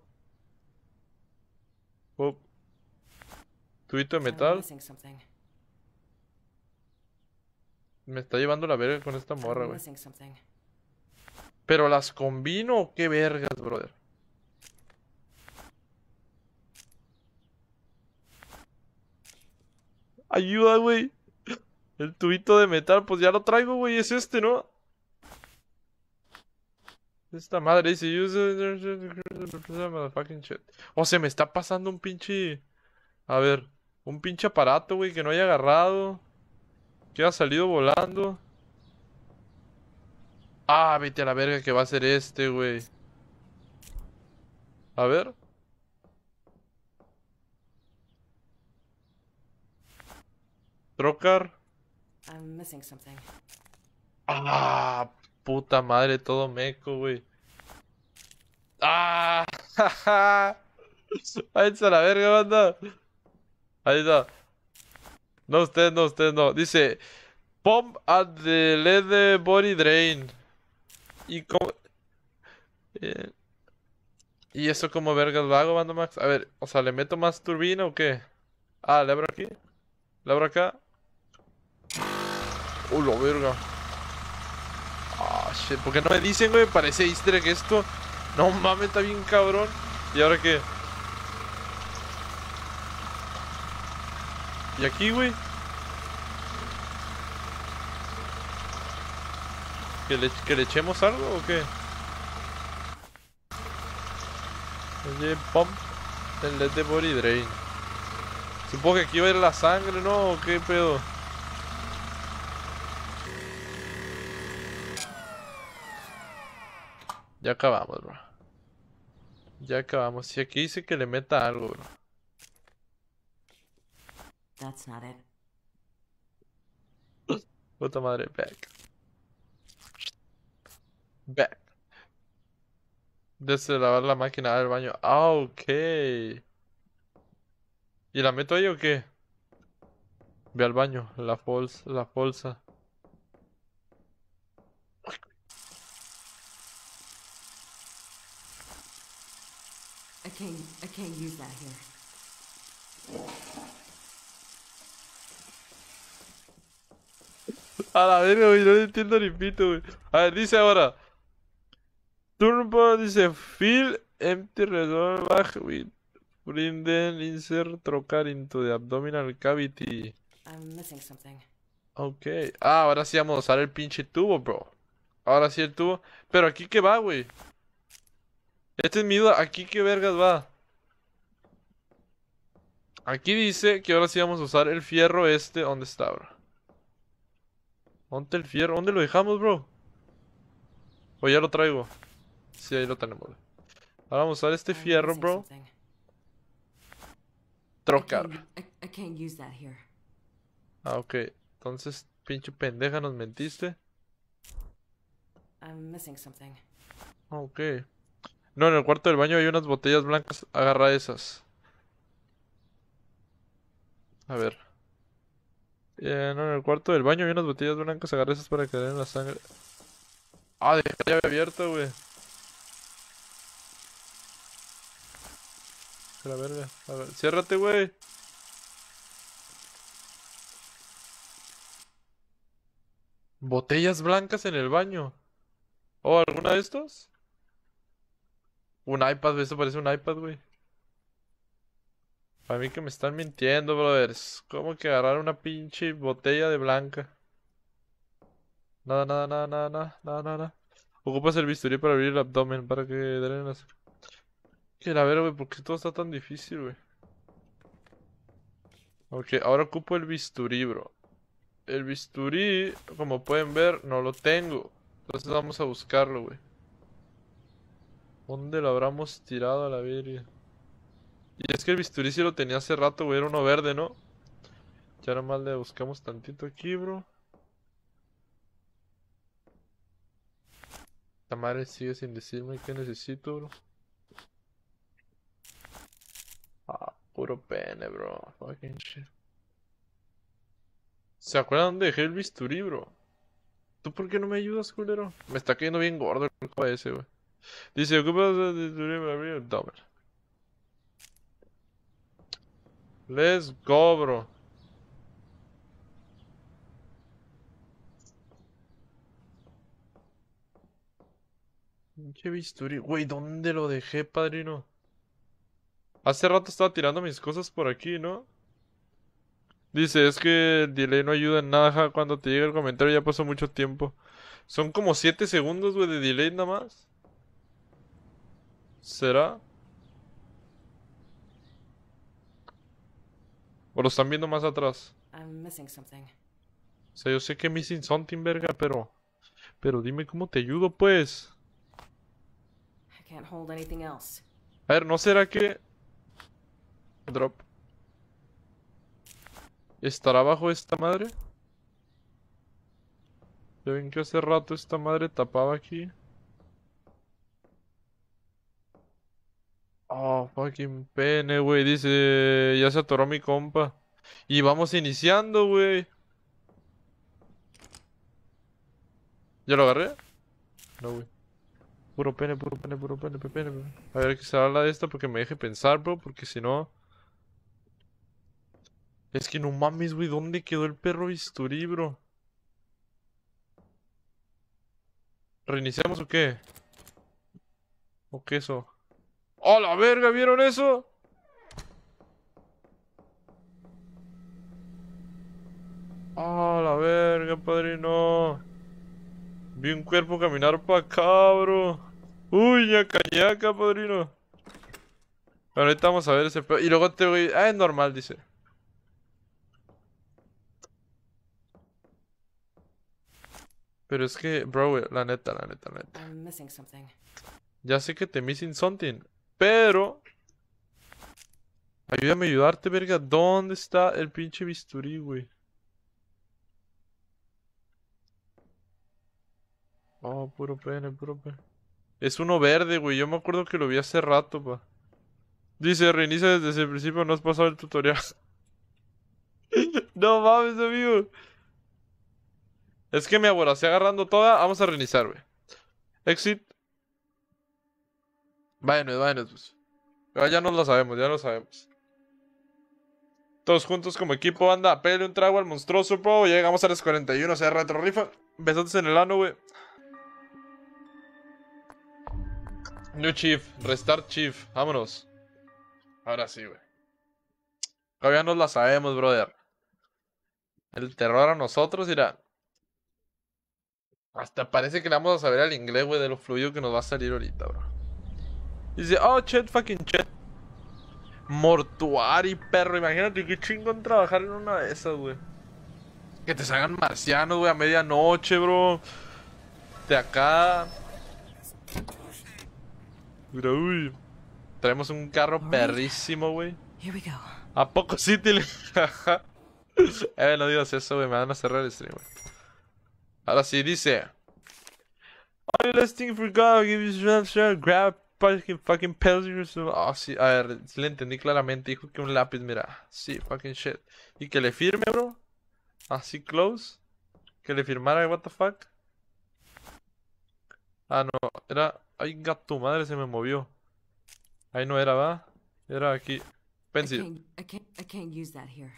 Pop. Tubito de I'm metal. missing something. Me está llevando la verga con esta morra, I'm güey. missing something. ¿Pero las combino o qué vergas, brother? Ayuda, güey. El tubito de metal, pues ya lo traigo, güey. Es este, ¿no? Esta madre dice motherfucking shit. O se me está pasando un pinche... A ver, un pinche aparato, güey, que no haya agarrado. Que haya salido volando. Ah, vete a la verga que va a ser este, güey. A ver. Trocar. I'm missing something. Ah, puta madre, todo meco, güey. Ah, jaja. Ahí está la verga, banda. Ahí está. No, usted no, usted no. Dice, pump at the lead body drain. Y como... eh, ¿Y eso como vergas lo hago, banda Max? A ver, o sea, ¿le meto más turbina o qué? Ah, ¿le abro aquí? ¿Le abro acá? Uh, la verga. Ah, shit. ¿Por qué no me dicen, güey? Parece easter egg esto. No mames, está bien cabrón. ¿Y ahora qué? ¿Y aquí, güey? ¿Que le, ¿Que le echemos algo o qué? Oye, pump el Let the Body Drain. Supongo que aquí va a ir la sangre, ¿no? ¿O qué pedo? Ya acabamos, bro. Ya acabamos. Si aquí dice que le meta algo, bro. That's not it. Puta madre, back. Back. Desde lavar la máquina del baño. Ah, ok. ¿Y la meto ahí o qué? Ve al baño. La bolsa. La bolsa. I can't. I can't use that here. A la verga, güey. No entiendo ni pito, güey. A ver, dice ahora. Turbo dice fill empty resolve back with bring then insert trocar into the abdominal cavity. I'm missing something. Ok. Ah, ahora sí vamos a usar el pinche tubo, bro. Ahora sí el tubo. Pero aquí qué va, güey. Esta es mi duda. Aquí qué vergas va. Aquí dice que ahora sí vamos a usar el fierro este. ¿Dónde está, bro? ¿Dónde el fierro? ¿Dónde lo dejamos, bro? O ya lo traigo. Sí, ahí lo tenemos. Ahora vamos a usar este I'm fierro, missing bro. something. I Trocar. can't, I, I can't use that here. Ah, ok. Entonces, pinche pendeja, nos mentiste. I'm missing something. Ah, ok. No, en el cuarto del baño hay unas botellas blancas. Agarra esas. A ver. Eh, no, en el cuarto del baño hay unas botellas blancas. Agarra esas para que den la sangre. Ah, dejé la llave abierta, güey. A la verga. A ver, ciérrate, güey. Botellas blancas en el baño. ¿O alguna de estos? Un iPad, esto parece un iPad, güey. Para mí que me están mintiendo, brothers. ¿Cómo que agarrar una pinche botella de blanca? Nada, nada, nada, nada, nada, nada, nada. Ocupas el bisturí para abrir el abdomen para que den las... Que la verga, güey, ¿por qué todo está tan difícil, güey? Ok, ahora ocupo el bisturí, bro. El bisturí, como pueden ver, no lo tengo. Entonces vamos a buscarlo, güey. ¿Dónde lo habramos tirado a la verga? Y es que el bisturí sí lo tenía hace rato, güey. Era uno verde, ¿no? Ya nomás le buscamos tantito aquí, bro. La madre sigue sin decirme qué necesito, bro. Ah, puro pene, bro. Fucking shit. ¿Se acuerdan dónde dejé el bisturí, bro? ¿Tú por qué no me ayudas, culero? Me está cayendo bien gordo el compa ese, güey. Dice, ocupa de Domer. Let's go, bro. Pinche bisturí. Güey, ¿dónde lo dejé, padrino? Hace rato estaba tirando mis cosas por aquí, ¿no? Dice, es que el delay no ayuda en nada. Cuando te llega el comentario ya pasó mucho tiempo. Son como siete segundos, güey, de delay nada más. ¿Será? ¿O lo están viendo más atrás? I'm missing something. O sea, yo sé que missing something, verga, pero... Pero dime cómo te ayudo, pues. I can't hold anything else. A ver, ¿no será que... Drop. ¿Estará bajo esta madre? Ya ven que hace rato esta madre tapaba aquí. Oh, fucking pene, güey. Dice, ya se atoró mi compa. Y vamos iniciando, güey. ¿Ya lo agarré? No, güey. Puro pene, puro pene, puro pene, pene, pene. A ver que se habla de esta porque me deje pensar, bro. Porque si no... Es que no mames, güey. ¿Dónde quedó el perro bisturí, bro? ¿Reiniciamos o qué? ¿O qué eso? ¡Oh, la verga! ¿Vieron eso? ¡Oh, la verga, padrino! Vi un cuerpo caminar pa' acá, bro. ¡Uy, ñaca, ñaca, padrino! Pero ahorita vamos a ver ese pedo. Y luego te voy... Ah, es normal, dice. Pero es que, bro, la neta, la neta, la neta. I'm missing something. Ya sé que te missing something, pero... Ayúdame a ayudarte, verga. ¿Dónde está el pinche bisturí, güey? Oh, puro pene, puro pene. Es uno verde, güey. Yo me acuerdo que lo vi hace rato, pa. Dice, reinicia desde el principio, no has pasado el tutorial. No mames, amigo. Es que me aboracé agarrando toda. Vamos a reiniciar, güey. Exit. Váyanos, váyanos, pues. Pero ya nos lo sabemos, ya lo sabemos. Todos juntos como equipo, anda. Pele un trago al monstruoso, bro. Llegamos a las cuarenta y uno, o sea, retro rifa. Besotes en el ano, güey. New Chief, Restart Chief, vámonos. Ahora sí, güey. Todavía nos la sabemos, brother. El terror a nosotros, irá. Hasta parece que le vamos a saber al inglés, güey, de lo fluido que nos va a salir ahorita, bro. Dice, oh, chat, fucking chat. Mortuari, perro. Imagínate qué chingón trabajar en una de esas, güey. Que te salgan marcianos, güey, a medianoche, bro. De acá. Mira, uy. Traemos un carro perrísimo, güey. Here we go. ¿A poco sí te le... eh, no digas eso, güey. Me van a cerrar el stream, güey. Ahora sí, dice. Oh, let's think for God. Give you shot, grab fucking fucking pills. Oh, sí. A ver, sí le entendí claramente. Dijo que un lápiz, mira. Sí, fucking shit. Y que le firme, bro. Así, close. Que le firmara, what the fuck. Ah, no. Era... Ay, gato, madre, se me movió. Ahí no era, ¿va? Era aquí. I Pencil. can't, I can't, I can't use that here.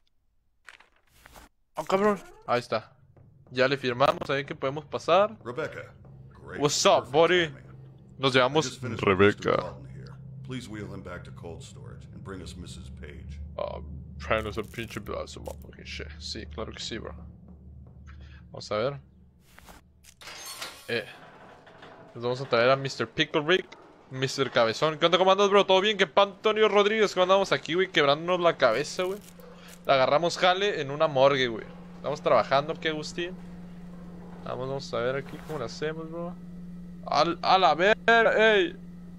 Oh, cabrón. Ahí está. Ya le firmamos, ahí que podemos pasar. Rebecca. Great. What's up, Perfect buddy? timing. Nos I llamamos just finished with Mister Rebecca. Dalton here. Please wheel him back to cold storage and bring us Missus Page. Ah, tráenos el pinche pedazo, motherfucking shit. Sí, claro que sí, bro. Vamos a ver. Eh. Nos vamos a traer a mister Pickle Rick, mister Cabezón. ¿Qué onda, comandos, bro? ¿Todo bien? ¿Qué pan, Antonio Rodríguez? ¿Cómo andamos aquí, güey? Quebrándonos la cabeza, güey. Agarramos jale en una morgue, güey. Estamos trabajando, ¿qué, Agustín? Vamos, vamos a ver aquí cómo lo hacemos, bro. Al, a la ver, ey.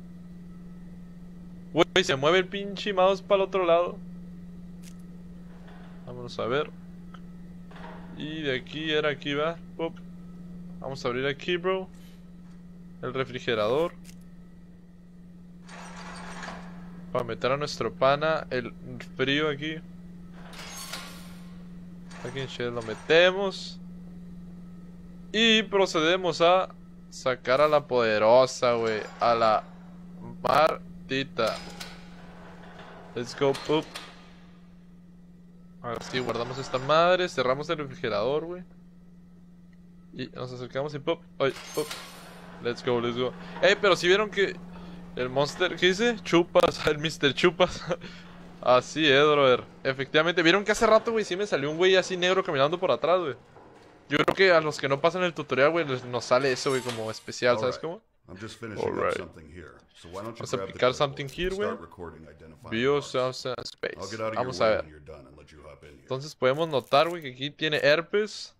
Güey, se mueve el pinche mouse para el otro lado. Vamos a ver. Y de aquí era aquí, va. Pop. Vamos a abrir aquí, bro. El refrigerador. Para meter a nuestro pana el frío aquí. Aquí en shit lo metemos. Y procedemos a Sacar a la poderosa, güey. A la Martita. Let's go, poop. Ahora sí, guardamos esta madre. Cerramos el refrigerador, güey. Y nos acercamos y pop. Ay, pop. Let's go, let's go. Ey, pero si vieron que el monster, ¿qué dice? Chupas, el mister Chupas. Así es, brother. Efectivamente, vieron que hace rato, güey, sí me salió un güey así negro caminando por atrás, güey. Yo creo que a los que no pasan el tutorial, güey, nos sale eso, güey, como especial, ¿sabes cómo? Alright. Vamos a aplicar something here, güey. View source space. Vamos a ver. Entonces podemos notar, güey, que aquí tiene herpes.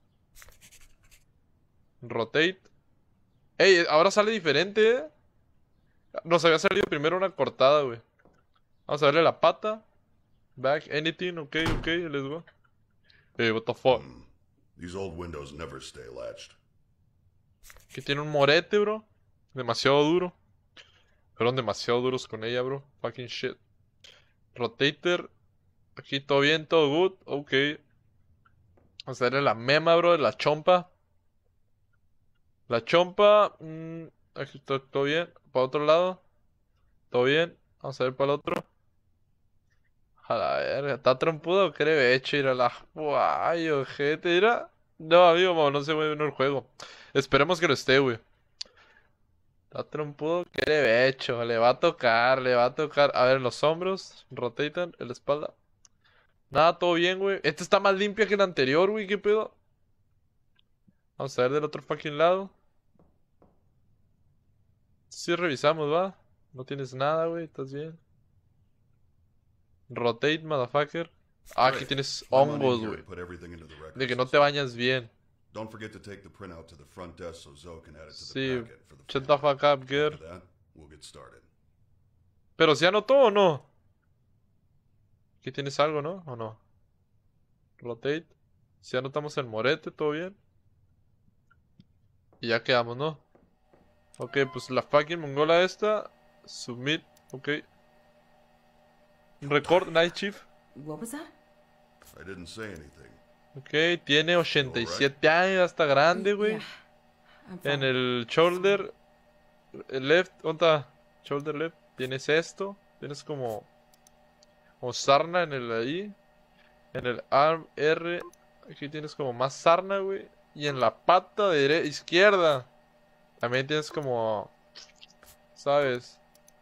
Rotate. Ey, ahora sale diferente, ¿eh? Nos había salido primero una cortada, güey. Vamos a verle la pata. Back, anything, ok, ok, let's go. Hey, what the fuck. Hmm. These old windows never stay latched. Que tiene un morete, bro. Demasiado duro. Fueron demasiado duros con ella, bro. Fucking shit. Rotator. Aquí todo bien, todo good. Ok. Vamos a verle la mema, bro, de la chompa. La chompa. Mmm, aquí está todo bien. Para otro lado. Todo bien. Vamos a ver para el otro. A la verga. ¿Está trompudo o cree hecho? Ir a la. Guay, ojete, mira. No, amigo, no se mueve en el juego. Esperemos que lo esté, güey. Está trompudo, cree hecho. Le va a tocar, le va a tocar. A ver, los hombros. Rotan, en la espalda. Nada, todo bien, güey. Esta está más limpia que la anterior, güey. ¿Qué pedo? Vamos a ver del otro fucking lado. Sí, revisamos, va. No tienes nada, güey. ¿Estás bien? Rotate, motherfucker. Ah, aquí tienes hongos, güey. De que no te bañas bien. Sí, shut the fuck up, girl. Pero ¿se anotó o no? Aquí tienes algo, ¿no? ¿O no? Rotate. Si anotamos el morete, todo bien. Y ya quedamos, ¿no? Ok, pues la fucking mongola esta. Submit, ok. Record, Night Chief. What was that? I didn't say anything. Ok, tiene ochenta y siete años, está grande, güey. En el shoulder el left, ¿dónde está? Shoulder left, tienes esto. Tienes como como sarna en el ahí. En el arm R, aquí tienes como más sarna, güey. Y en la pata de izquierda también tienes como, ¿sabes?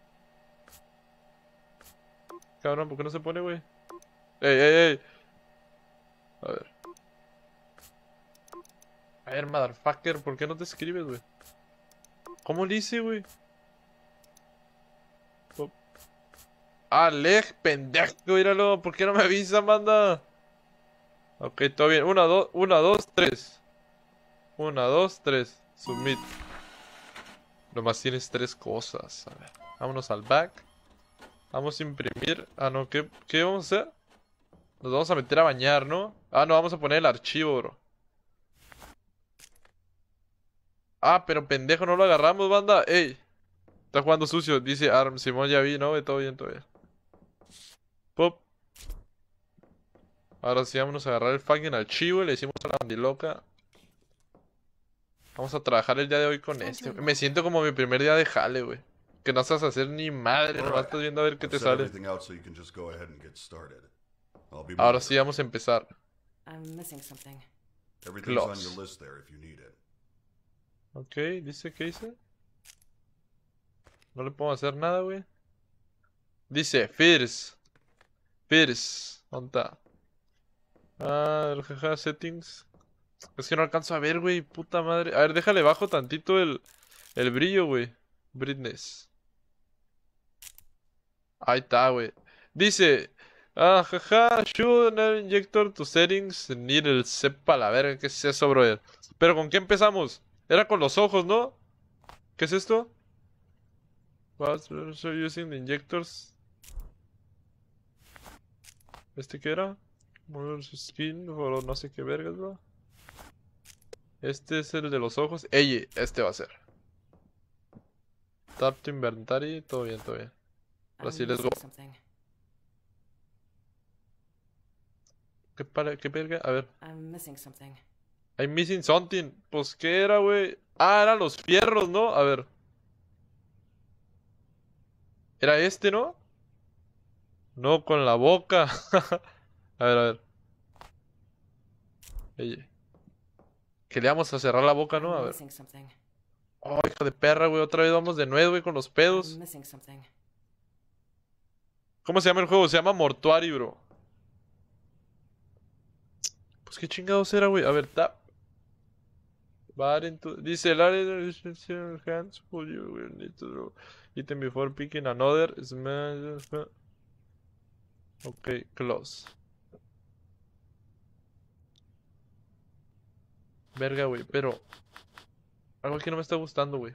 Cabrón, ¿por qué no se pone, güey? Ey, ey, ey. A ver. A ver, motherfucker, ¿por qué no te escribes, güey? ¿Cómo le hice, güey? Oh. Ah, leg, pendejo, míralo. ¿Por qué no me avisa, manda? Ok, todo bien. Una, dos, una, dos, tres. Una, dos, tres. Submit. Nomás tienes tres cosas. A ver, vámonos al back. Vamos a imprimir. Ah, no, ¿qué, qué vamos a hacer? Nos vamos a meter a bañar, ¿no? Ah, no, vamos a poner el archivo, bro. Ah, pero pendejo, no lo agarramos, banda. Ey, está jugando sucio. Dice Arm. Simón, ya vi, ¿no? Todo bien, todo bien. Pop. Ahora sí, vámonos a agarrar el fucking archivo y le decimos a la bandiloca. Vamos a trabajar el día de hoy con este. Me siento como mi primer día de jale, güey. Que no sabes hacer ni madre, nomás estás viendo a ver qué te sale. Ahora sí, vamos a empezar. Close. Ok, dice, ¿qué dice? No le puedo hacer nada, güey. Dice, First. First. ¿Dónde está? Ah, el jaja, settings. Es que no alcanzo a ver, güey. Puta madre. A ver, déjale bajo tantito el, el brillo, güey. Brightness. Ahí está, güey. Dice, ah, jaja, should an injector to settings. Needle, sepa la verga, ¿qué es eso, brother? Pero ¿con qué empezamos? Era con los ojos, ¿no? ¿Qué es esto? What's using the injectors? ¿Este qué era? Mover skin o no sé qué vergas, bro. Este es el de los ojos. Ey, este va a ser. Tap to inventory, todo bien, todo bien. Ahora sí, let's go. ¿Qué, para, qué verga? A ver. I'm missing something. Pues, ¿qué era, güey? Ah, eran los fierros, ¿no? A ver. Era este, ¿no? No, con la boca. A ver, a ver. Oye. Que le vamos a cerrar la boca, ¿no? A I'm ver. missing something. Oh, hijo de perra, güey. Otra vez vamos de nuevo, güey, con los pedos. I'm missing something. ¿Cómo se llama el juego? Se llama Mortuary, bro. Pues, ¿qué chingados era, güey? A ver, tap. Bar into... Dice el área de restricción hands pull you will need to draw item before picking another smash. Ok, close. Verga, güey, pero algo aquí no me está gustando, güey.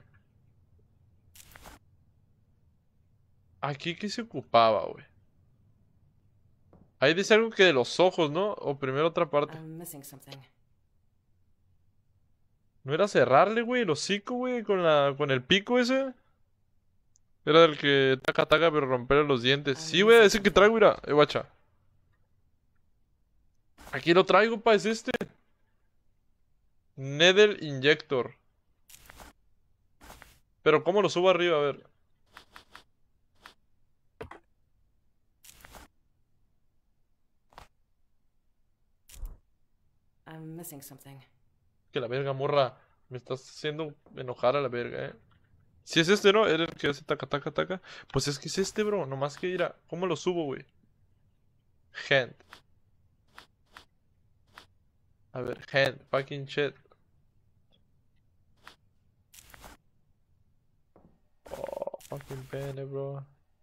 Aquí que se ocupaba, güey. Ahí dice algo que de los ojos, ¿no? O primero otra parte. I'm missing something. ¿No era cerrarle, güey, el hocico, güey, con la, con el pico ese? Era del que taca taca pero romper los dientes. Sí, güey, ese que traigo, mira, eh, guacha. Aquí lo traigo, pa, es este. Needle Injector. Pero ¿cómo lo subo arriba? A ver. I'm missing something. Que la verga, morra. Me estás haciendo enojar a la verga, eh. Si es este, ¿no? Era el que hace taca taca taca. Pues es que es este, bro. Nomás que irá. ¿Cómo lo subo, güey? Hand. A ver, hand. Fucking shit. Oh, fucking pene, bro.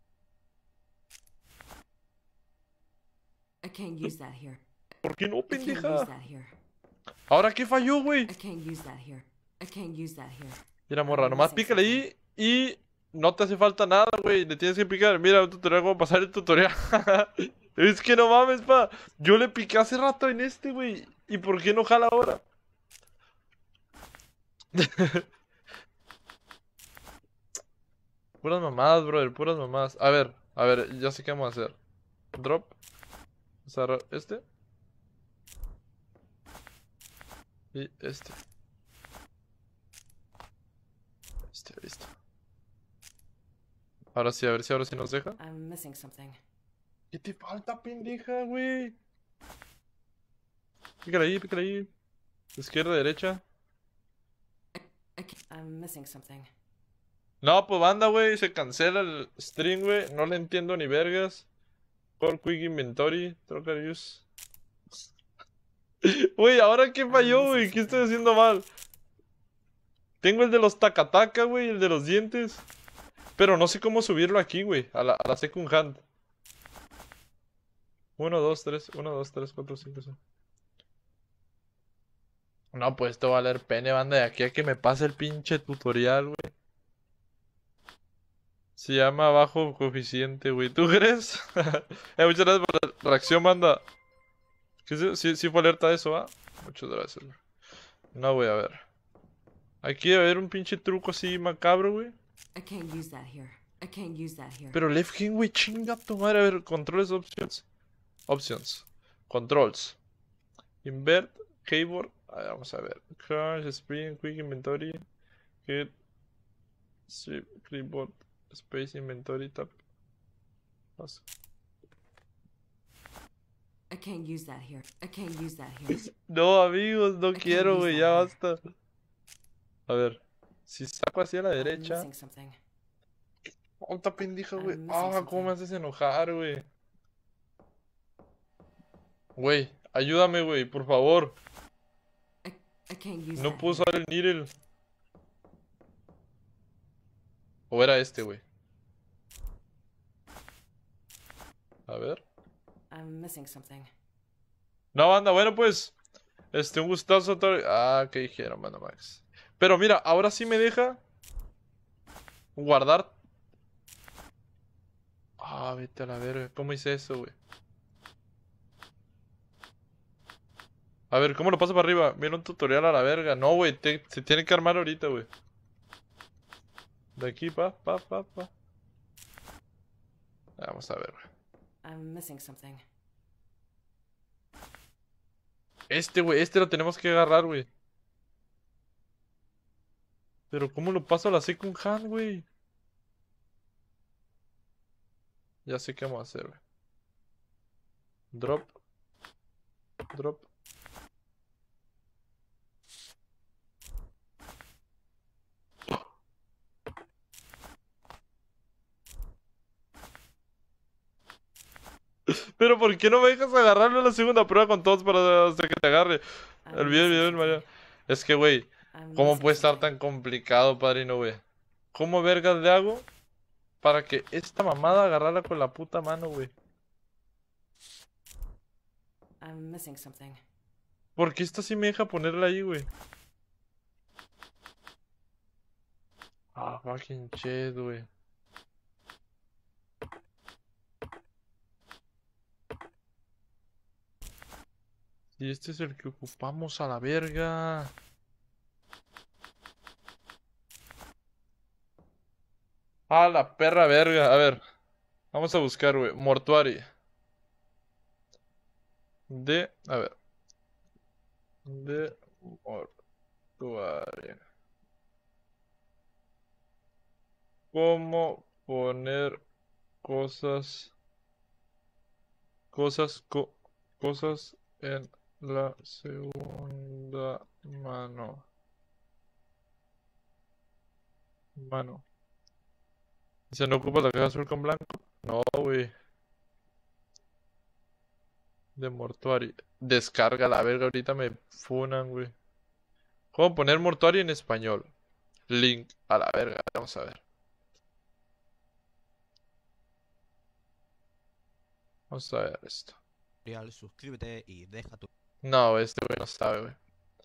I can't use that here. ¿Por qué no, I can't use pendeja? that here. ¿Ahora qué falló, güey? I can't use that here. I can't use that here. Mira, morra, nomás pícale ahí y no te hace falta nada, güey. Le tienes que picar. Mira, un tutorial, cómo pasar el tutorial. Es que no mames, pa. Yo le piqué hace rato en este, güey. ¿Y por qué no jala ahora? Puras mamadas, brother, puras mamadas. A ver, a ver, ya sé qué vamos a hacer. Drop. Vamos a agarrar este. Y este. Este, listo. Ahora sí, a ver si ahora sí nos deja. I'm missing something. ¿Qué te falta, pendeja, güey? Pícale ahí, pícale ahí. Izquierda, derecha. I can't, I'm missing something. No, pues banda, güey. Se cancela el stream, güey. No le entiendo ni vergas. Core Quick Inventory. Trocar Use. Güey, ¿ahora qué falló, güey? ¿Qué estoy haciendo mal? Tengo el de los tacataca, güey. El de los dientes. Pero no sé cómo subirlo aquí, güey. A la, a la second hand. uno, dos, tres, uno, dos, tres, cuatro, cinco, seis. No, pues esto va a valer pene, banda. De aquí a que me pase el pinche tutorial, güey. Se llama bajo coeficiente, güey. ¿Tú crees? eh, muchas gracias por la reacción, banda. ¿Sí, sí, sí fue alerta de eso, va? Muchas gracias, güey. No, voy a ver. Aquí debe haber un pinche truco así macabro, güey. I can't use that here. I can't use that here. Pero left hand, güey, chinga tu madre. A ver, controles, options. Options. Controls. Invert, keyboard. A ver, vamos a ver. Crash, Spring, Quick Inventory. Hit. Strip, Clipboard. Space, Inventory, Tab. Paso. I can't use that here. I can't use that here. No, amigos, no I can't quiero, use güey, that ya here. basta. A ver. Si saco hacia la I'm derecha. missing something. Otra pendeja, güey. I'm missing Ah, something. cómo me haces enojar, güey. Güey, ayúdame, güey, por favor. I, I can't use No that puedo here. usar el needle. O era este, güey. A ver. I'm missing something. No, banda, bueno, pues. Este, un gustazo. todo- Ah, ¿qué dijeron, banda Max? Pero mira, ahora sí me deja guardar. Ah, vete a la verga. ¿Cómo hice eso, güey? A ver, ¿cómo lo paso para arriba? Viene un tutorial a la verga. No, güey, te- se tiene que armar ahorita, güey. De aquí, pa, pa, pa, pa. Vamos a ver, güey. I'm missing something. Este, güey, este lo tenemos que agarrar, güey. Pero ¿cómo lo paso a la second hand, güey? Ya sé qué vamos a hacer, güey. Drop. Drop. Pero ¿por qué no me dejas agarrarlo en la segunda prueba con todos para hasta que te agarre? El video, el video del Mario. Es que, güey, ¿cómo puede estar tan complicado, padrino, güey? ¿Cómo vergas le hago para que esta mamada agarrarla con la puta mano, güey? I'm missing something. ¿Por qué esta sí me deja ponerla ahí, güey? Ah, fucking shit, güey. Y este es el que ocupamos a la verga. A la perra verga. A ver. Vamos a buscar, güey. Mortuary. De... A ver. De... Mortuary. ¿Cómo poner cosas... Cosas... Co cosas en la segunda mano? Mano. ¿Se no ocupa la caja azul con blanco? No, güey. De mortuario. Descarga la verga, ahorita me funan, güey. ¿Cómo poner mortuario en español? Link a la verga, vamos a ver. Vamos a ver esto. Suscríbete y deja tu... No, este güey no sabe, güey.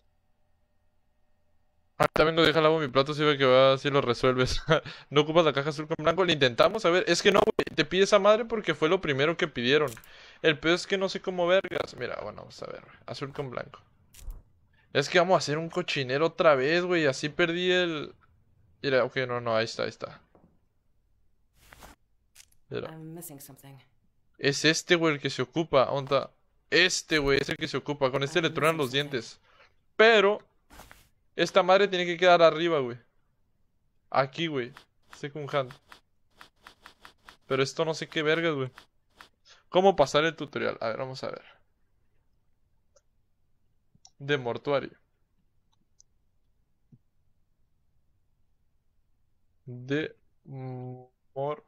Ahorita vengo, deja lavo mi plato, si ve que va, si lo resuelves. No ocupas la caja azul con blanco, lo intentamos, a ver. Es que no, güey, te pide esa madre porque fue lo primero que pidieron. El pedo es que no sé cómo vergas. Mira, bueno, vamos a ver, güey. Azul con blanco. Es que vamos a hacer un cochinero otra vez, güey. Así perdí el... Mira, ok, no, no, ahí está, ahí está. Mira. I'm missing something. Es este, güey, el que se ocupa. Onda. Este, güey, es el que se ocupa. Con este le truenan los dientes. Pero esta madre tiene que quedar arriba, güey. Aquí, güey. Second hand. Pero esto no sé qué vergas, güey. ¿Cómo pasar el tutorial? A ver, vamos a ver. De mortuario. De mortuario.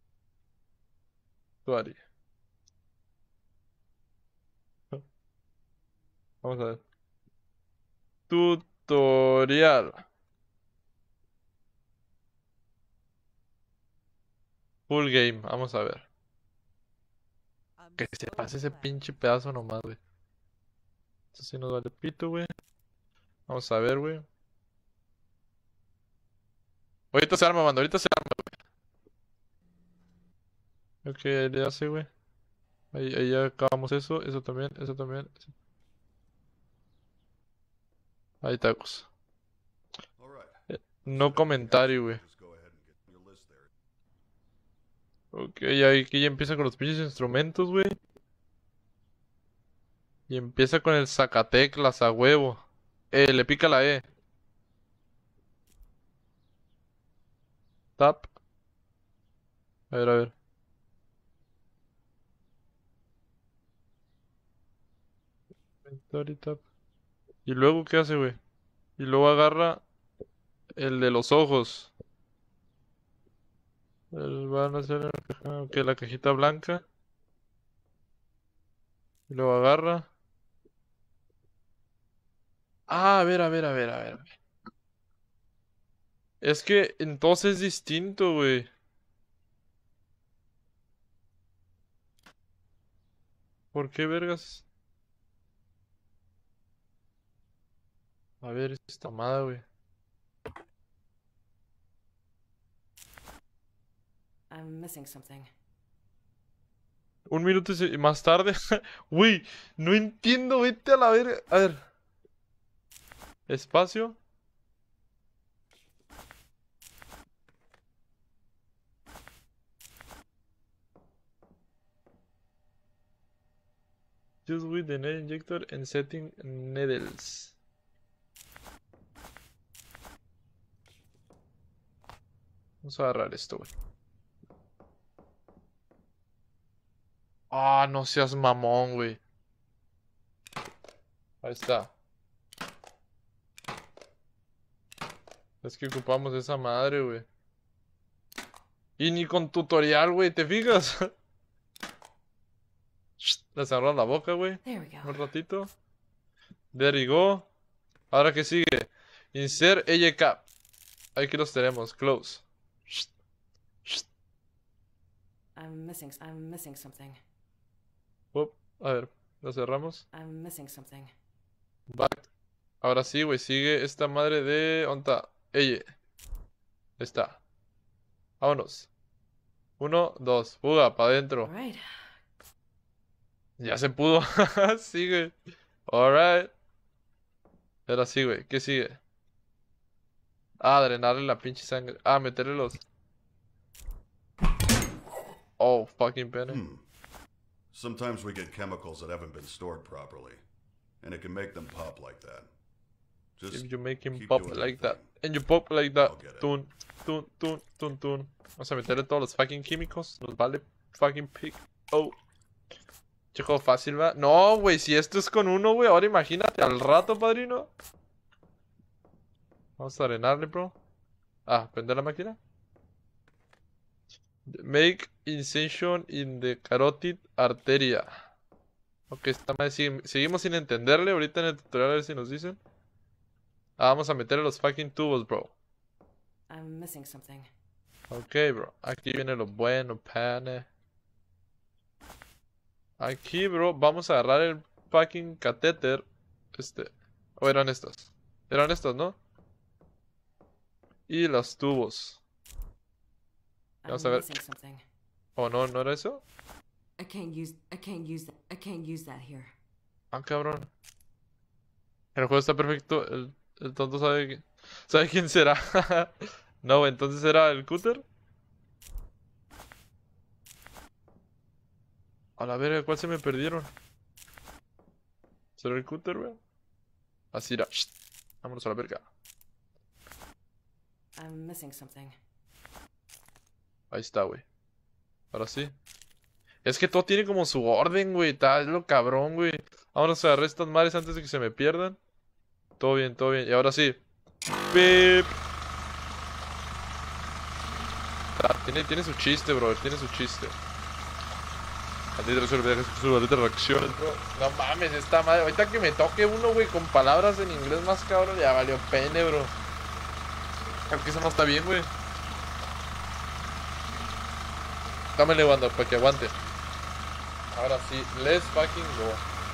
Vamos a ver. Tutorial. Full game. Vamos a ver. Que se pase ese pinche pedazo nomás, güey. Esto sí nos vale pito, güey. Vamos a ver, güey. Ahorita se arma, mando. Ahorita se arma, güey. Ok, ahí le hace, güey. Ahí, ahí ya acabamos eso. Eso también. Eso también. Eso. Ahí tacos. Eh, no comentario, güey. Ok, ahí que ya empieza con los pinches instrumentos, güey. Y empieza con el sacateclas a huevo. Eh, le pica la E. Tap. A ver, a ver. Inventory tap. ¿Y luego qué hace, güey? Y luego agarra el de los ojos. El, van a hacer ok, la cajita blanca. Y luego agarra. Ah, a ver, a ver, a ver, a ver. Es que entonces es distinto, güey. ¿Por qué vergas? A ver, esta mamada, güey. I'm missing something. Un minuto y se- más tarde. Güey, no entiendo, vete a la verga. A ver. Espacio. Just with the needle injector and setting needles. Vamos a agarrar esto, güey. Ah, no seas mamón, güey. Ahí está. Es que ocupamos esa madre, güey. Y ni con tutorial, güey, ¿te fijas? Le cerró la boca, güey. There we go. Un ratito. There you go. Ahora que sigue. Insert Eye Cap. Aquí los tenemos. Close. I'm missing. I'm missing something. Up. A ver, lo cerramos. I'm missing something. Back. Ahora sí, güey. Sigue esta madre de... ¿Dónde está? Eye. Ahí está. Vámonos. Uno, dos. Fuga, para adentro. All right. Ya se pudo. Sigue. Alright. Ahora sí, güey. ¿Qué sigue? Ah, drenarle la pinche sangre. Ah, meterle los... Oh, fucking pene. Hmm. Sometimes we get chemicals that haven't been stored properly, and it can make them pop like that. Just If you make him keep pop doing like your that. thing. And you pop like that. I'll get it. Tun, tun, tun, tun, tun. Vamos a meterle todos los fucking químicos. Nos vale fucking pick. Oh. Chico, fácil, va. No, güey. Si esto es con uno, güey. Ahora imagínate al rato, padrino. Vamos a arenarle, bro. Ah, prender la máquina. Make incision in the carotid arteria. Ok, está mal. Seguimos sin entenderle. Ahorita en el tutorial a ver si nos dicen. Ah, vamos a meterle los fucking tubos, bro. I'm missing something. Ok, bro. Aquí viene lo bueno, pane. Aquí, bro, vamos a agarrar el fucking catéter. Este. O eran estos. Eran estos, ¿no? Y los tubos. Vamos a I'm ver. missing something. ¿O no? ¿No era eso? I can't use. I can't use that. I can't use that here. Ah, cabrón. El juego está perfecto. El, el tonto sabe que- ¿Sabe quién será? No, entonces era el cúter. A la verga, ¿cuál se me perdieron? ¿Será el cúter, güey? Así era. Shh. Vámonos a la verga. I'm missing something. Ahí está, güey. Ahora sí. Es que todo tiene como su orden, güey. Está es lo cabrón, güey. Vámonos a agarrar estas madres antes de que se me pierdan. Todo bien, todo bien. Y ahora sí. Pip. Ah, tiene, tiene su chiste, bro. Tiene su chiste. Maldita resolver sus malditas reacciones, bro. No mames, esta madre. Ahorita que me toque uno, güey, con palabras en inglés más cabrón, ya valió pene, bro. Creo que eso no está bien, güey. Dámele, Wanda, para que aguante. Ahora sí, let's fucking go.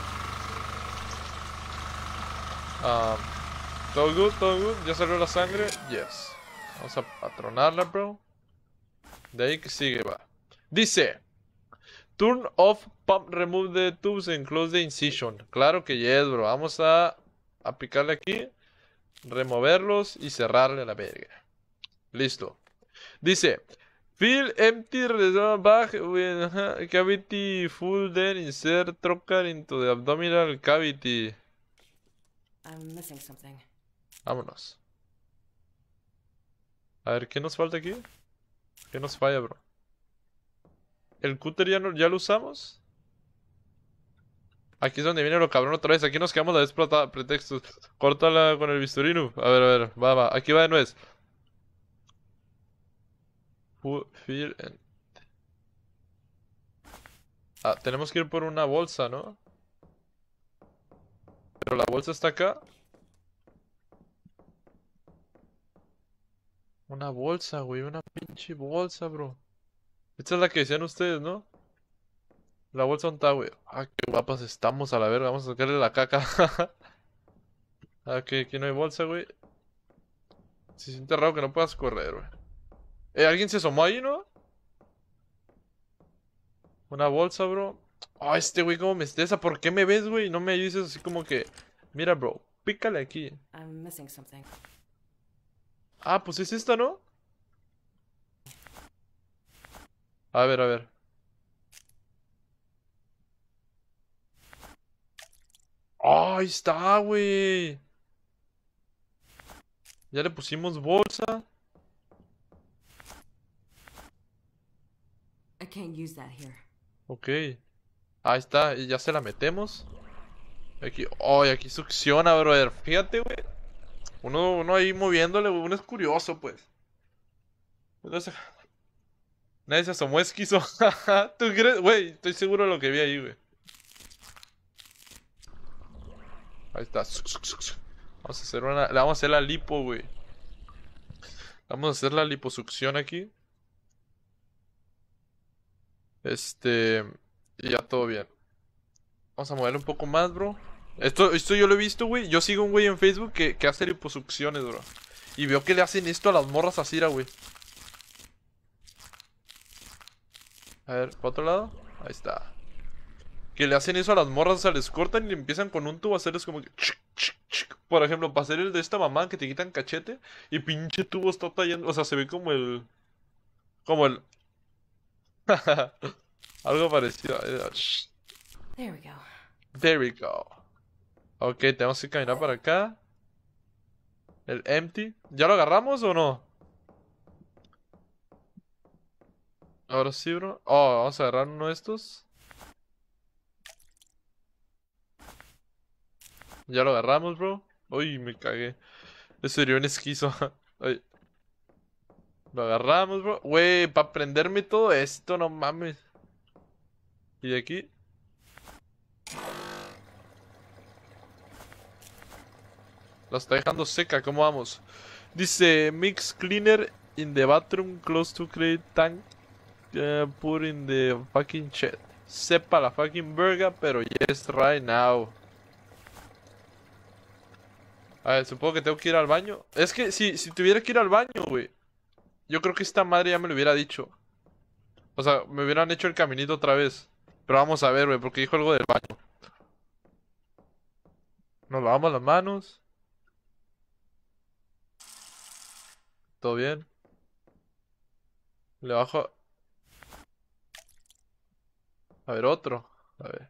Um, todo good, todo good. Ya salió la sangre. Yes. Vamos a patronarla, bro. De ahí que sigue, va. Dice: Turn off, pump, remove the tubes and close the incision. Claro que yes, bro. Vamos a aplicarle aquí, removerlos y cerrarle la verga. Listo. Dice: Fill empty reservoir bag with uh, cavity full, then insert trocar into the abdominal cavity. I'm missing something. Vámonos. A ver, ¿qué nos falta aquí? ¿Qué nos falla, bro? ¿El cúter ya, no, ya lo usamos? Aquí es donde viene lo cabrón otra vez. Aquí nos quedamos la vez plata- pretextos. Córtala con el bisturino. A ver, a ver. Va, va. Aquí va de nuez. Fu- fill and- Ah, tenemos que ir por una bolsa, ¿no? Pero la bolsa está acá. Una bolsa, güey. Una pinche bolsa, bro. Esta es la que decían ustedes, ¿no? La bolsa donde está, güey. Ah, qué guapas estamos a la verga. Vamos a sacarle la caca. Ah, que aquí no hay bolsa, güey. Se siente raro que no puedas correr, güey. Eh, ¿alguien se asomó ahí, no? Una bolsa, bro. Ah, este güey cómo me estresa. ¿Por qué me ves, güey? No me dices así como que... Mira, bro. Pícale aquí. I'm missing something. Ah, pues es esta, ¿no? A ver, a ver. Oh, ahí está, güey. Ya le pusimos bolsa. I can't use that here. Ok. Ahí está, y ya se la metemos. Aquí, oh, y aquí succiona, brother. Fíjate, güey. Uno, uno ahí moviéndole, güey. Uno es curioso, pues. Uno se- Nadie se asomó esquizo. ¿Tú crees? Güey, estoy seguro de lo que vi ahí, güey. Ahí está. Vamos a hacer una. Le vamos a hacer la lipo, güey. Vamos a hacer la liposucción aquí. Este. Y ya todo bien. Vamos a moverle un poco más, bro. Esto, esto yo lo he visto, güey. Yo sigo un güey en Facebook que, que hace liposucciones, bro. Y veo que le hacen esto a las morras así, güey. A ver, ¿para otro lado? Ahí está. Que le hacen eso a las morras, o sea, les cortan y le empiezan con un tubo a hacerles como que... Por ejemplo, para hacer el de esta mamá que te quitan cachete y pinche tubo está tallando, o sea, se ve como el... Como el... Algo parecido. There we go. There we go. Ok, tenemos que caminar para acá. El empty. ¿Ya lo agarramos o no? Ahora sí, bro. Oh, vamos a agarrar uno de estos. Ya lo agarramos, bro. Uy, me cagué. Eso sería un esquizo. Ay. Lo agarramos, bro. Güey, para aprenderme todo esto, no mames. Y de aquí. La está dejando seca, ¿cómo vamos? Dice, mix cleaner in the bathroom close to create tank. Uh, put in the fucking shit. Sepa la fucking verga, pero yes, right now. A ver, supongo que tengo que ir al baño. Es que si, si tuviera que ir al baño, güey, yo creo que esta madre ya me lo hubiera dicho. O sea, me hubieran hecho el caminito otra vez. Pero vamos a ver, güey, porque dijo algo del baño. Nos lavamos las manos. ¿Todo bien? Le bajo... A ver, otro. A ver.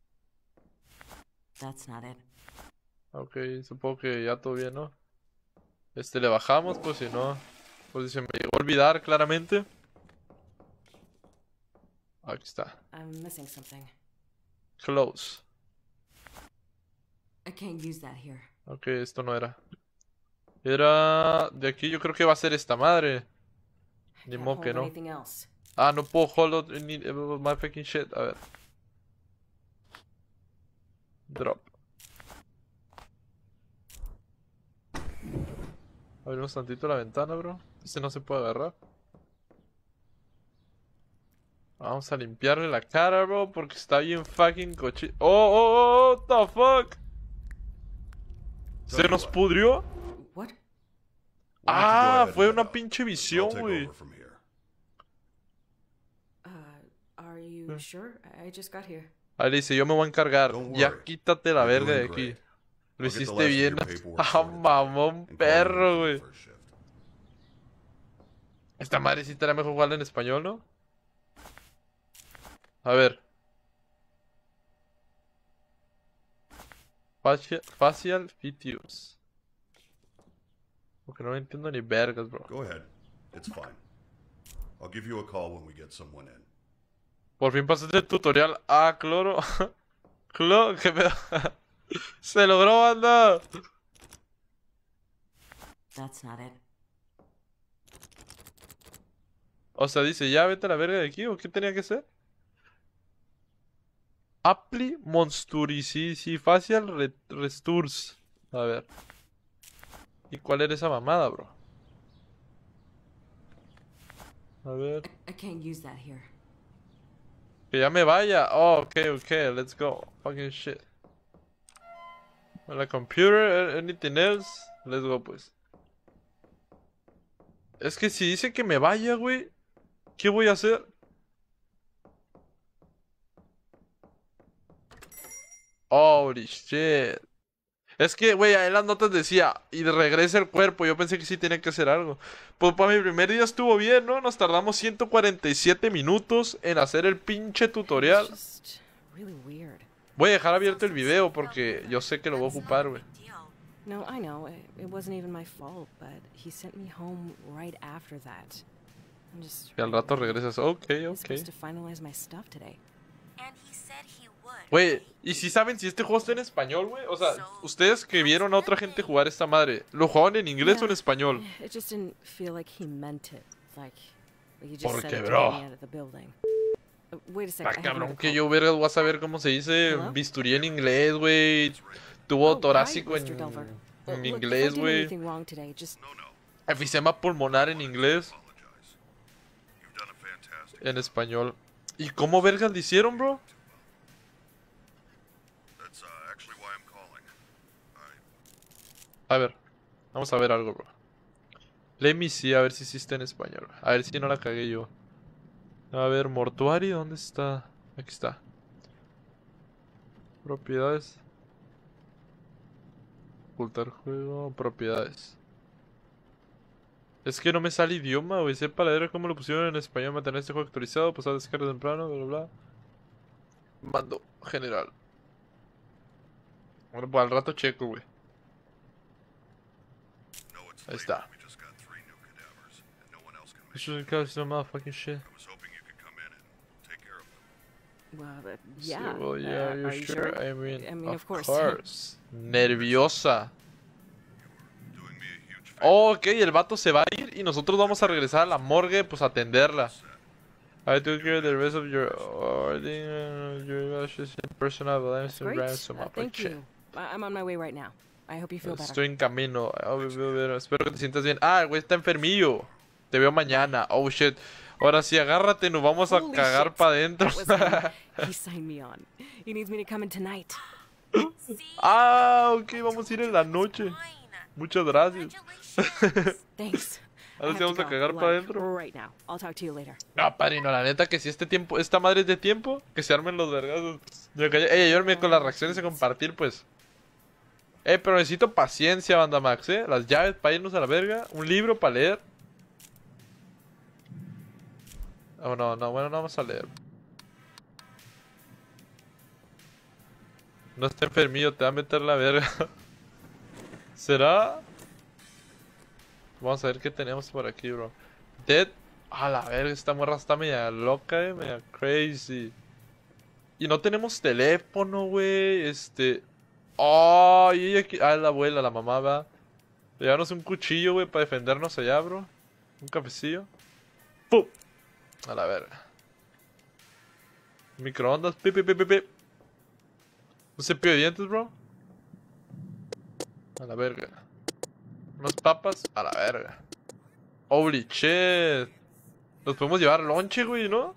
That's not it. Ok, supongo que ya todo bien, ¿no? Este, le bajamos, pues si no... Pues se me llegó a olvidar, claramente. Aquí está. I'm missing something. Close. I can't use that here. Ok, esto no era. Era... De aquí yo creo que va a ser esta madre. Ni Can't modo que hold no. anything else. Ah, no puedo hold it, need, uh, my fucking shit. A ver. Drop. Abrimos tantito la ventana, bro. Este no se puede agarrar. Vamos a limpiarle la cara, bro, porque está bien fucking cochino. Oh, oh, oh, what the fuck. ¿Se nos pudrió? What? Ah, fue una pinche visión, güey. Uh, are you sure? I just got here. Ahí le dice, yo me voy a encargar. Don't Ya worry. quítate la You're verga de doing aquí. great. Lo I'll get the hiciste last of bien. your paperwork Ah, sorted mamón and call perro, you güey. for first shift. Esta madre sí estaría mejor jugarla en español, ¿no? A ver. Facial, facial features. Porque no entiendo ni vergas, bro. Go ahead. It's fine. I'll give you a call when we get someone in. Por fin pasaste el tutorial. Ah, cloro. Cloro, qué pedo. Se logró, banda. That's not it. O sea, dice, ya vete a la verga de aquí. ¿O qué tenía que ser? Apply monsturici facial re restores. A ver. ¿Y cuál era esa mamada, bro? A ver. I can't use that here. Que ya me vaya. Oh, ok, ok. Let's go. Fucking shit. La computer, anything else? Let's go, pues. Es que si dice que me vaya, güey, ¿qué voy a hacer? Holy shit. Es que, güey, ahí en las notas decía, y regresa el cuerpo. Yo pensé que sí tenía que hacer algo. Pues para mi primer día estuvo bien, ¿no? Nos tardamos ciento cuarenta y siete minutos en hacer el pinche tutorial. It's just really weird. Voy a dejar abierto el video porque yo sé que lo voy a ocupar, güey. No, I know. It, it wasn't even my fault, but he sent me home right after that. I'm just. Y al rato regresas. Ok, I'm ok. supposed to finalize my stuff today. And he said he would. Güey, ¿y si saben si este juego está en español, güey? O sea, ustedes que vieron a otra gente jugar esta madre, ¿lo jugaban en inglés o en español? It just didn't feel like he meant it. Like, like he just Porque, said it to bro. me out of the building. Uh, wait a Ah, second. I have cabrón, another que call. yo vergas voy a saber cómo se dice Hello? bisturí en inglés, güey. Tubo Oh, hi, torácico mister Delver. en, Uh, en look, inglés, if I did güey. anything wrong today, just Efisema pulmonar en inglés, Apologize. You've done a fantastic. en español. ¿Y cómo vergas le hicieron, bro? That's uh, actually why I'm calling. I A ver, vamos a ver algo, bro. Let me see, a ver si existe en español. A ver si no la cagué yo. A ver, mortuario, ¿dónde está? Aquí está. Propiedades. Ocultar juego, propiedades. Es que no me sale idioma, güey. Sepa leer cómo lo pusieron en español. Mantener este juego actualizado, pasar descarga temprano, bla, bla, bla. Mando general. Bueno, pues al rato checo, güey. know it's Ahí late, está. but we just got three new cadavers, and no one else can make This it. shouldn't cost no motherfucking shit. I was hoping you could come in and take care of them. well, uh, Sí, yeah. well, yeah, uh, you are you sure? sure? I mean, I mean, of, of course. course. Nerviosa. Doing me a huge favor. Oh, ok, el vato se va a ir y nosotros vamos a regresar a la morgue, pues a atenderla. I took care of the rest of your ordering, uh, your personal belongings That's and great. ransom Uh, thank approach. you. I- I'm on my way right now. I hope you feel better. Estoy en camino. Oh, ve- ve- ve- espero que te sientas bien. Ah, el güey está enfermillo. Te veo mañana. Oh, shit. Ahora sí, agárrate, nos vamos a Holy cagar shit. para adentro. That was him. He signed me on. He needs me to come in tonight. See? Ah, ok, vamos a ir en la noche. Fine. Muchas gracias. Congratulations. Thanks. I Ahora have sí to vamos a go, cagar like, para adentro. right now. I'll talk to you later. No, padrino, la neta que si este tiempo, esta madre es de tiempo, que se armen los vergazos. Yo callé- Ey, ayúdame con las reacciones y compartir, pues. Eh, pero necesito paciencia, banda Max, eh. Las llaves para irnos a la verga. Un libro para leer. Oh, no, no, bueno, no vamos a leer. No está enfermillo, te va a meter la verga. ¿Será? Vamos a ver qué tenemos por aquí, bro. Dead. A la verga, esta morra está media loca, eh, media crazy. Y no tenemos teléfono, güey. Este. Oh, y ella aquí. Ah, es la abuela, la mamá, va. Llevarnos un cuchillo, güey, para defendernos allá, bro. Un cafecillo. ¡Pum! A la verga. Microondas. Pip, pip, pip, pip, pip. Un cepillo de dientes, bro. A la verga. Unas papas. A la verga. Holy shit. Nos podemos llevar lonche, güey, ¿no?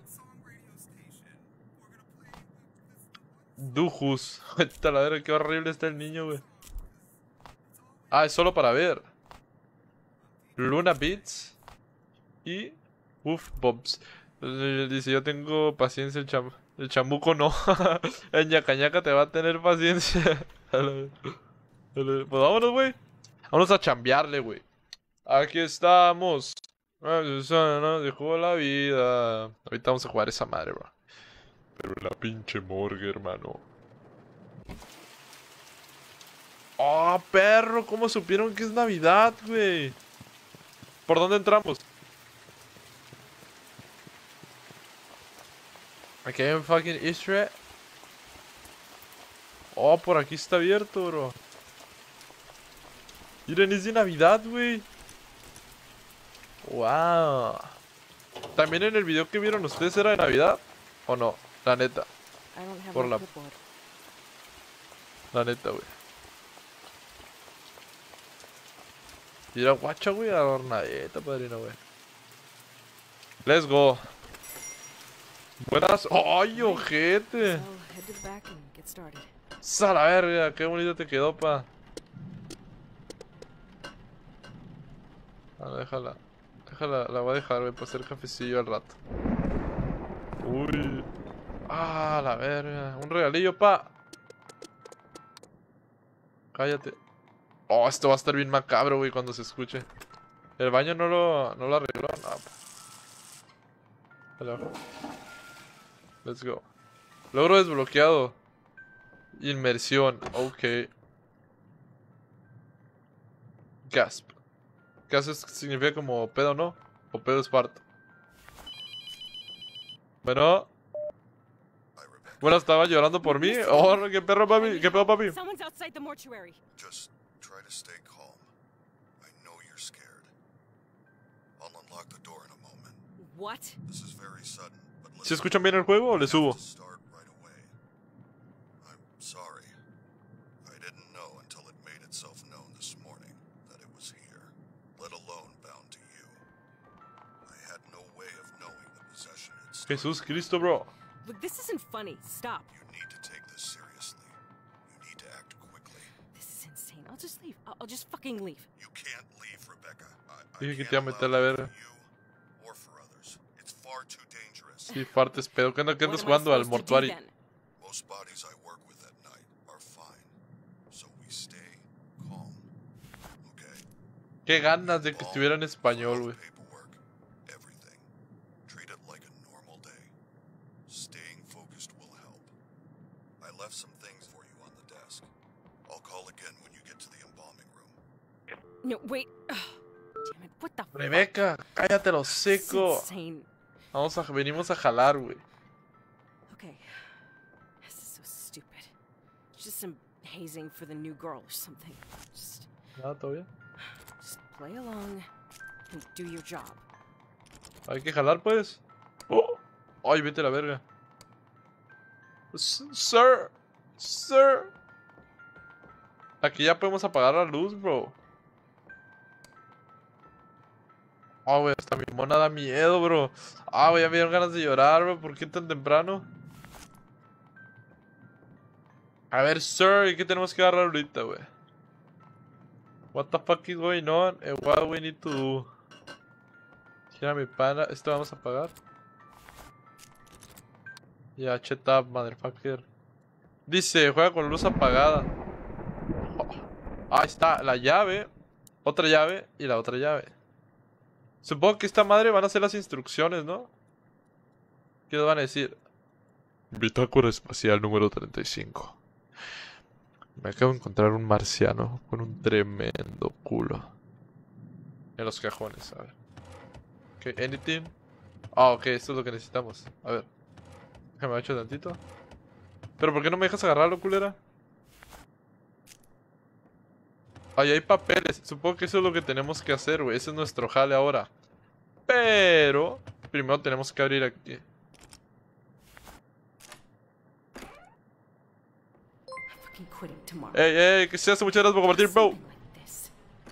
Dujus. Esta la verga, qué horrible está el niño, güey. Ah, es solo para ver. Luna Beats. Y... Uf, Bobs. Eh, Dice, yo tengo paciencia, el, cham el chambuco no. En Yacañaca te va a tener paciencia. A la ver- a la ver- Pues vámonos, güey. Vamos a chambearle, güey. Aquí estamos. Ah, Susana dejó la vida. Ahorita vamos a jugar esa madre, bro. Pero en la pinche morgue, hermano. Oh, perro, ¿cómo supieron que es Navidad, güey? ¿Por dónde entramos? Aquí hay un fucking Easter egg. Oh, por aquí está abierto, bro. Miren, es de Navidad, güey. Wow. También en el video que vieron ustedes era de Navidad. ¿O no? La neta. I don't have Por my la- clipboard. La neta, güey. Mira, guacha, güey, adornadita, padrino, güey. Let's go. Buenas. ¡Ay, ojete! So head to the back and get started. ¡Sa la verga! ¡Qué bonito te quedó, pa! Ah, déjala. Déjala, la voy a dejar, güey, para hacer cafecillo al rato. Uy. Ah, la verga. Un regalillo, pa. Cállate. Oh, esto va a estar bien macabro, güey, cuando se escuche. El baño no lo, no lo arregló. No, pa. Hello. Let's go. Logro desbloqueado. Inmersión, ok. Gasp. Gasp significa como pedo, ¿no? O pedo es parto. Bueno. Bueno, estaba llorando por mí. Oh, qué perro, papi. ¿Qué pedo, papi? Someone's outside the mortuary. Just try to stay calm. I know you're scared. I'll unlock the door in a moment. What? This is very sudden, but ¿Se listen, escuchan bien el juego o le we have subo? to start right away. I'm sorry. I didn't know until it made itself known this morning that it was here, let alone bound to you. I had no way of knowing the possession had started. Jesús Cristo, bro. Look, this isn't funny. Stop. You need to take this seriously. You need to act quickly. This is insane. I'll just leave. I'll, I'll just fucking leave. You can't leave, Rebecca. I, I Dije que can't te iba a meter allow la that verga. for you or for others. It's far too dangerous. Sí, fartes pedo. ¿Qué andas, qué What andas am I jugando al supposed to do mortuario? then? Most bodies I work with at night are fine, so we stay calm. Okay? Qué ganas de que All estuviera en español, file güey. paperwork, everything. Treat it like a normal day. Staying focused will help. I left some things for you on the desk. I'll call again when you get to the embalming room. No, wait. Ugh. Damn it. What the fuck? Rebeca, cállate los This is seco. insane. Vamos a, venimos a jalar, güey. Okay. This is so stupid. Just some hazing for the new girl or something. Just, Nada, todavía. just play along and do your job. Hay que jalar, pues. Oh. Ay, vete a la verga. S- Sir. Sir. Aquí ya podemos apagar la luz, bro. Ah, güey, hasta mi mona da miedo, bro. Ah, güey, ya me dieron ganas de llorar, bro. ¿Por qué tan temprano? A ver, sir, ¿y qué tenemos que agarrar ahorita, güey? What the fuck is going on? And what do we need to do? Gira mi pana. ¿Esto vamos a apagar? Ya, shut up, motherfucker. Dice, juega con luz apagada. Oh. Ahí está, la llave. Otra llave y la otra llave. Supongo que esta madre van a hacer las instrucciones, ¿no? ¿Qué nos van a decir? Bitácora espacial número treinta y cinco. Me acabo de encontrar un marciano con un tremendo culo. En los cajones, a ver. Ok, anything. Ah, ok, esto es lo que necesitamos. A ver. Déjame agacho tantito. Pero ¿por qué no me dejas agarrarlo, culera? Ahí hay papeles. Supongo que eso es lo que tenemos que hacer, güey. Ese es nuestro jale ahora. Pero primero tenemos que abrir aquí. I'm fucking quitting tomorrow. Ey, ey, que se hace. Muchas gracias por compartir, bro. Something like this.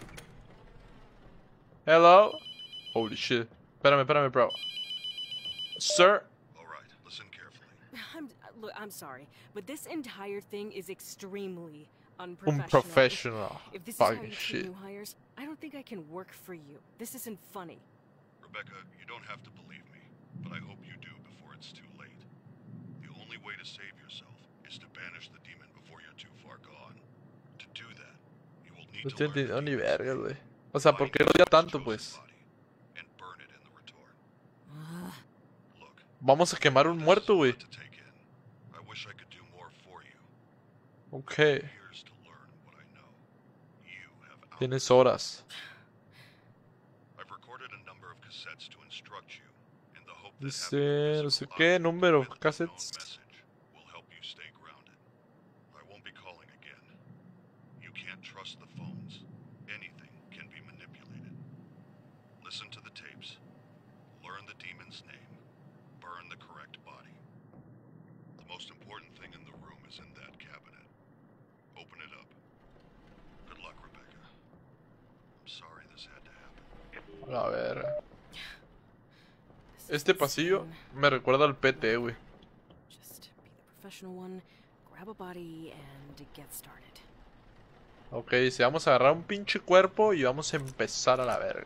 Hello. Holy shit. Espérame, espérame, bro. Sir. All right, listen carefully. I'm uh, look, I'm sorry, but this entire thing is extremely unprofessional. Unprofessional. If, if this is how Fucking you treat shit. new hires, I don't think I can work for you. This isn't funny. Rebecca, you don't have to believe me, but I hope you do before it's too late. The only way to save yourself is to banish the demon before you're too far gone. To do that, you will need No to estoy learn the entendiendo ni demon's verga, name, güey. O sea, ¿por qué lo odia tanto, pues? and burn it in the retort. Ugh. Look, Vamos a quemar un this is muerto, a güey. lot to take in. I wish I could do more for you. Ok. Years to learn what I know. You have Tienes outgrown. horas. I've recorded a number of cassettes to instruct you in the hope that Dice, having a no sé physical qué, object número, with an unknown cassettes. message will help you stay grounded. I won't be calling again. You can't trust the phones. Anything can be manipulated. Listen to the tapes. Learn the demon's name. Burn the correct body. The most important thing in the room is in that cabinet. Open it up. Good luck, Rebecca. I'm sorry this had to happen. A ver. This is Este pasillo insane. me recuerda al P T, güey. Just be the professional one, grab a body, and get started. Ok, dice, vamos a agarrar un pinche cuerpo y vamos a empezar a la verga.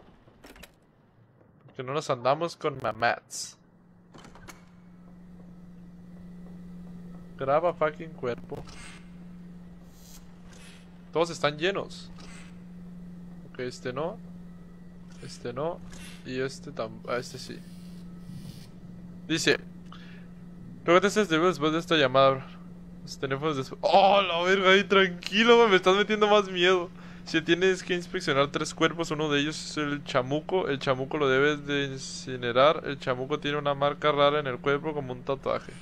Que no nos andamos con mamats. Graba fucking cuerpo. Todos están llenos. Ok, este no. Este no. Y este tampoco. Ah, este sí. Dice. Luego te después de esta llamada. Los teléfonos de... ¡Oh, la verga! Ahí, tranquilo, güey. Me estás metiendo más miedo. Si tienes que inspeccionar tres cuerpos, uno de ellos es el chamuco. El chamuco lo debes de incinerar. El chamuco tiene una marca rara en el cuerpo como un tatuaje.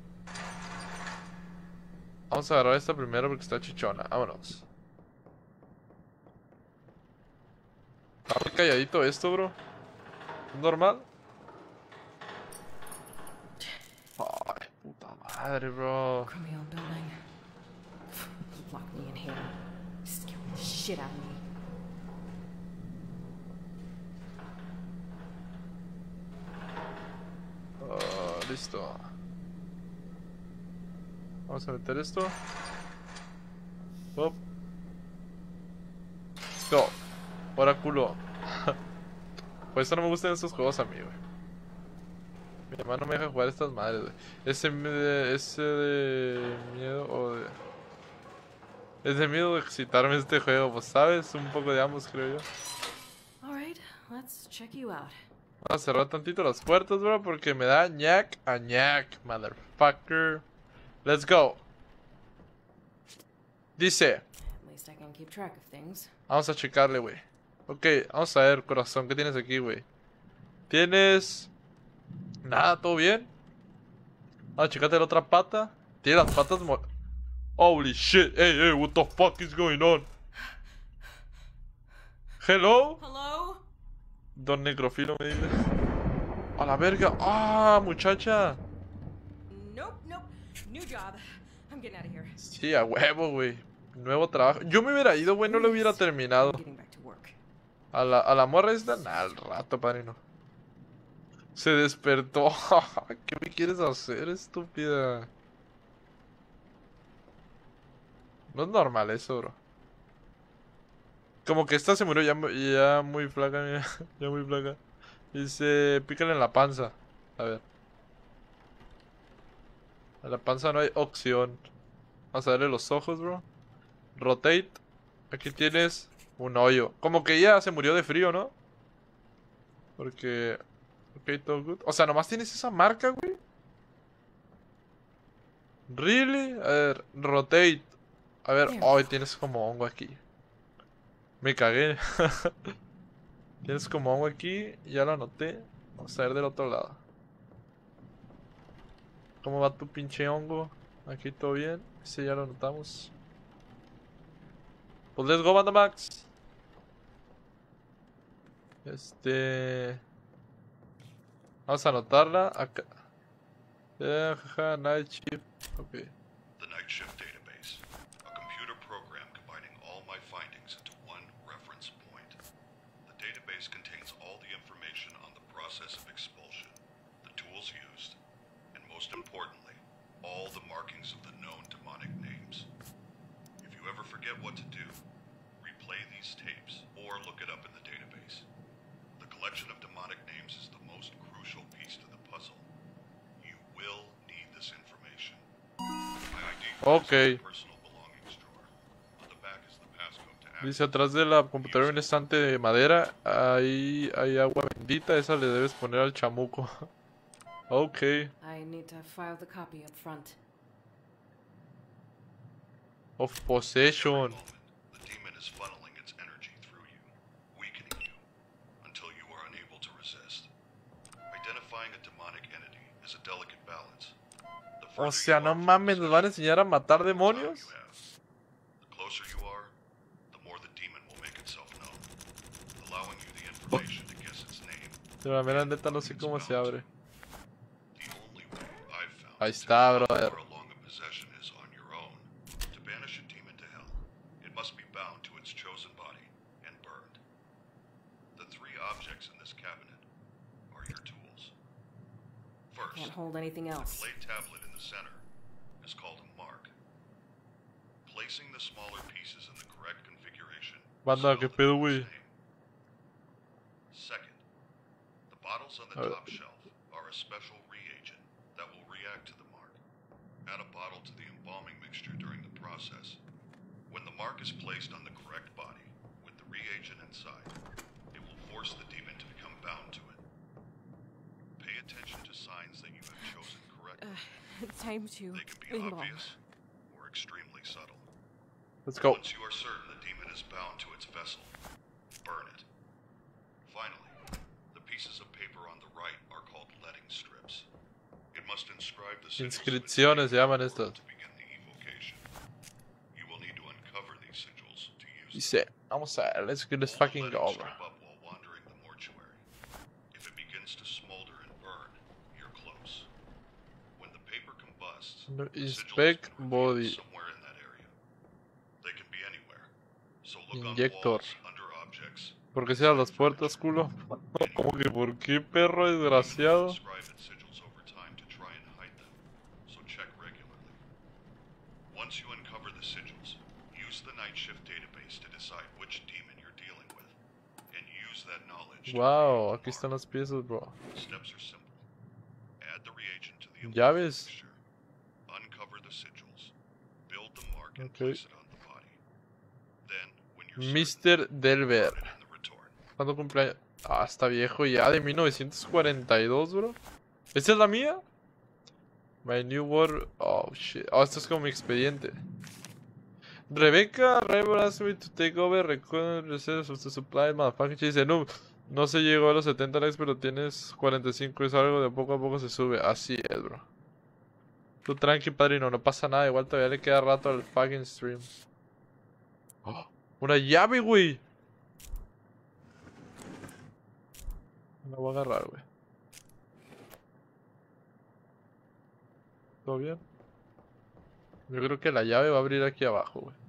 Vamos a agarrar esta primero porque está chichona. Vámonos. Está muy calladito esto, bro. ¿Es normal? Ay, puta madre, bro. Cromeo building. Lock me in here. Scare the shit out of me. Oh, listo. Vamos a meter esto. Hop. Listo. Ahora culo. Por eso no me gustan estos juegos a mí, güey. Mi hermano me deja jugar estas madres, güey. Ese, de, ese de miedo o de... Es de miedo de excitarme este juego, pues sabes, un poco de ambos creo yo. Alright, let's check you out. Vamos a cerrar tantito las puertas, bro, porque me da ñac a ñac, motherfucker. Let's go. Dice, At least I can keep track of things. vamos a checarle, güey. Ok, vamos a ver, corazón, ¿qué tienes aquí, güey? Tienes... Nada, ¿todo bien? Ah, checate la otra pata. Tiene las patas mo... Holy shit, hey, hey, what the fuck is going on? Hello? Hello? Don Necrofilo me dice. A la verga. Ah, muchacha. Nope, nope. New job. I'm getting out of here. Sí, a huevo, güey. Nuevo trabajo. Yo me hubiera ido, güey, no lo hubiera terminado. I'm getting back to work. A la, a la morra esta, nah, al rato, padrino. Se despertó. ¿Qué me quieres hacer, estúpida? No es normal eso, bro. Como que esta se murió ya, mu- ya muy flaca, mira. Ya muy flaca. Dice, pícale en la panza. A ver. En la panza no hay opción. Vamos a darle los ojos, bro. Rotate. Aquí tienes un hoyo. Como que ya se murió de frío, ¿no? Porque... Ok, todo good. O sea, nomás tienes esa marca, güey. Really? A ver, rotate. A ver, hoy tienes como hongo aquí. Me cagué. Tienes como hongo aquí. Ya lo anoté. Vamos a ver del otro lado. ¿Cómo va tu pinche hongo? Aquí todo bien. Ese ya lo anotamos. Pues let's go, Banda Max. Este... Vamos a anotarla acá. Yeah, jaja, night shift. Ok. The Night Shift Database, a computer program combining all my findings into one reference point. The database contains all the information on the process of expulsion, the tools used, and most importantly, all the markings of the known demonic names. If you ever forget what to do, replay these tapes or look it up in the database. The collection of demonic names is the most crucial piece to the puzzle. You will need this information. My I D card Ok. is in the personal belongings drawer. On the back is the passcode to access. Dice atrás de la computadora hay un estante de madera. Ahí hay agua bendita. Esa le debes poner al chamuco. Ok. I need to file the copy up front. Of possession. Moment, the demon is funneling its energy through you, weakening you, until you are unable to resist. Identifying a demonic entity is a delicate balance. The O further sea, you no are from mames, ¿nos van a possession, enseñar a matar the more power demonios? you have. The closer you are, the more the demon will make itself known, allowing you the information to guess its name. De la mera neta no sé cómo se abre. The only way I've found Ahí to está, know brother. how long a possession is on your own. To banish a demon to hell, it must be bound to its chosen body and burned. The three objects in this cabinet are your tools. First, Can't hold anything the else. clay tablet in the center is called a mark. Placing the smaller pieces in the correct configuration will Banda, spell ¿qué the pedo, demon's güey? name. Second, the bottles on the A ver. top shelf are a special reagent that will react to the mark. Add a bottle to the embalming mixture during the process. When the mark is placed on the correct body with the reagent inside, it will force the demon to become bound to it. Pay attention to signs that you have chosen correctly. Time to They can be embalm. obvious extremely subtle. Let's go. Once you are certain the demon is bound to its vessel, burn it. Finally, the pieces of paper on the right are called letting strips. It must inscribe the sigils of its Inscripciones se llaman name estas. to begin the evocation. You will need to uncover these sigils to use them. Dice, vamos a ver, let's get this Hold the fucking letting go, bro. strip up while wandering the mortuary. If it begins to smolder and burn, you're close. When the paper combusts, No, the sigil has inspect been revealed body. somewhere in that area. They can be anywhere. So look on Injector. walls, under objects. ¿Por qué cierras las puertas, culo? ¿Cómo que por qué, perro desgraciado? Inscribe its sigils over time to try and hide them. So check regularly. Once you uncover the sigils, use the night shift database to decide which demon you're dealing with, and use that knowledge. to Wow, create aquí a están las piezas, bro. mark. Steps are simple. Add the reagent to the Llaves. mixture. Uncover the sigils. Build the mark and Okay. place it on the body. Then, when you're certain, mister Delver. burn it in the retort. ¿Cuándo cumpleaños? Ah, está viejo ya, de mil novecientos cuarenta y dos, bro. ¿Esta es la mía? My new world. Oh, shit. Oh, esto es como mi expediente. Rebecca, Rebel asked me to take over record reserves of the supply, motherfucker. She dice, no, no se llegó a los setenta likes, pero tienes cuarenta y cinco. Es algo de poco a poco se sube. Así es, bro. Tú tranqui, padrino, no pasa nada. Igual todavía le queda rato al fucking stream. Oh, una llave, güey. La voy a agarrar, güey. ¿Todo bien? Yo creo que la llave va a abrir aquí abajo, güey.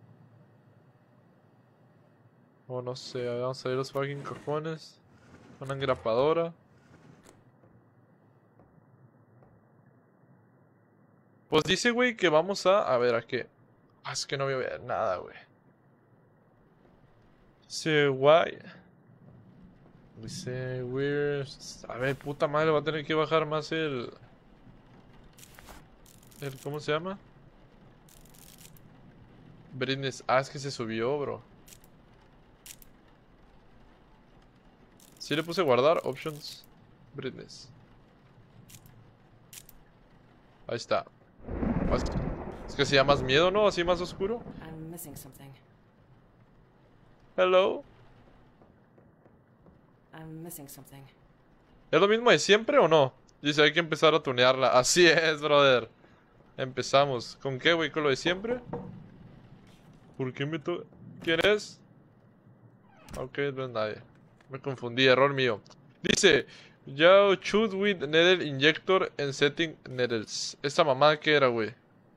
O no sé, a ver, vamos a ver los fucking cojones. Una engrapadora. Pues dice, güey, que vamos a... A ver, ¿a qué? Ah, es que no voy a ver nada, güey. Dice, guay. Dice, weird. A ver, puta madre, va a tener que bajar más el... el ¿cómo se llama? Brightness. Ah, es que se subió, bro. Sí le puse guardar, options, brightness. Ahí está. Más- Es que hacía más miedo, ¿no? Así más oscuro. I'm missing something. Hello. I'm missing something. ¿Es lo mismo de siempre o no? Dice, hay que empezar a tunearla. Así es, brother. Empezamos. ¿Con qué, güey? ¿Con lo de siempre? ¿Por qué me to... ¿Quién es? Ok, no es nadie. Me confundí, error mío. Dice, yo shoot with needle injector and setting needles. ¿Esta mamada qué era, güey?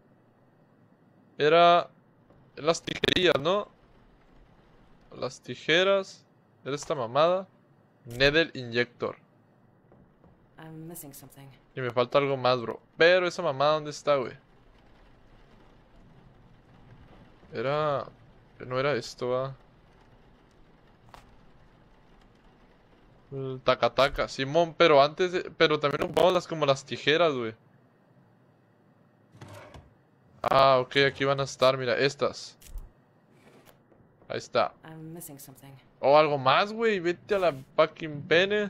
Era... las tijerillas, ¿no? Las tijeras. Era esta mamada. Needle injector. I'm missing something. Y me falta algo más, bro. Pero esa mamada, ¿dónde está, güey? Era... No era esto, va. El taca-taca, Simón, pero antes de... Pero también ocupamos las como las tijeras, güey. Ah, ok, aquí van a estar, mira, estas. Ahí está. I'm missing something. O algo más, güey, vete a la fucking pene.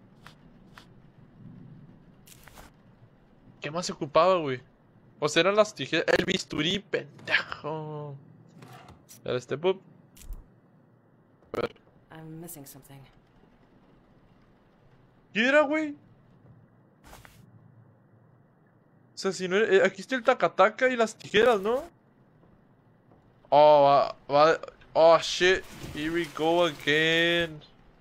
¿Qué más se ocupaba, güey? O sea, eran las tijeras. El bisturí, pendejo. Era este pup. I'm missing something. ¿Qué era, güey? O sea, si no era... eh, aquí está el taca-taca y las tijeras, ¿no? Oh, va, va... Oh, shit. Here we go again.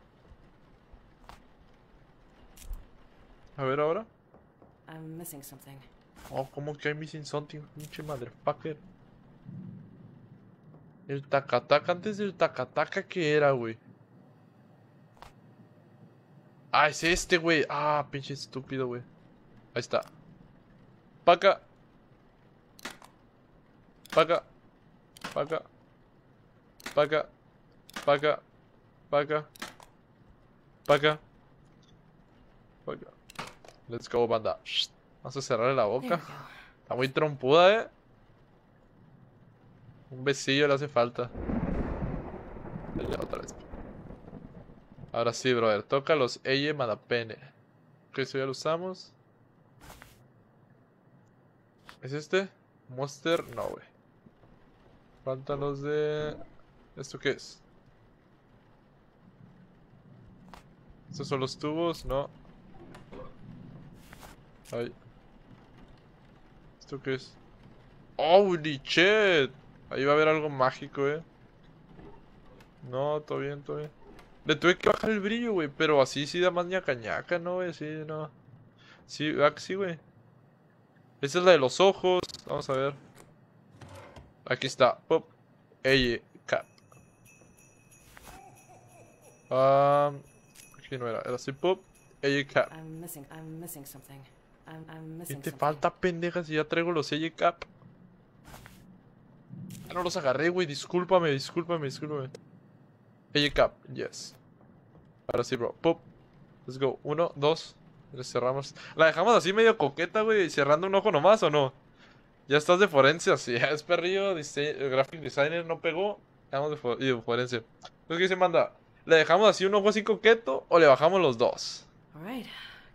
A ver ahora. I'm missing something. Oh, ¿cómo que hay missing something? Pinche motherfucker. El taca-taca, antes del taca-taca, ¿qué era, güey? Ah, es este, güey. Ah, pinche estúpido, güey. Ahí está. Paca. Paca. Paca. Paca. Paca. Paca. Paca. Paca. Let's go, banda. Shh. Vamos a cerrarle la There boca. we go. Está muy trompuda, eh. Un besillo le hace falta. Ya, otra vez. Ahora sí, brother. Toca los Eye Madapene. Ok, eso ya lo usamos. ¿Es este? Monster, no, güey. Faltan los de... ¿Esto qué es? ¿Estos son los tubos? No. Ay. ¿Esto qué es? ¡Holy shit! Ahí va a haber algo mágico, eh. No, todo bien, todo bien. Le tuve que bajar el brillo, güey. Pero así sí da más ñaca ñaca, ¿no, güey? Sí, no. Sí, ¿verdad que sí, güey? Esa es la de los ojos. Vamos a ver. Aquí está. Pop. Ey, cap. Um, aquí no era. Era así, pop. Ey, cap. I'm missing. I'm missing something. I'm, I'm ¿Qué missing te something. falta, pendeja? Si ya traigo los Ey, cap. Ah, no los agarré, güey. Discúlpame, discúlpame, discúlpame. Ey, cap. Yes. Ahora sí, bro. Pop. Let's go. Uno, dos. Le cerramos. La dejamos así medio coqueta, güey. Cerrando un ojo nomás, ¿o no? Ya estás de forense, así. Es perrillo. Dise graphic designer no pegó. Estamos de, fo y de forense. Entonces, ¿qué se manda? ¿Le dejamos así un ojo así coqueto o le bajamos los dos? All right.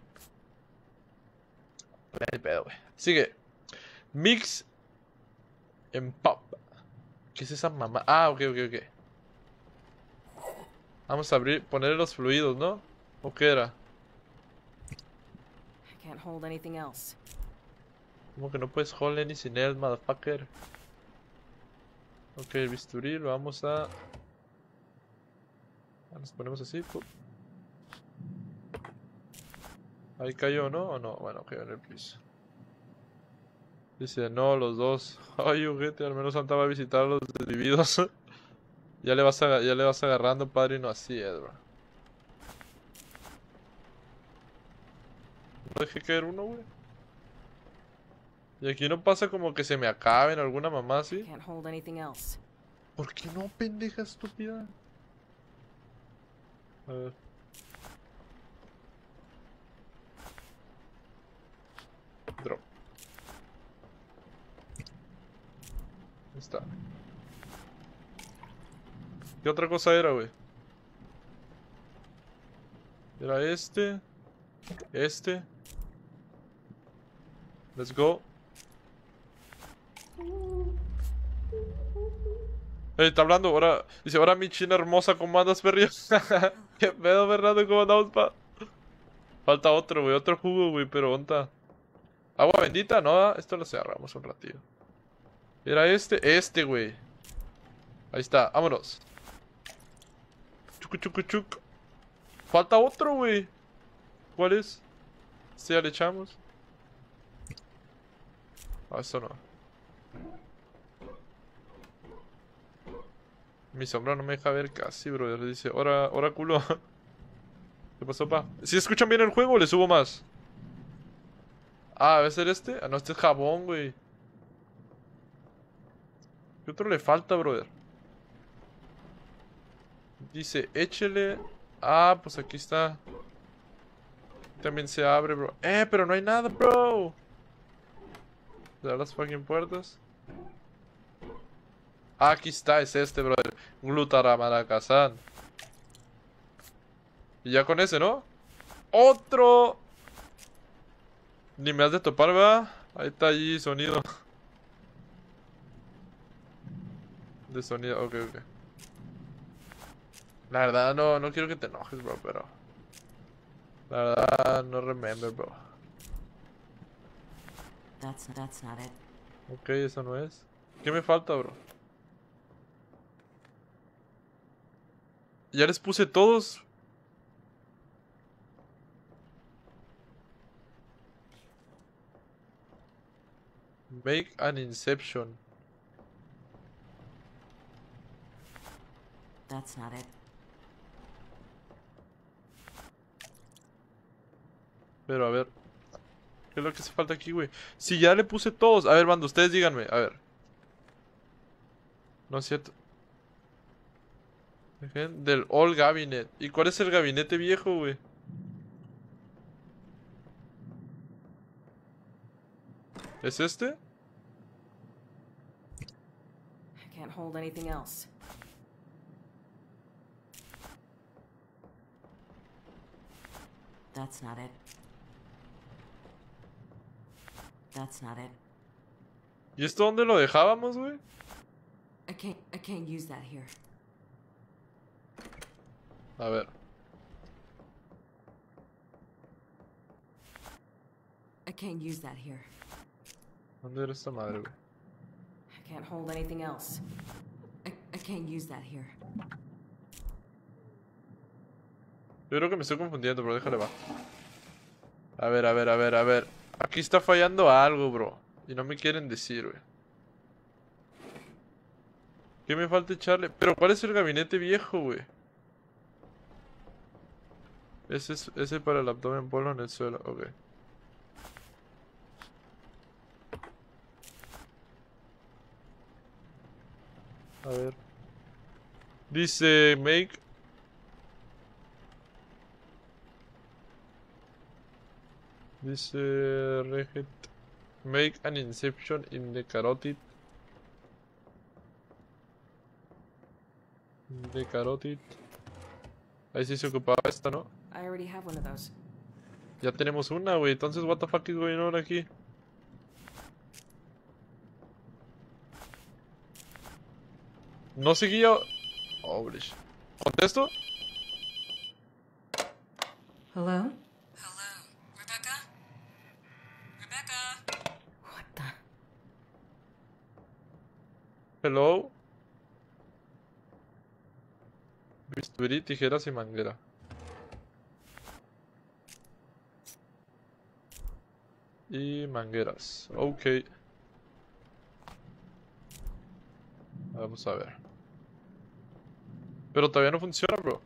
El pedo, güey. Sigue. Mix en pop. ¿Qué es esa mamá? Ah, ok, ok, ok. Vamos a abrir, poner los fluidos, ¿no? ¿O qué era? I can't hold anything else. Como que no puedes hold any sin él, motherfucker. Ok, el bisturí lo vamos a... Nos ponemos así. Pum. Ahí cayó, ¿no? ¿O no? Bueno, cayó en el piso. Dice, no, los dos. Ay, ojete, al menos Santa va a visitar a los desvividos. ya, le vas a, ya le vas agarrando, padrino, así es, bro. No dejé caer uno, güey. Y aquí no pasa como que se me acaben alguna mamá así. Can't hold anything else. ¿Por qué no, pendeja estúpida? A ver. Drop. Ahí está. ¿Qué otra cosa era, güey? Era este. Este. Let's go. Ey, está hablando ahora. Dice, ahora mi china hermosa, ¿cómo andas, perrillo? ¿Qué pedo, Fernando? ¿Cómo andamos, pa? Falta otro, güey. Otro jugo, güey. Pero, ¿dónde está? Agua bendita, ¿no? Esto lo cerramos un ratito. Era este. Este, güey. Ahí está. Vámonos. Chucu, chucu, chuc. Falta otro, güey. ¿Cuál es? Este ya le echamos. Ah, esto no. Mi sombra no me deja ver casi, bro. Le dice, ora, ora culo. ¿Qué pasó, pa? ¿Si escuchan bien el juego o le subo más? Ah, ¿debe ser este? Ah, no, este es jabón, güey. ¿Qué otro le falta, brother? Dice, échele. Ah, pues aquí está. También se abre, bro. Eh, pero no hay nada, bro. ¿De las fucking puertas? Ah, aquí está, es este, brother. Glutaramaracazán. Y ya con ese, ¿no? ¡Otro! Ni me has de topar, ¿verdad? Ahí está allí, sonido. De sonido, ok, ok. La verdad, no, no quiero que te enojes, bro, pero... La verdad, no remember, bro. That's that's not it. Ok, eso no es. ¿Qué me falta, bro? Ya les puse todos. Make an inception. That's not it. Pero a ver. ¿Qué es lo que hace falta aquí, güey? Si ya le puse todos. A ver, banda, ustedes díganme. A ver. No es cierto. Dejen del All Cabinet. ¿Y cuál es el gabinete viejo, güey? ¿Es este? I can't hold anything else. That's not it. That's not it. ¿Y esto dónde lo dejábamos, güey? I can't. I can't use that here. A ver. I can't use that here. ¿Dónde era esta madre, güey? I can't hold anything else. I, I can't use that here. Yo creo que me estoy confundiendo, pero déjale va. A ver, a ver, a ver, a ver. Aquí está fallando algo, bro. Y no me quieren decir, güey. ¿Qué me falta echarle? Pero ¿cuál es el gabinete viejo, güey? Ese es ese para el abdomen, ponlo en el suelo, ok. A ver. Dice make. Dice Reget. Make an inception in the carotid. De carotid. Ahí sí se ocupaba esta, ¿no? I already have one of those. Ya tenemos una, güey. Entonces, what the fuck is going on aquí? No seguía. Oh, shit. ¿Contesto? Hello? Hello, Rebecca? Rebecca? What the? Hello. Bisturí, tijeras y manguera. Y mangueras. Ok. Vamos a ver. Pero todavía no funciona, bro.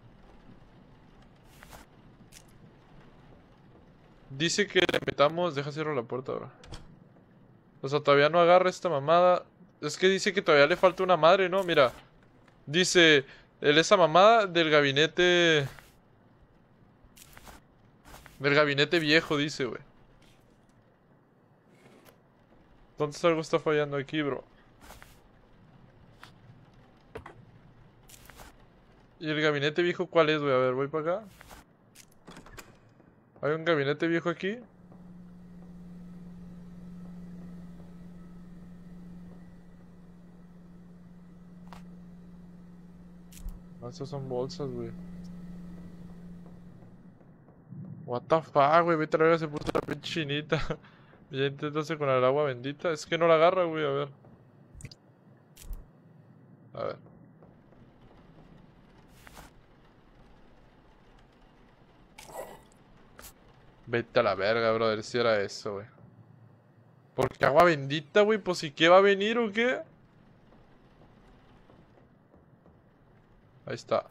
Dice que le metamos... Deja cerrar la puerta ahora. O sea, todavía no agarra esta mamada. Es que dice que todavía le falta una madre, ¿no? Mira. Dice... El, esa mamada del gabinete... Del gabinete viejo, dice, güey. Entonces algo está fallando aquí, bro. ¿Y el gabinete viejo cuál es, güey? A ver, voy para acá. ¿Hay un gabinete viejo aquí? No, estas son bolsas, güey. What the fuck, güey. Vete a la verga, se puso la pinche chinita. Ya intentándose con el agua bendita. Es que no la agarra, güey. A ver. A ver. Vete a la verga, brother. Si era eso, güey. Porque agua bendita, güey. Pues si qué va a venir o qué. Ahí está.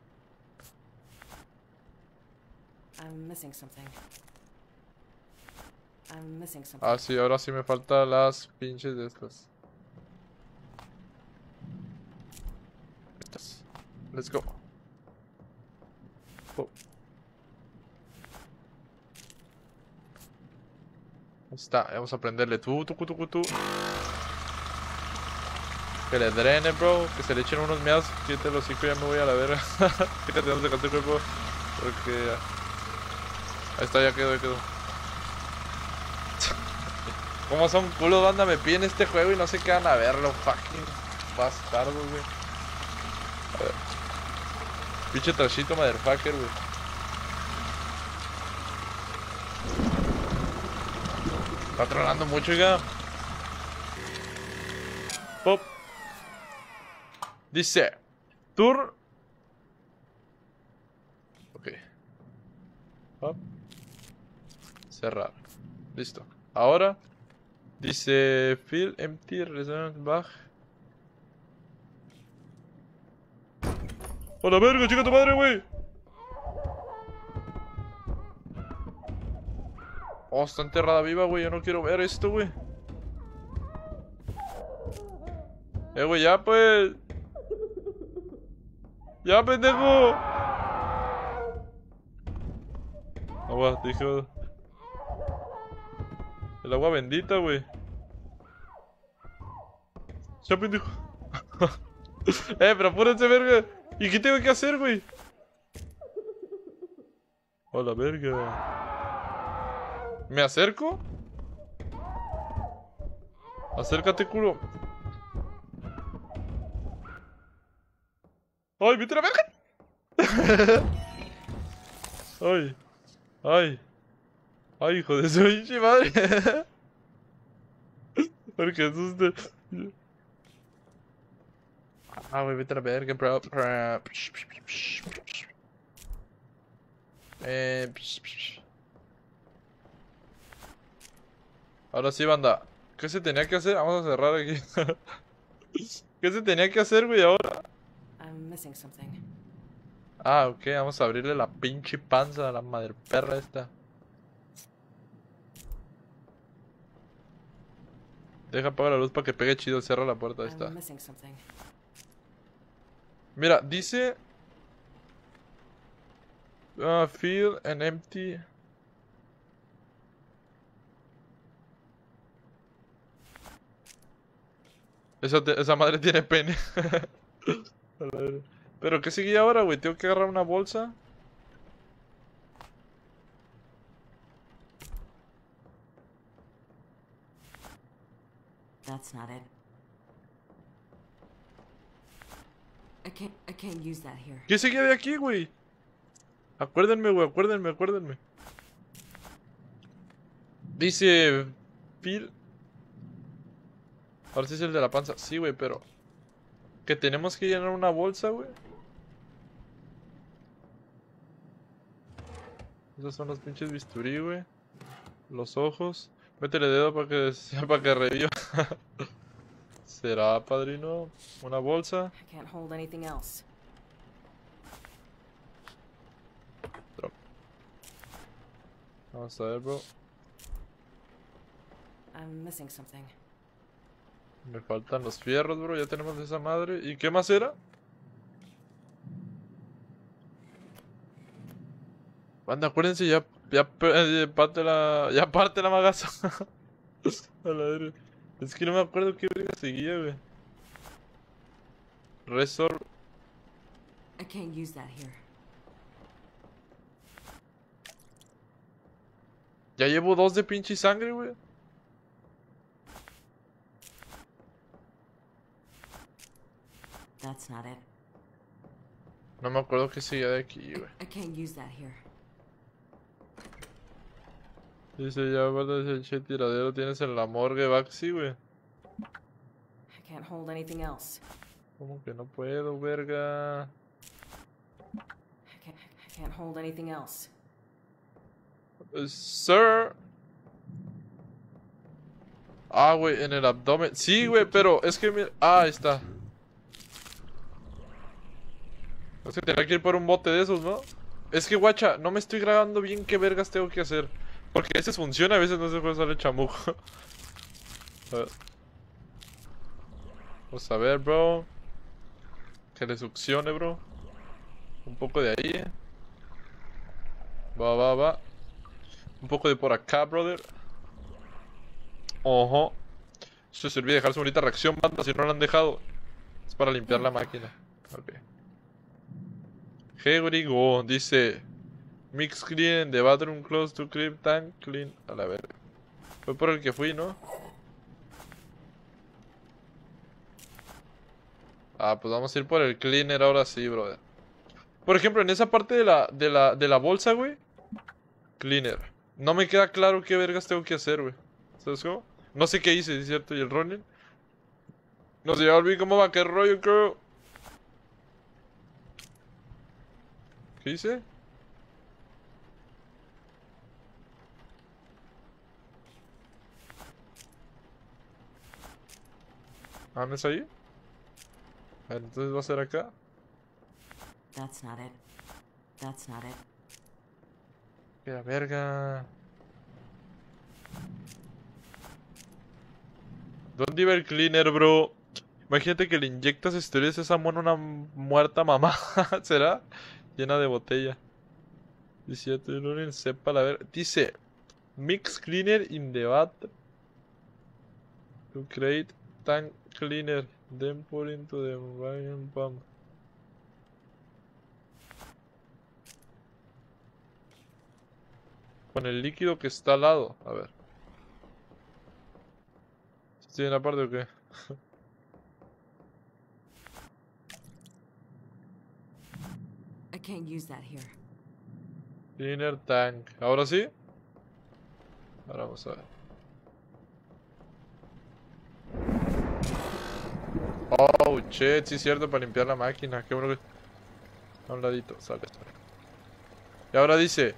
I'm missing something. I'm missing something. Ah, sí, ahora sí me faltan las pinches de estas. Estas. Let's go. Oh. Ahí está, vamos a prenderle tú, tú, tú, tú, tú. Que le drene, bro. Que se le echen unos meados. Quítate los hijos, ya me voy a la verga. Fíjate dónde sacaste el cuerpo. Porque... Ahí está, ya quedó, ya quedó. Como son culos, banda, me piden este juego y no se quedan a verlo. Fucking bastardos, güey. A ver. Pinche trashito, motherfucker, güey. Está tronando mucho, ya. Pop. Dice. Tour. Ok. Pop. Cerrar. Listo. Ahora. Dice. Fill empty resonance bag. ¡Hola, verga! ¡Chica tu madre, güey! Oh, está enterrada viva, güey. Yo no quiero ver esto, güey. Eh, güey, ya, pues. Ya, pendejo. Agua, te dije. El agua bendita, güey. Ya, pendejo. Eh, pero apúrense, verga. ¿Y qué tengo que hacer, güey? Hola, verga. ¿Me acerco? Acércate, culo. ¡Ay, vete a la verga! ¡Ay! ¡Ay! ¡Ay, hijo de su pinche madre! Porque asuste. Ah, güey, vete a la verga, bro. Eh, Ahora sí, banda. ¿Qué se tenía que hacer? Vamos a cerrar aquí. ¿Qué se tenía que hacer, güey, ahora? I'm missing something. Ah, ok, vamos a abrirle la pinche panza a la madre perra esta. Deja apagar la luz para que pegue chido, cierra la puerta, ahí está. I'm missing something. Mira, dice... Uh, fill an empty... Esa, te- esa madre tiene pene. A la verga. Pero ¿qué sigue ahora, güey? Tengo que agarrar una bolsa. That's not it. I can't. I can't use that here. ¿Qué sigue de aquí, güey? Acuérdenme, güey, acuérdenme, acuérdenme. Dice... Phil... Ahora sí es el de la panza. Sí, güey, pero... Que tenemos que llenar una bolsa, güey. Esos son los pinches bisturí, güey. Los ojos. Métele dedo para que, para que reviva. ¿Será, padrino? Una bolsa. I can't hold anything else. Vamos a ver, bro. I'm missing something. Me faltan los fierros, bro. Ya tenemos esa madre. ¿Y qué más era? Banda, acuérdense, ya, ya, eh, parte la, ya parte la magaza. A la verga. Es que no me acuerdo qué verga seguía, güey. Resort. I can't use that here. Ya llevo dos de pinche sangre, güey. That's not it. No me acuerdo qué seguía de aquí, güey. I can't use that here. Dice, ya guarda ese tiradero tienes en la morgue, Baxi, güey. I can't hold anything else. ¿Cómo que no puedo, verga? I can't. I can't hold anything else. Uh, sir. Ah, güey, en el abdomen. Sí, güey, pero es que mira. Ah, ahí está. Es que tenía que ir por un bote de esos, ¿no? Es que, guacha, no me estoy grabando bien qué vergas tengo que hacer. Porque a veces funciona, a veces no se puede salir chamuco. A ver. Vamos a ver, bro. Que le succione, bro. Un poco de ahí, eh. Va, va, va. Un poco de por acá, brother. Ojo. Esto se olvida dejar su bonita reacción, banda, si no lo han dejado. Es para limpiar la máquina. Ok. Go dice Mix clean, the bathroom close to crib tank clean. A la verga. Fue por el que fui, ¿no? Ah, pues vamos a ir por el cleaner ahora sí, brother. Por ejemplo, en esa parte de la, de la, de la bolsa, güey. Cleaner. No me queda claro qué vergas tengo que hacer, güey. ¿Sabes cómo? No sé qué hice, ¿es cierto? ¿Y el Ronin? No sé, ya olvidé cómo va, qué rollo, creo. ¿Qué hice? Ah, ¿no es ahí? A ver, entonces va a ser acá. That's not it. That's not it. ¡Qué la verga! ¿Dónde iba el cleaner, bro? Imagínate que le inyectas esteroides a esa mona una muerta mamá. ¿Será? Llena de botella. diecisiete lunes, sepa la ver. Dice: Mix cleaner in the bath. To create tank cleaner. Then pour into the Ryan pump. Con el líquido que está al lado. A ver. ¿Estoy en la parte o qué? can't use that here. Cleaner tank. ¿Ahora sí? Ahora vamos a ver. Oh, shit, sí es cierto, para limpiar la máquina. Qué bueno que... A un ladito, sale, sale. Y ahora dice...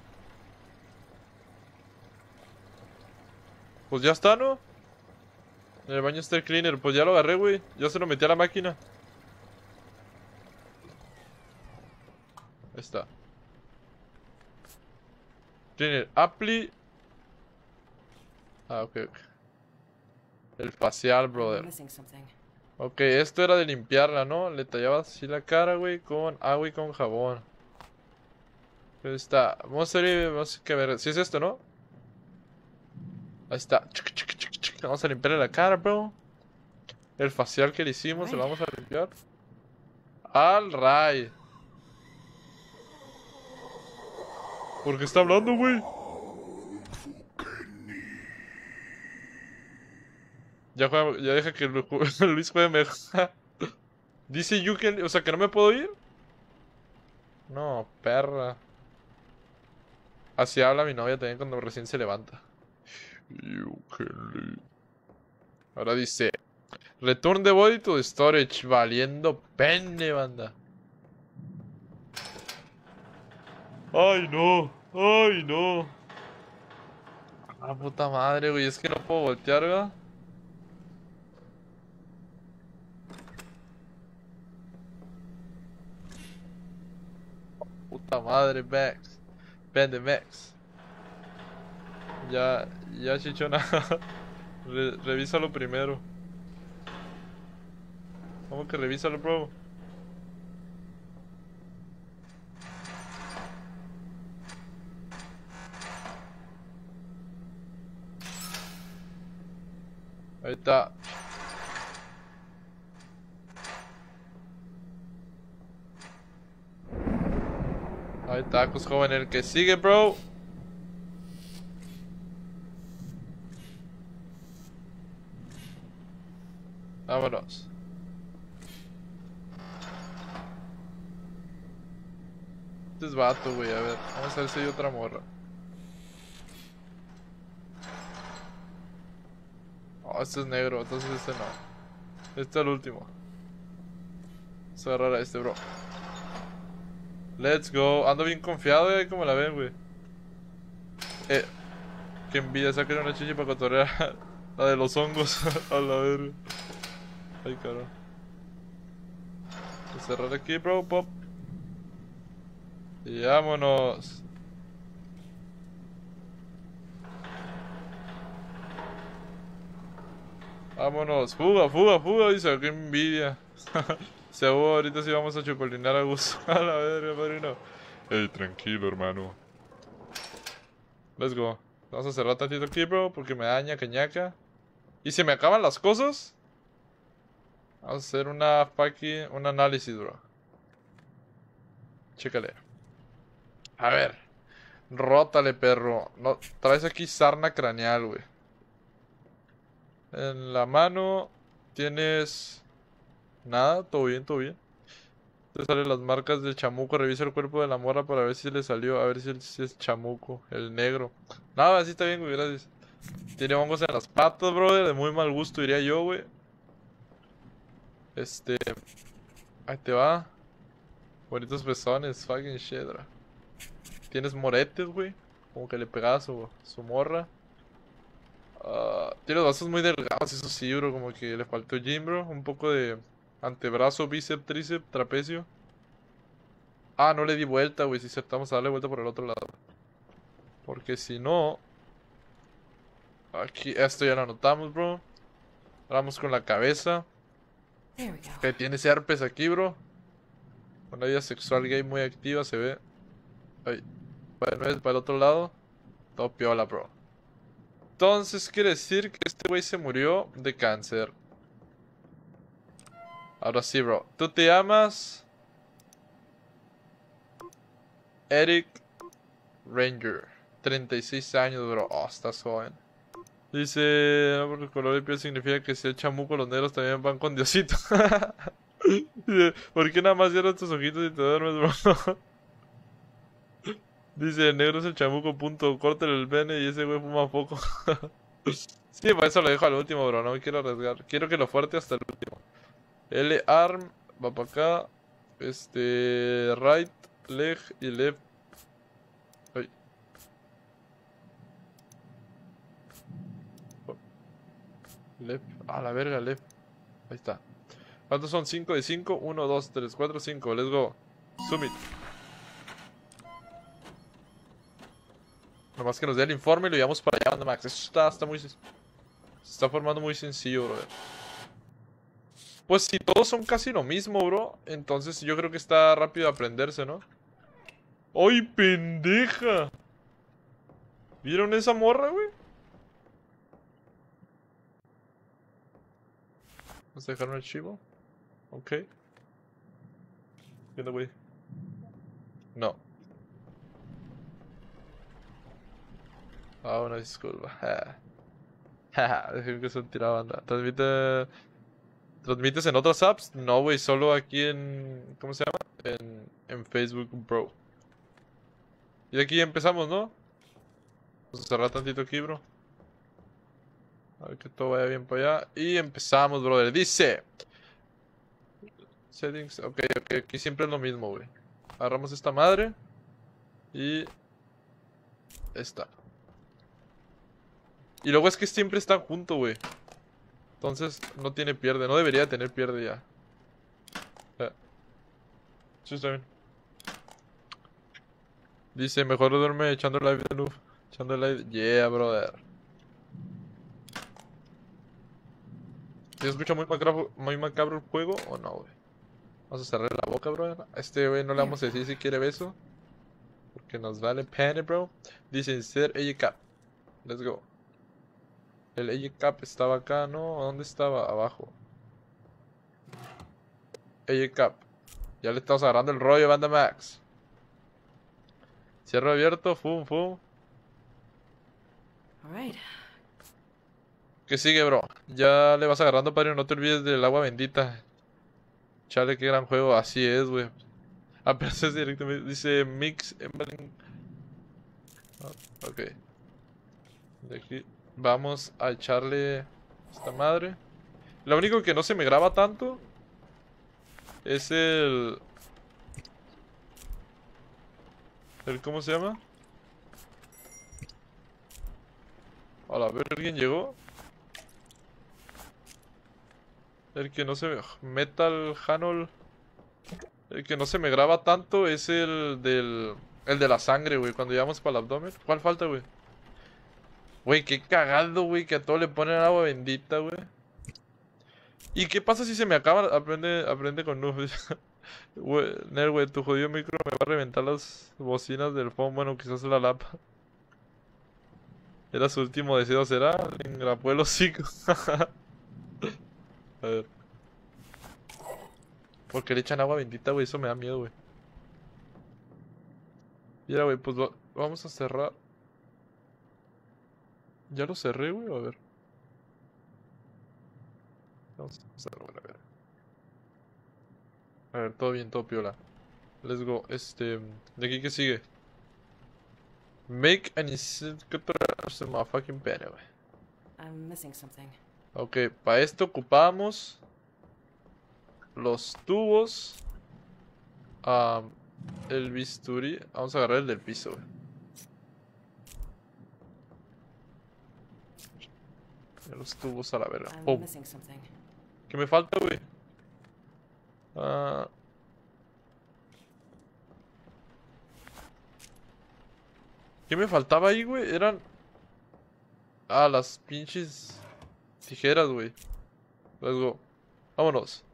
Pues ya está, ¿no? En el baño está el cleaner. Pues ya lo agarré, güey. Ya se lo metí a la máquina. Ahí está. Cleaner, apply. Ah, ok, ok. El facial, I'm brother. missing something. Ok, esto era de limpiarla, ¿no? Le tallabas así la cara, güey, con agua y con jabón. Ahí está. Vamos a ver, vamos a ver. Si es esto, ¿no? Ahí está. Vamos a limpiarle la cara, bro. El facial que le hicimos, se lo vamos a limpiar. Al ray. ¿Por qué está hablando, güey? Ya, juega, ya deja que Luis juegue mejor. Dice you can... O sea, que no me puedo ir. No, perra. Así habla mi novia también cuando recién se levanta. You can leave. Ahora dice... Return the body to the storage. Valiendo pene, banda. Ay, no. Ay, no. Ah, puta madre, güey. Es que no puedo voltear, ¿verdad? Puta madre, Max. Vende, Max. Ya, ya chichona. Re revísalo primero. ¿Cómo que revísalo, bro? Ahí está. Ahí está, pues joven, el que sigue, bro. Vámonos. Este es vato, güey, a ver. Vamos a ver si hay otra morra. Oh, este es negro, entonces este no. Este es el último. Vamos a agarrar a este, bro. Let's go. Ando bien confiado, güey, como la ven, güey. Eh. Qué envidia, saquen una chichi para cotorrear. La de los hongos. A la verga. Ay, cabrón. Voy a cerrar aquí, bro, pop. Y vámonos. Vámonos. Fuga, fuga, fuga. Dice, qué envidia. Seguro, ahorita sí vamos a chocolinar a gusto. A la verga, padrino. Ey, tranquilo, hermano. Let's go. Vamos a cerrar tantito aquí, bro, porque me daña cañaca. ¿Y se me acaban las cosas? Vamos a hacer una fucking... un análisis, bro. Chécale. A ver. Rótale, perro. No, traes aquí sarna craneal, güey. En la mano tienes... Nada, todo bien, todo bien. Te salen las marcas del chamuco. Revisa el cuerpo de la morra para ver si le salió. A ver si, el, si es chamuco, el negro. Nada, así está bien, güey, gracias. Tiene hongos en las patas, brother. De muy mal gusto, diría yo, güey. Este... Ahí te va. Bonitos pezones, fucking shit, bro. Tienes moretes, güey. Como que le pegaba a su, su morra. Uh, tiene los brazos muy delgados, eso sí, bro. Como que le faltó gym, bro. Un poco de antebrazo, bíceps, tríceps, trapecio. Ah, no le di vuelta, güey. Si acertamos a darle vuelta por el otro lado. Porque si no... Aquí, esto ya lo anotamos, bro. Vamos con la cabeza. Que tiene ese herpes aquí, bro. Una vida sexual gay muy activa, se ve. Ay. Bueno, es para el otro lado. Todo piola, bro. Entonces quiere decir que este güey se murió de cáncer. Ahora sí, bro. Tú te llamas Eric Ranger. treinta y seis años, bro. Oh, estás joven. Dice, no, porque el color de piel significa que si el chamuco los negros también van con Diosito. Dice, ¿por qué nada más cierras tus ojitos y te duermes, bro? Dice, negro es el chamuco, punto. Córtale el pene y ese güey fuma poco. Sí, por eso lo dejo al último, bro. No me quiero arriesgar. Quiero que lo fuerte hasta el último. L-arm, va para acá. Este... Right, leg y left. Ay. Left. A la verga, left. Ahí está. ¿Cuántos son? cinco de cinco. uno, dos, tres, cuatro, cinco. Let's go. Summit. Nomás que nos dé el informe y lo llevamos para allá, Max. Esto está, está muy... Se está formando muy sencillo, bro. Pues si todos son casi lo mismo, bro, entonces yo creo que está rápido aprenderse, ¿no? ¡Ay, pendeja! ¿Vieron esa morra, güey? ¿Nos dejaron el archivo? Ok. ¿Qué onda, güey? No. Ah, una disculpa. Jaja, dejen que se tira banda. Transmite... ¿Transmites en otras apps? No, güey, solo aquí en... ¿Cómo se llama? En, en Facebook, bro. Y de aquí ya empezamos, ¿no? Vamos a cerrar tantito aquí, bro. A ver que todo vaya bien para allá. Y empezamos, brother. Dice... Settings... Ok, ok, aquí siempre es lo mismo, güey. Agarramos esta madre. Y... Esta. Y luego es que siempre están juntos, güey. Entonces no tiene pierde. No debería tener pierde ya. Eh. Sí, está bien. Dice, mejor duerme echando live de noob. Echando live. Yeah, brother. ¿Se escucha muy macabro, muy macabro el juego o no, güey? Vamos a cerrar la boca, brother. A este güey no le vamos a decir si quiere beso. Porque nos vale pene, bro. Dice, ser A Cap. Let's go. El A Cap estaba acá, ¿no? ¿Dónde estaba? Abajo. A Cap. Ya le estamos agarrando el rollo, banda Max. Cierro abierto, fum, fum. Alright. ¿Qué sigue, bro? Ya le vas agarrando, padre. No te olvides del agua bendita. Chale, qué gran juego. Así es, güey. Apenas es directamente. Dice Mix. Oh, ok. De aquí. Vamos a echarle esta madre. Lo único que no se me graba tanto es el... el ¿cómo se llama? A ver, ¿alguien llegó? El que no se me... Metal Hanol. El que no se me graba tanto es el del... el de la sangre, güey. Cuando llegamos para el abdomen. ¿Cuál falta, güey? Güey, qué cagado, güey, que a todo le ponen agua bendita, güey. ¿Y qué pasa si se me acaba? Aprende, aprende con noob. Güey, Ner, güey, tu jodido micro me va a reventar las bocinas del phone. Bueno, quizás la lapa. Era su último deseo, ¿será? Le engrapó el hocico. A ver. Porque le echan agua bendita, güey, eso me da miedo, güey. Mira, güey, pues va vamos a cerrar. Ya lo cerré, güey, a ver. Vamos a cerrar, a ver. A ver, todo bien, todo piola. Let's go. Este... ¿De aquí qué sigue? Make an fucking pene, güey. I'm missing something. Ok, para esto ocupamos los tubos, um, el bisturí. Vamos a agarrar el del piso, güey. Los tubos a la verga. I'm missing something. ¿Qué me falta, güey? Ah... ¿Qué me faltaba ahí, güey? Eran... Ah, las pinches tijeras, güey. Let's go. Vámonos.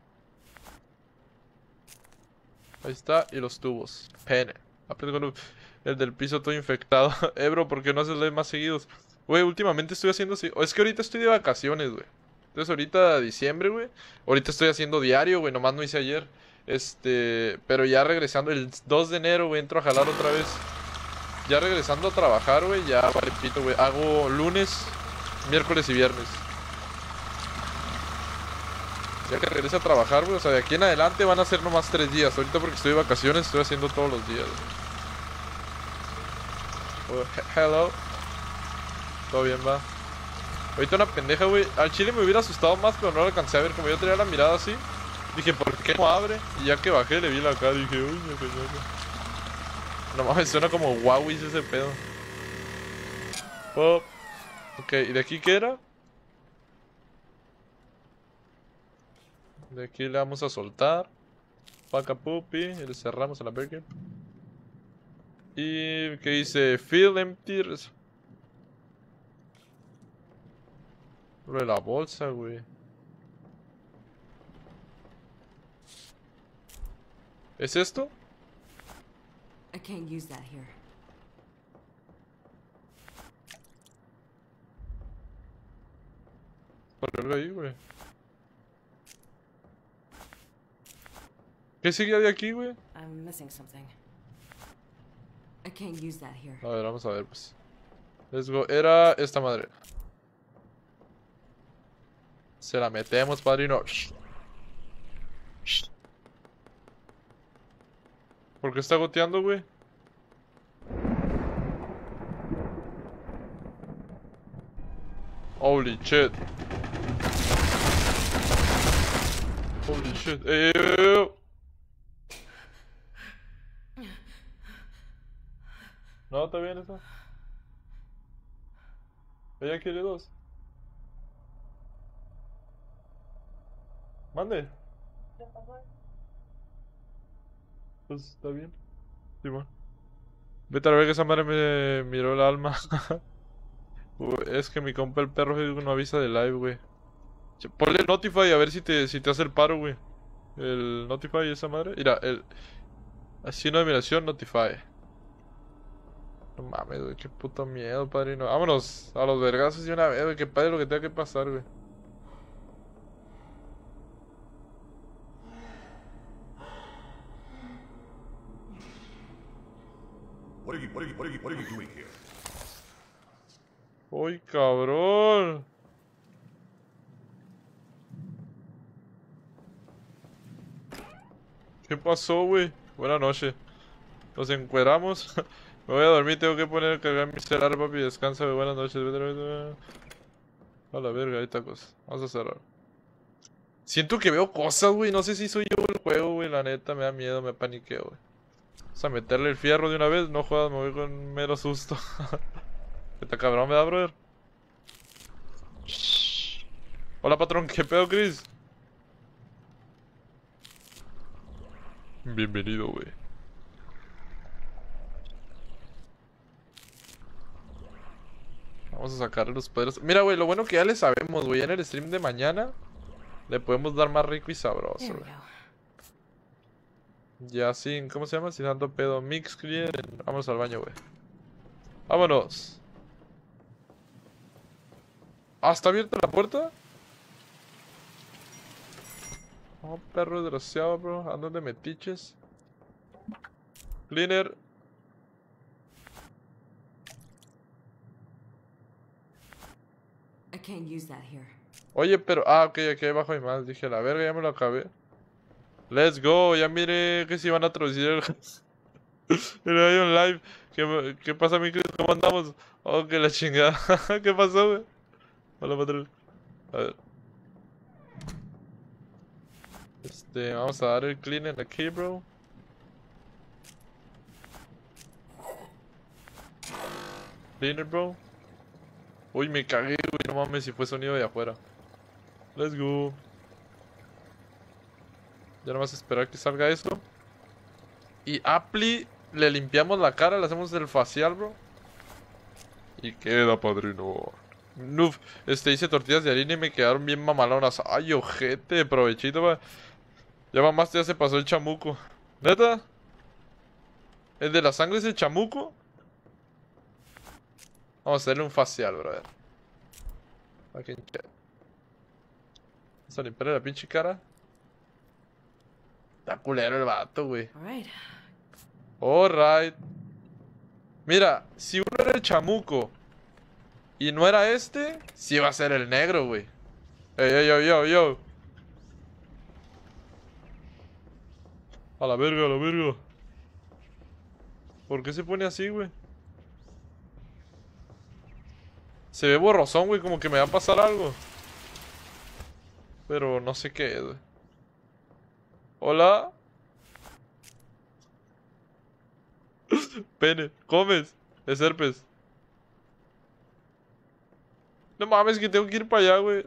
Ahí está. Y los tubos. Pene. Aprende con el del piso todo infectado. Eh, bro, ¿por qué no haces live más seguidos? Güey, últimamente estoy haciendo así. Es que ahorita estoy de vacaciones, güey. Entonces ahorita diciembre, güey. Ahorita estoy haciendo diario, güey. Nomás no hice ayer. Este... Pero ya regresando el dos de enero, güey. Entro a jalar otra vez. Ya regresando a trabajar, güey. Ya, vale, pito, güey. Hago lunes, miércoles y viernes. Ya que regrese a trabajar, güey. O sea, de aquí en adelante van a ser nomás tres días. Ahorita porque estoy de vacaciones, estoy haciendo todos los días, güey. Oh, he- hello. Todo bien, va. Ahorita una pendeja, güey. Al chile me hubiera asustado más, pero no lo alcancé a ver. Como yo traía la mirada así, dije, ¿por qué no abre? Y ya que bajé, le vi la cara y dije, uy, me coño. No mames, suena como Huawei ese pedo. Pop. Ok, ¿y de aquí qué era? De aquí le vamos a soltar. Paca pupi. Y le cerramos a la burger. Y que dice Feel empty. Lo de la bolsa, güey. ¿Es esto? I can't use that here. Ponerlo ahí, güey. ¿Qué sigue de aquí, güey? I'm missing something. I can't use that here. A ver, vamos a ver, pues. Let's go. Era esta madre. Se la metemos, padrino. Shh. Shh. ¿Por qué está goteando, güey? Holy shit. Holy shit. Ey, ey, ey, ey. No, está bien eso. Ella quiere dos. Mande. Pues está bien. Simón. Vete a ver que esa madre me miró el alma. Uy, es que mi compa el perro no avisa de live, güey. Ch- Ponle Notify a ver si te, si te hace el paro, güey. El Notify esa madre. Mira, el... Así no de miración, Notify. No mames, güey, qué puto miedo, padrino. Vámonos a los vergazos de una vez, güey. Que padre lo que tenga que pasar, güey. What are you, what are you, what are you, what are you doing here? Uy, cabrón. ¿Qué pasó, güey? Buenas noches. Nos encueramos. Me voy a dormir, tengo que poner a cargar mi celular, papi. Descansa, güey. Buenas noches. Vete, vete. A la verga, hay tacos. Vamos a cerrar. Siento que veo cosas, güey. No sé si soy yo el juego, güey. La neta, me da miedo, me paniqueo, güey. Vamos a meterle el fierro de una vez. No jodas, me voy con mero susto. Está cabrón, ¿me da, brother? Shh. Hola, patrón. ¿Qué pedo, Chris? Bienvenido, güey. Vamos a sacar los poderes. Mira, güey, lo bueno que ya le sabemos, güey. En el stream de mañana le podemos dar más rico y sabroso, There we güey. go. Ya sin, ¿cómo se llama? Sin tanto pedo. Mix clean. Vámonos al baño, güey. Vámonos. Ah, ¿está abierta la puerta? Oh, perro desgraciado, bro. Andan de metiches. Cleaner. I can't use that here. Oye, pero... Ah, ok, aquí abajo hay más. Dije, la verga, ya me lo acabé. Let's go. Ya mire que si van a traducir el... Pero hay un live. ¿Qué, qué pasa, mi Chris? ¿Cómo andamos? Oh, que la chingada. ¿Qué pasó, güey? Hola, patrón. A ver. Este, vamos a dar el cleaner aquí, bro. Cleaner, bro. Uy, me cagué, güey. No mames, si fue sonido de afuera. Let's go. Ya nomás esperar que salga eso. Y Apply, le limpiamos la cara, le hacemos el facial, bro. Y queda, padrino. Nuf, este, hice tortillas de harina y me quedaron bien mamalonas. Ay, ojete, provechito, va. Ya mamás ya se pasó el chamuco. ¿Neta? ¿El de la sangre es el chamuco? Vamos a hacerle un facial, brother. Fucking shit. Vamos a limpiarle la pinche cara. Está culero el vato, güey. All right. Alright. Mira, si uno era el chamuco y no era este, sí va a ser el negro, güey. Ey, ey, yo, yo, yo. A la verga, a la verga. ¿Por qué se pone así, güey? Se ve borrosón, güey, como que me va a pasar algo. Pero no sé qué es, güey. Hola. Pene, comes. Es herpes. No mames, que tengo que ir para allá, güey.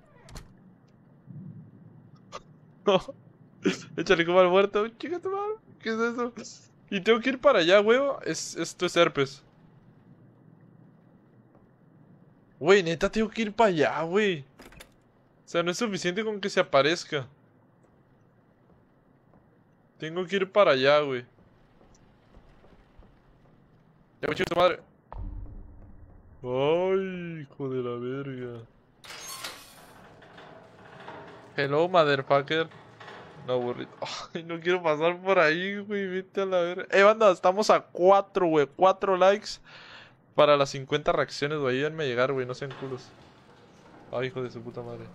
No. Échale como al muerto. Chica tu madre. ¿Qué es eso? Y tengo que ir para allá, güey. Es, esto es herpes. Güey, neta, tengo que ir para allá, güey. O sea, no es suficiente con que se aparezca. Tengo que ir para allá, güey. Ya, güey, chica tu madre. Ay, hijo de la verga. Hello, motherfucker. No, burrito. Ay, no quiero pasar por ahí, güey. Vete a la verga. Eh, banda, estamos a cuatro, güey. cuatro likes para las cincuenta reacciones, güey. Ayúdenme a llegar, güey. No sean culos. Ay, hijo de su puta madre.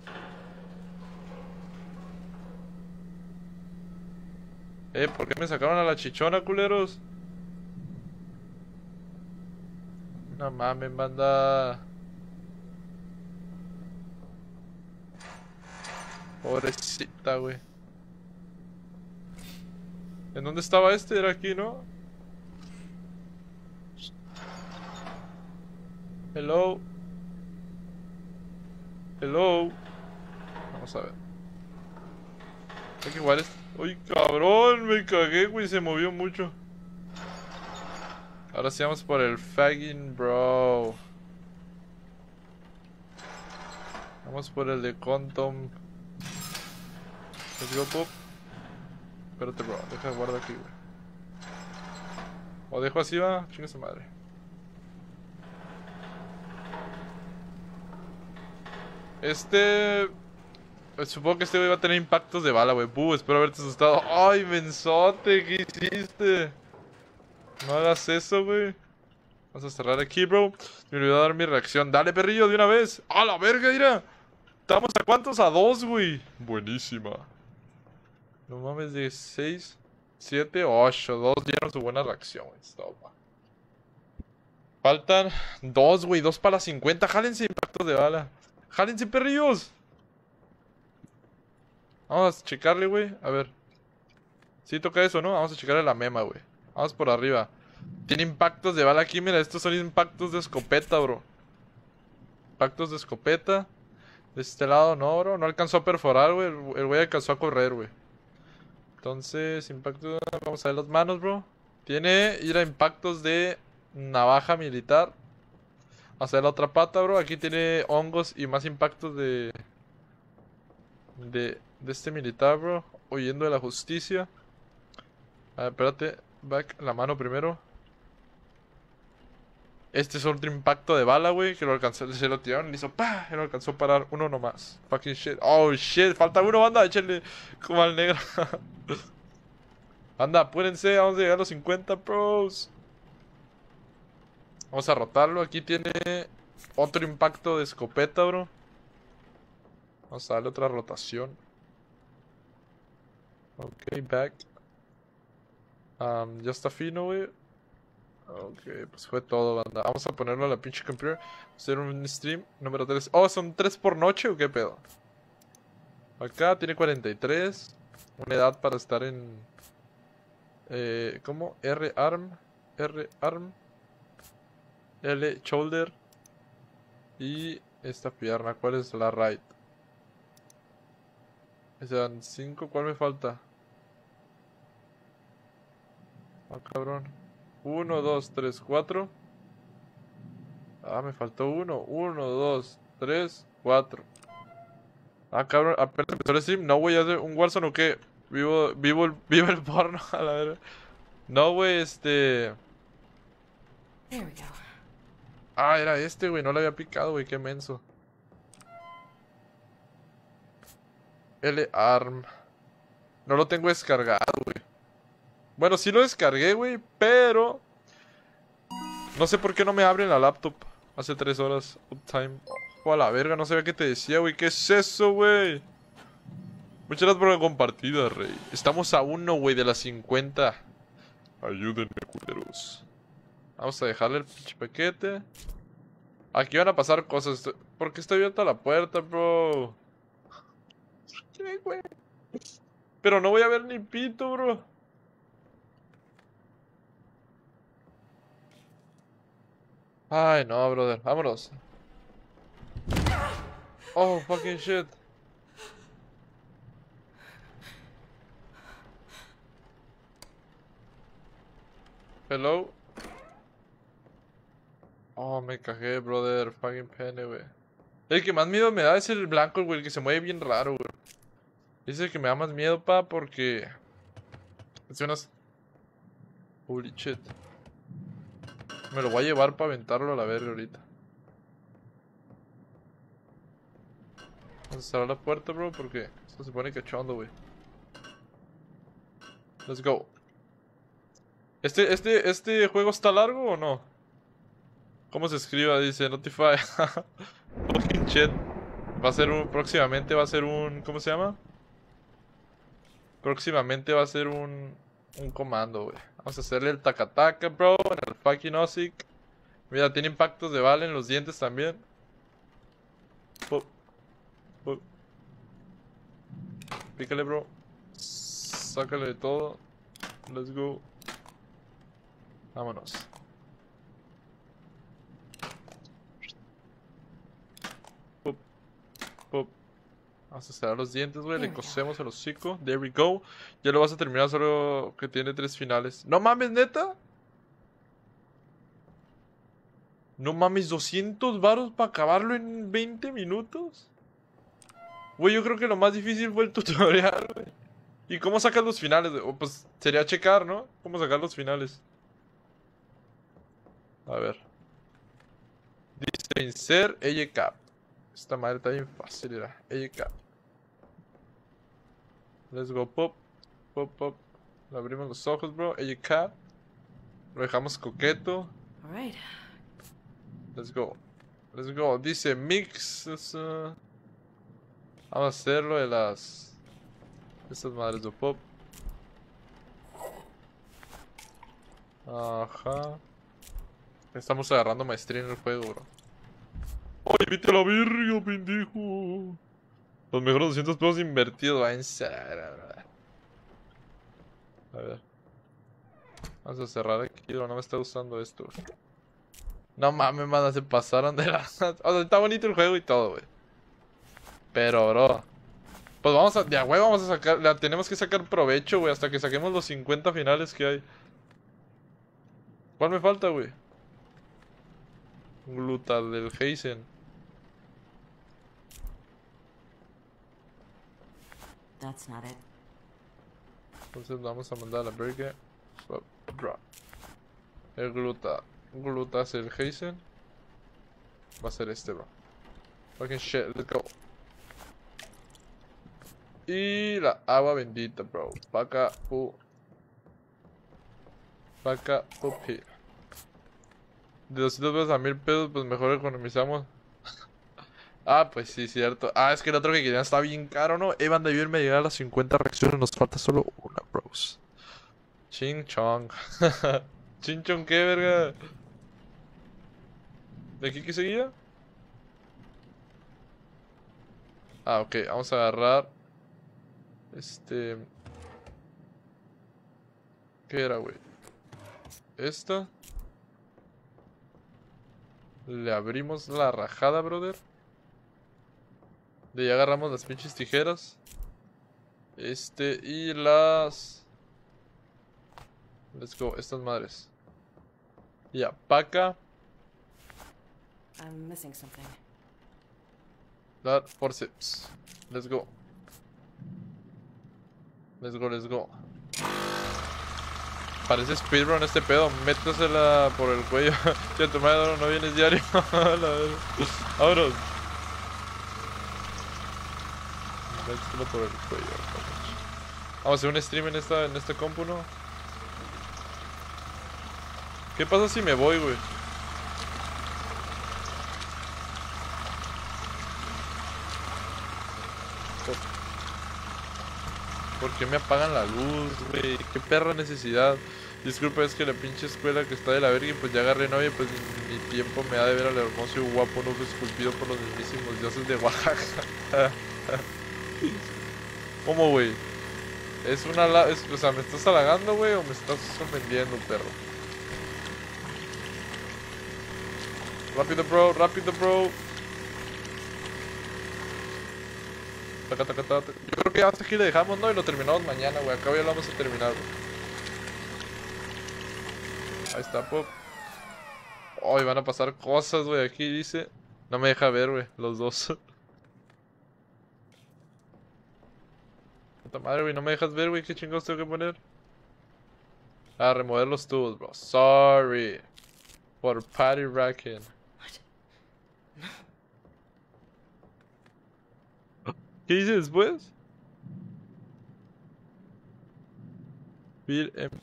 Eh, ¿por qué me sacaron a la chichona, culeros? No mames, banda. Pobrecita, güey. ¿En dónde estaba este? Era aquí, ¿no? Hello. Hello. Vamos a ver. Hay que jugar este. ¡Uy, cabrón! Me cagué, güey. Se movió mucho. Ahora sí vamos por el fagging, bro. Vamos por el de Quantum. Let's go, pop. Espérate, bro. Deja de guardar aquí, güey. O dejo así, va. Chinga su madre. Este... Supongo que este güey va a tener impactos de bala, güey. Buh, espero haberte asustado. ¡Ay, mensote! ¿Qué hiciste? No hagas eso, güey. Vamos a cerrar aquí, bro. Me olvidó dar mi reacción. Dale, perrillo, de una vez. ¡A la verga, mira! ¿Estamos a cuántos? A dos, güey. Buenísima. No mames, de seis, siete, ocho. Dos dieron su buena reacción, güey. Stop. Faltan dos, güey. Dos para las cincuenta. Jálense impactos de bala. Jálense, perrillos. Vamos a checarle, güey. A ver. Sí toca eso, ¿no? Vamos a checarle la mema, güey. Vamos por arriba. Tiene impactos de bala aquí, mira. Estos son impactos de escopeta, bro. Impactos de escopeta. De este lado no, bro. No alcanzó a perforar, güey. El güey alcanzó a correr, güey. Entonces, impactos... Vamos a ver las manos, bro. Tiene ir a impactos de navaja militar. Vamos a ver la otra pata, bro. Aquí tiene hongos y más impactos de... De, de este militar, bro. Huyendo de la justicia. A ver, espérate. Back, la mano primero. Este es otro impacto de bala, güey. Que lo alcanzó, se lo tiraron y le hizo ¡pah! Y lo alcanzó a parar uno nomás. Fucking shit. Oh shit. Falta uno, banda. Échenle como al negro. Anda, apúrense. Vamos a llegar a los cincuenta pros. Vamos a rotarlo. Aquí tiene otro impacto de escopeta, bro. Vamos a darle otra rotación. Ok, back. Um, ya está fino, güey. Ok, pues fue todo, banda. Vamos a ponerlo a la pinche computer. Hacer un stream número tres. Oh, ¿son tres por noche o qué pedo? Acá tiene cuarenta y tres. Una edad para estar en... Eh, ¿Cómo? R-arm. R-arm. L shoulder. Y esta pierna. ¿Cuál es la right? Sean cinco. ¿Cuál me falta? Ah, cabrón. uno, dos, tres, cuatro. Ah, me faltó uno. uno, dos, tres, cuatro. Ah, cabrón. Apenas empezó el stream. No, güey. ¿Hace un Warzone o qué? Vivo, vivo, el, vivo el porno. A la verga. No, güey. Este... There we go. Ah, era este, güey. No le había picado, güey. Qué menso. L-arm. No lo tengo descargado, güey. Bueno, sí lo descargué, güey, pero... No sé por qué no me abre la laptop. Hace tres horas. Uptime. Oh, a la verga, no sabía qué te decía, güey. ¿Qué es eso, güey? Muchas gracias por la compartida, rey. Estamos a uno, güey, de las cincuenta. Ayúdenme, culeros. Vamos a dejarle el pinche paquete. Aquí van a pasar cosas. ¿Por qué está abierta la puerta, bro? ¿Qué, güey? Pero no voy a ver ni pito, bro. Ay, no, brother. Vámonos. Oh, fucking shit. Hello. Oh, me cagué, brother. Fucking pene, güey. El que más miedo me da es el blanco, güey. El que se mueve bien raro, güey. Es el que me da más miedo, pa, porque... Hace unas... Holy shit. Me lo voy a llevar para aventarlo a la verga ahorita. Vamos a cerrar la puerta, bro, porque esto se pone cachondo, güey. Let's go. ¿Este, este, este juego está largo o no? ¿Cómo se escriba? Dice Notify. Fucking shit. Va a ser un... Próximamente va a ser un... ¿Cómo se llama? Próximamente va a ser un... Un comando, güey. Vamos a hacerle el taca-taca, bro. En el fucking Osic. Mira, tiene impactos de bala en los dientes también. Pop. Pop. Pícale, bro. Sácale de todo. Let's go. Vámonos. Pop. Pop. Vamos a cerrar los dientes, güey. Le cosemos el hocico. There we go. Ya lo vas a terminar, solo que tiene tres finales. ¡No mames, neta! No mames, doscientos varos para acabarlo en veinte minutos. Güey, yo creo que lo más difícil fue el tutorial, güey. ¿Y cómo sacas los finales? O pues sería checar, ¿no? ¿Cómo sacar los finales? A ver. Dice insert E Cap. Esta madre está bien fácil, era. E Cap. Let's go, pop. Pop, pop. Le abrimos los ojos, bro. E Cap. Lo dejamos coqueto. Alright. Let's go. Let's go. Dice mix. Uh... Vamos a hacerlo de las... Estas madres de pop. Ajá. Estamos agarrando maestría en el juego, bro. ¡Ay, vete a la verga, pendejo! Los mejores doscientos pesos invertidos. Va en serio, bro. A ver. Vamos a cerrar aquí, pero no me está gustando esto. No mames, man, se pasaron de la... O sea, está bonito el juego y todo, güey. Pero, bro. Pues vamos a... De a huevo vamos a sacar... La tenemos que sacar provecho, güey, hasta que saquemos los cincuenta finales que hay. ¿Cuál me falta, güey? Gluta del Heisen. That's not it. Entonces vamos a mandar a la verga. Swap, drop. El gluta. Gluta es el Heisen. Va a ser este, bro. Fucking shit, let's go. Y la agua bendita, bro. Vaca, pu. Vaca, pupi. De doscientos pesos a mil pesos, pues mejor economizamos. Ah, pues sí, cierto. Ah, es que el otro que querían está bien caro, ¿no? Evan de me llegar a las cincuenta reacciones. Nos falta solo una, bros. Ching chong. Ching chong, ¿qué, verga? ¿De aquí qué seguía? Ah, ok. Vamos a agarrar... Este... ¿Qué era, güey? Esta. Le abrimos la rajada, brother. De ahí agarramos las pinches tijeras. Este y las... Let's go, estas madres. Ya, paca. I'm missing something. That forceps. Let's go. Let's go, let's go. Parece speedrun este pedo. Métesela por el cuello. Ya tu madre no vienes diario. Vámonos. Métesela por el cuello. Vamos a hacer un stream en esta, en este compu, ¿no? ¿Qué pasa si me voy, güey? ¿Por qué me apagan la luz, güey? Qué perra necesidad. Disculpa, es que la pinche escuela que está de la verga y pues ya agarré novia, pues mi, mi tiempo me ha de ver al hermoso y guapo nudo esculpido por los mismísimos dioses de Oaxaca. ¿Cómo, güey? Es una... la- es- o sea, ¿me estás halagando, güey? ¿O me estás ofendiendo, perro? Rápido, bro, rápido, bro. Taca, taca, taca, taca. Yo creo que hasta aquí le dejamos, ¿no? Y lo terminamos mañana, güey. Acá ya lo vamos a terminar, güey. Ahí está, pop. Hoy van a pasar cosas, güey. Aquí dice. No me deja ver, güey. Los dos. Puta madre, güey. No me dejas ver, güey. ¿Qué chingados tengo que poner? Ah, remover los tubos, bro. Sorry. Por party racking. ¿Qué dice después? Bill M.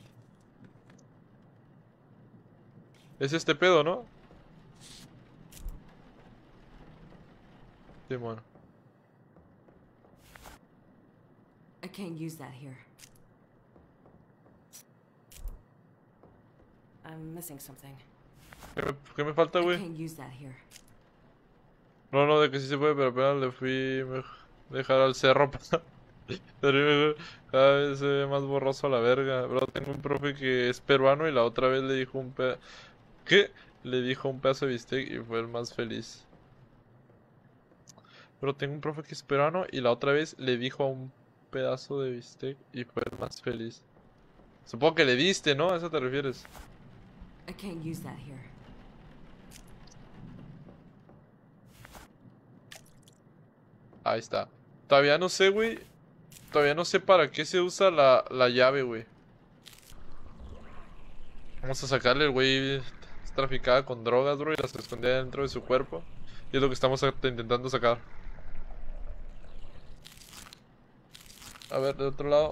Es este pedo, ¿no? Sí, bueno. I can't use that here. I'm missing something. ¿Qué me, qué me falta, I güey? can't use that here. No, no, de que sí se puede, pero apenas le fui me dejar al cerro. Pero cada vez se ve más borroso a la verga. Bro, tengo un profe que es peruano y la otra vez le dijo un pedazo... ¿Qué? Le dijo un pedazo de bistec y fue el más feliz. Pero tengo un profe que es peruano y la otra vez le dijo a un pedazo de bistec y fue el más feliz. Supongo que le diste, ¿no? ¿A eso te refieres? I can't use that here. Ahí está. Todavía no sé, güey. Todavía no sé para qué se usa la, la llave, güey. Vamos a sacarle, el güey es traficada con drogas, bro, y las escondía dentro de su cuerpo. Y es lo que estamos a- intentando sacar. A ver, de otro lado.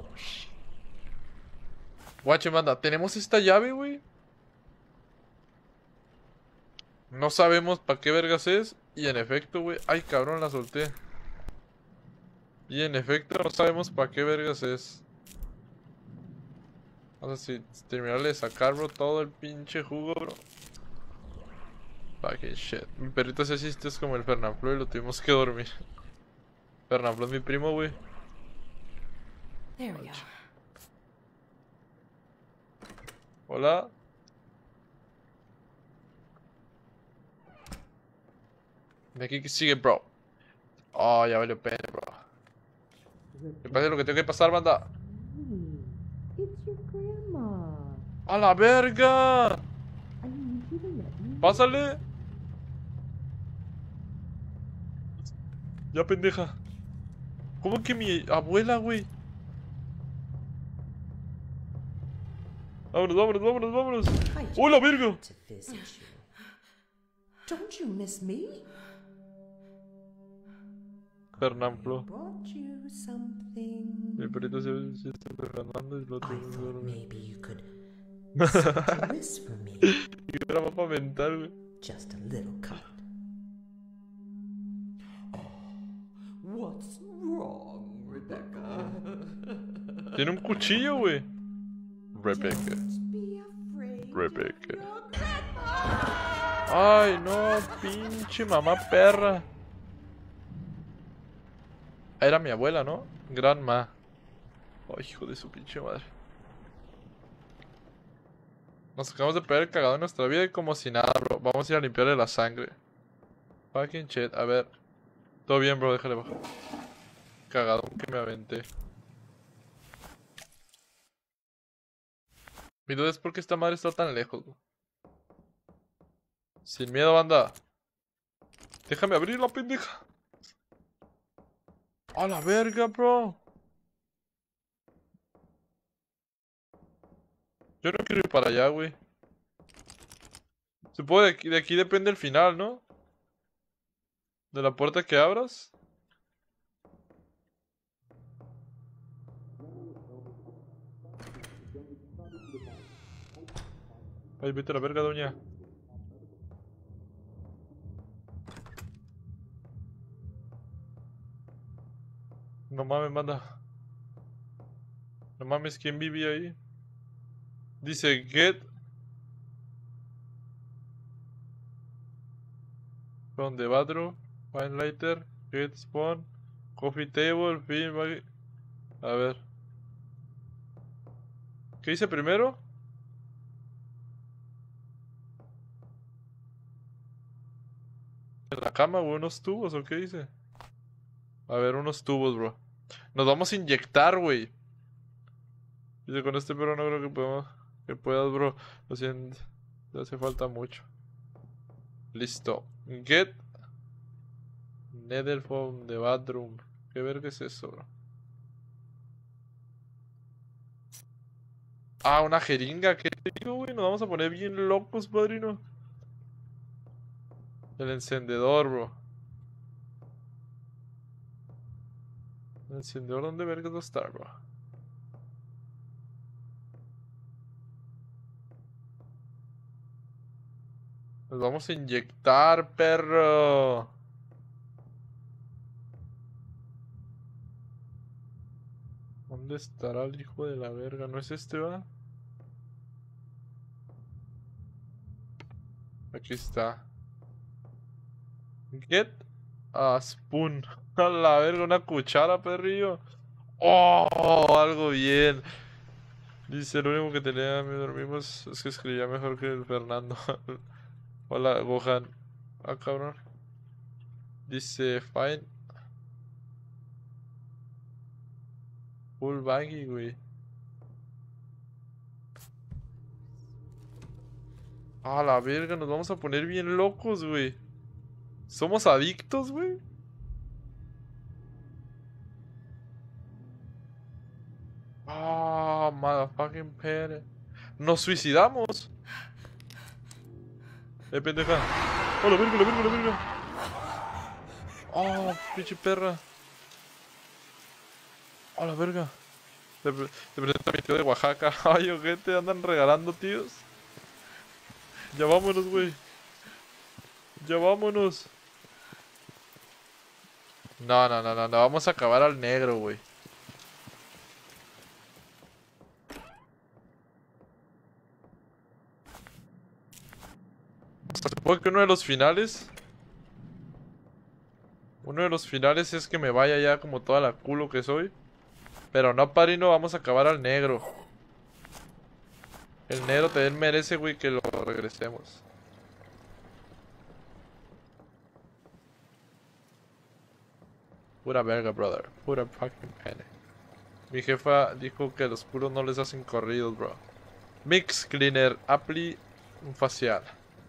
Guache, manda, tenemos esta llave, güey. No sabemos para qué vergas es. Y en efecto, güey. Ay, cabrón, la solté. Y en efecto, no sabemos para qué vergas es. Vamos a si terminarle de sacar, bro, todo el pinche jugo, bro. Fucking shit. Mi perrito se asiste, es como el Fernanfloo y lo tuvimos que dormir. Fernanfloo es mi primo, güey. There we go. Hola. De aquí que sigue, bro. Oh, ya valió pena, bro. Que pase lo que tengo que pasar, banda. It's your grandma. ¡A la verga! I need you to let me. ¡Pásale! Ya, pendeja. ¿Cómo que mi abuela, güey? Vámonos, vámonos, vámonos, vámonos. I ¡Oh, la verga! to visit you. Don't you miss me? Fernanfloo. Brought you something. Mi perrito se, se está Fernando y lo I tengo que thought dormir. maybe you could set your wrist for me. Y era mapa mental, güey. Just a little cut. What's wrong, Rebecca? Tiene un cuchillo, güey. Rebecca. Don't be afraid. Rebecca. Your grandma. Ay, no, pinche mamá perra. Era mi abuela, ¿no? Granma. Ay, hijo de su pinche madre. Nos acabamos de pegar el cagado en nuestra vida y como si nada, bro. Vamos a ir a limpiarle la sangre. Fucking shit, a ver. Todo bien, bro, déjale bajar. Cagadón que me aventé. Mi duda es por qué esta madre está tan lejos, bro. Sin miedo, banda. Déjame abrir la pendeja. A la verga, bro. Yo no quiero ir para allá, güey. Supongo de aquí, de aquí depende el final, ¿no? De la puerta que abras. Ay, vete a la verga, doña. No mames, manda. No mames, ¿quién vivía ahí? Dice get from the bathroom, wine lighter, get spawn, coffee table, film bag. A ver. ¿Qué hice primero? ¿En la cama o unos tubos o qué hice? A ver, unos tubos, bro. Nos vamos a inyectar, güey. Dice, con este perro no creo que podamos, que puedas, bro. Lo siento. Te hace falta mucho. Listo. Get Needle from the bathroom. ¿Qué verga es eso, bro? Ah, una jeringa. ¿Qué te digo, güey? Nos vamos a poner bien locos, padrino. El encendedor, bro. ¿El encendedor dónde verga va a estar, bro? Nos vamos a inyectar, perro. ¿Dónde estará el hijo de la verga? ¿No es este, va? Aquí está. Get a spoon. A la verga, una cuchara, perrillo. Oh, algo bien. Dice, lo único que tenía, me dormimos, es que escribía mejor que el Fernando. Hola, Gohan. Ah, cabrón. Dice, fine. Full baggy, güey. A la verga, nos vamos a poner bien locos, güey. ¿Somos adictos, güey? Ah, motherfucking pere. Nos suicidamos. Eh, pendeja. Oh, la verga, la verga, la verga. Oh, pinche perra. Oh, la verga. Te, pre- te presento a mi tío de Oaxaca. Ay, ojete, andan regalando tíos. Ya vámonos, güey. Ya vámonos. No, no, no, no, no. Vamos a acabar al negro, güey. Supongo que uno de los finales. Uno de los finales es que me vaya ya como toda la culo que soy. Pero no, padrino, vamos a acabar al negro. El negro también merece, güey, que lo regresemos. Pura verga, brother. Pura fucking pene. Mi jefa dijo que los puros no les hacen corridos, bro. Mix Cleaner, Apply facial.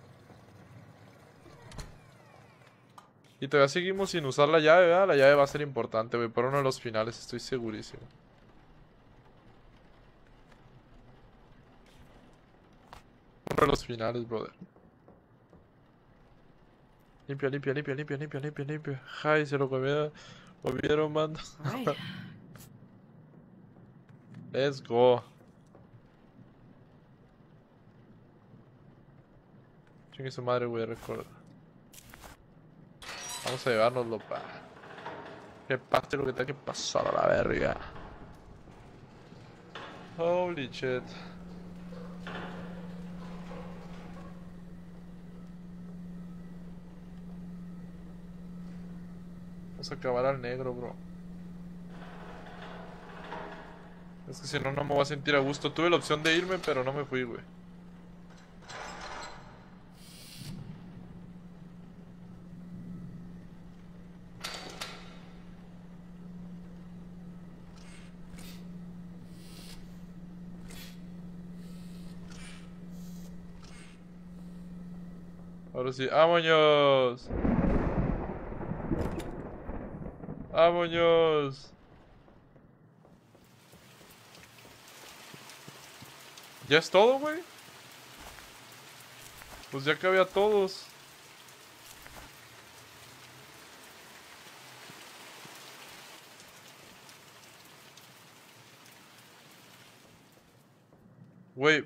Y todavía seguimos sin usar la llave, ¿verdad? La llave va a ser importante, güey. Para uno de los finales, estoy segurísimo. Uno de los finales, brother. Limpia, limpia, limpia, limpia, limpia, limpia, limpia. Ay, se lo comió. Lo vieron, man. Right. Let's go. Chingue su madre, güey, recuerda. Vamos a llevárnoslo, pa. Que pase lo que tenga que pasar a la verga. Holy shit. Vamos a acabar al negro, bro. Es que si no, no me voy a sentir a gusto. Tuve la opción de irme, pero no me fui, güey. Ahora sí, ¡vámonos! ¡Vámonos! ¿Ya es todo, güey? Pues ya acabé a todos. Güey.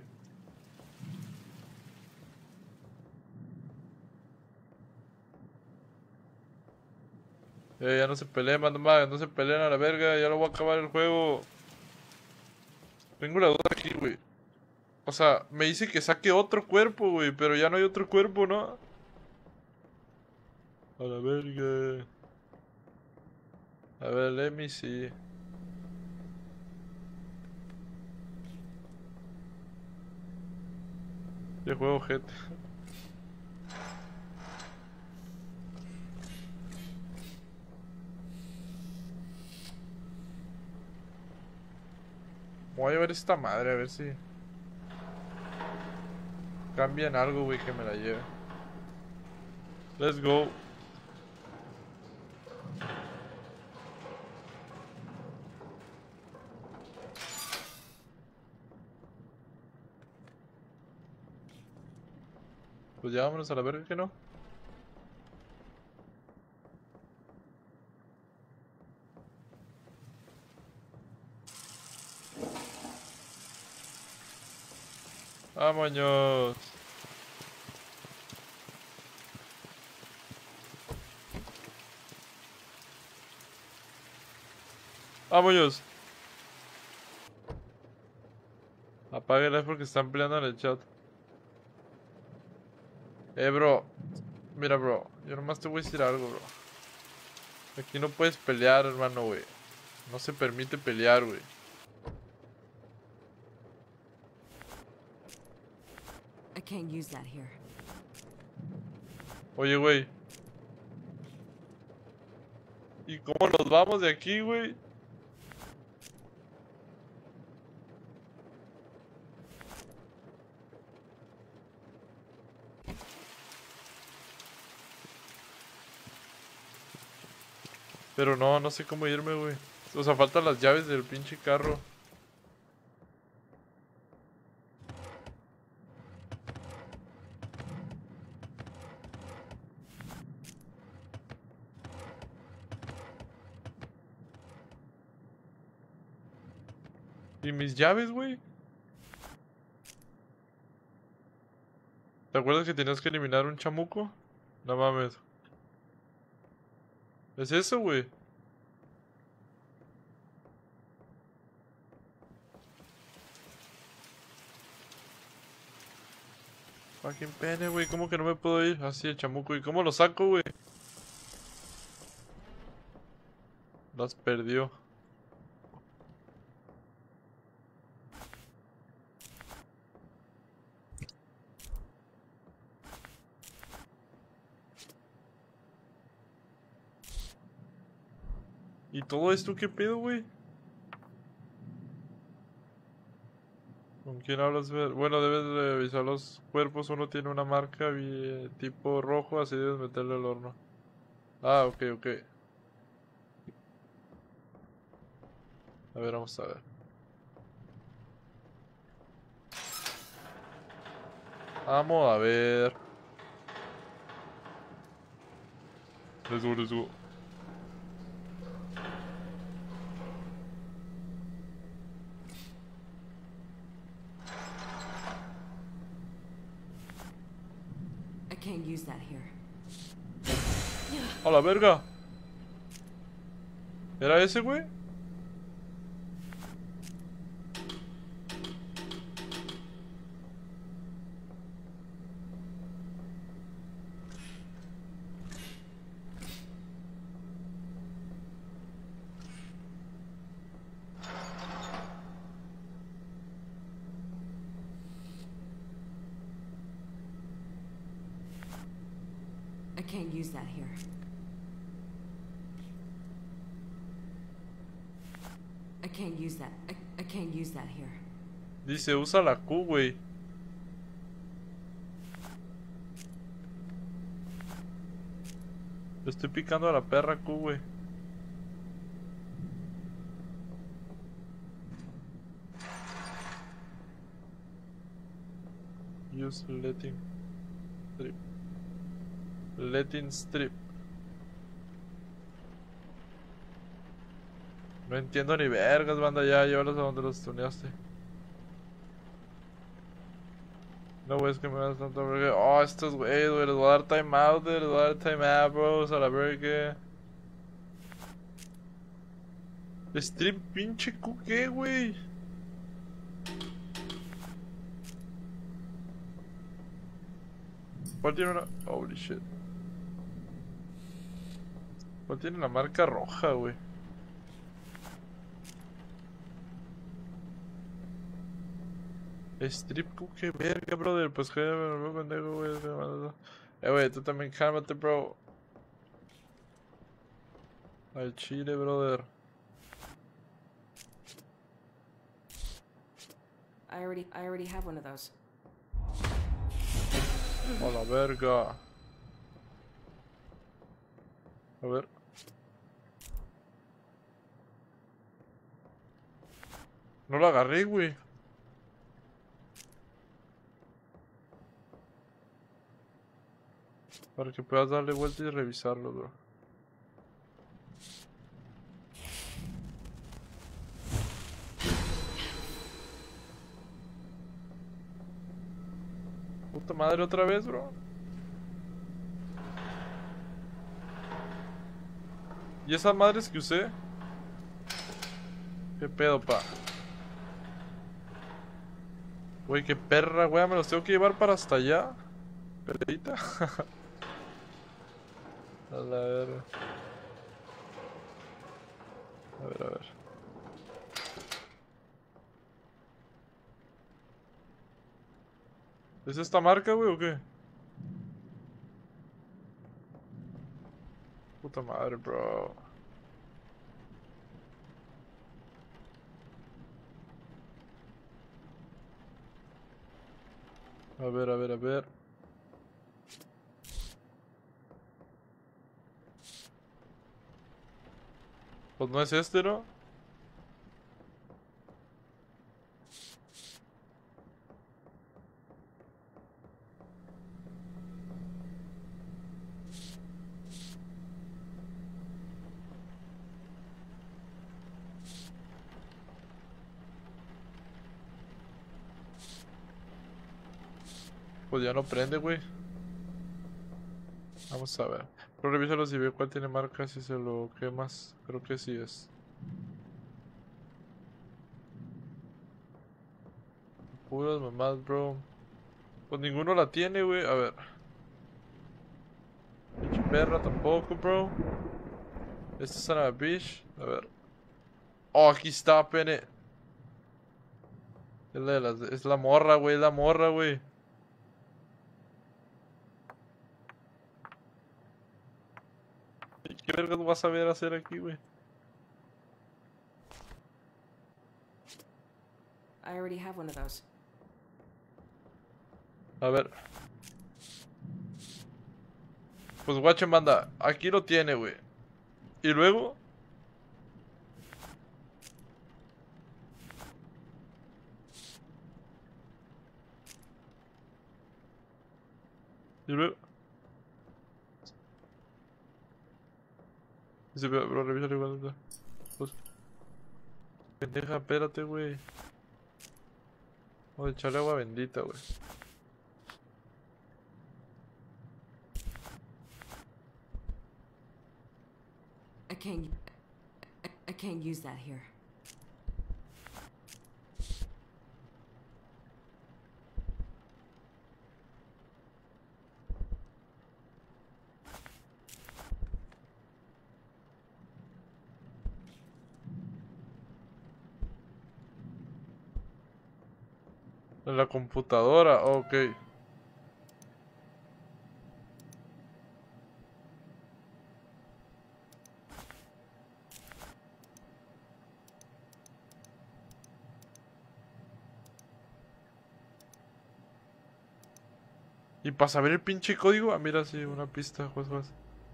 Eh, ya no se peleen, mando más, no se peleen a la verga, ya lo voy a acabar el juego. Tengo la duda aquí, güey. O sea, me dice que saque otro cuerpo, güey, pero ya no hay otro cuerpo, ¿no? A la verga. A ver, let me see. Yo juego gente. Voy a llevar esta madre a ver si cambian algo, güey, que me la lleve. Let's go. Pues ya vámonos a la verga, que no. Vámonos. Vámonos. Apáguela porque están peleando en el chat. Eh, bro. Mira, bro. Yo nomás te voy a decir algo, bro. Aquí no puedes pelear, hermano, güey. No se permite pelear, güey. I can't use that here. Oye, güey. ¿Y cómo nos vamos de aquí, güey? Pero no, no sé cómo irme, güey. O sea, faltan las llaves del pinche carro. ¿Y mis llaves, güey? ¿Te acuerdas que tenías que eliminar un chamuco? No mames. ¿Es eso, güey? Fucking pene, güey. ¿Cómo que no me puedo ir? Así el chamuco. ¿Y cómo lo saco, güey? Las perdió. ¿Y todo esto qué pedo, güey? ¿Con quién hablas? Bueno, debes revisar los cuerpos. Uno tiene una marca tipo rojo, así debes meterle al horno. Ah, ok, ok. A ver, vamos a ver. Vamos a ver. Let's go, let's go. I can't use that here. A la verga. ¿Era ese, güey? I can't use that here. I can't use that. I, I can't use that here. Dice, usa la Q, güey. Le estoy picando a la perra Q, güey. Use letting strip. Letting strip. No entiendo ni vergas, banda. Ya, llévalos a donde los tuneaste. No, güey, es que me das tanto verga. Oh, estos güeyes, güey. Les voy a dar time out, güey. Les voy a dar time out, bros. A la verga. Strip pinche Q, ¿qué, güey? ¿Cuál tiene una...? Holy shit. ¿Cuál tiene la marca roja, güey? Strip Club, qué verga, brother. Pues que pendejo, güey. Eh, güey, tú también cálmate, bro. Al chile, brother. I already, I already have one of those. A la verga. A ver. No lo agarré, güey. Para que puedas darle vuelta y revisarlo, bro. Puta madre, otra vez, bro. ¿Y esas madres que usé? ¿Qué pedo, pa? Güey, qué perra, güey. Me los tengo que llevar para hasta allá. Peleita. A la verga. A ver, a ver. ¿Es esta marca, güey, o qué? Puta madre, bro. A ver, a ver, a ver. Pues no es este, ¿no? Pues ya no prende, güey. Vamos a ver. Pero revísalo si ve cuál tiene marca, si se lo quemas. Creo que sí es. Puras mamás, bro. Pues ninguno la tiene, güey. A ver. Pinche perra tampoco, bro. Este es a bitch. A ver. Oh, aquí está, pene. Es la, de las- es la morra, güey. Es la morra, güey. ¿Qué vergas vas a ver hacer aquí, güey? I already have one of those. A ver. Pues guachen, banda. Aquí lo tiene, güey. Y luego. Y luego. Dice, bro, bro, revisa igual. Pues. Pendeja, espérate, güey. Vamos a echarle agua bendita, güey. I can't. I, I can't use that here. En la computadora, ok. Y para saber el pinche código, ah, mira, sí, una pista, juez, juez.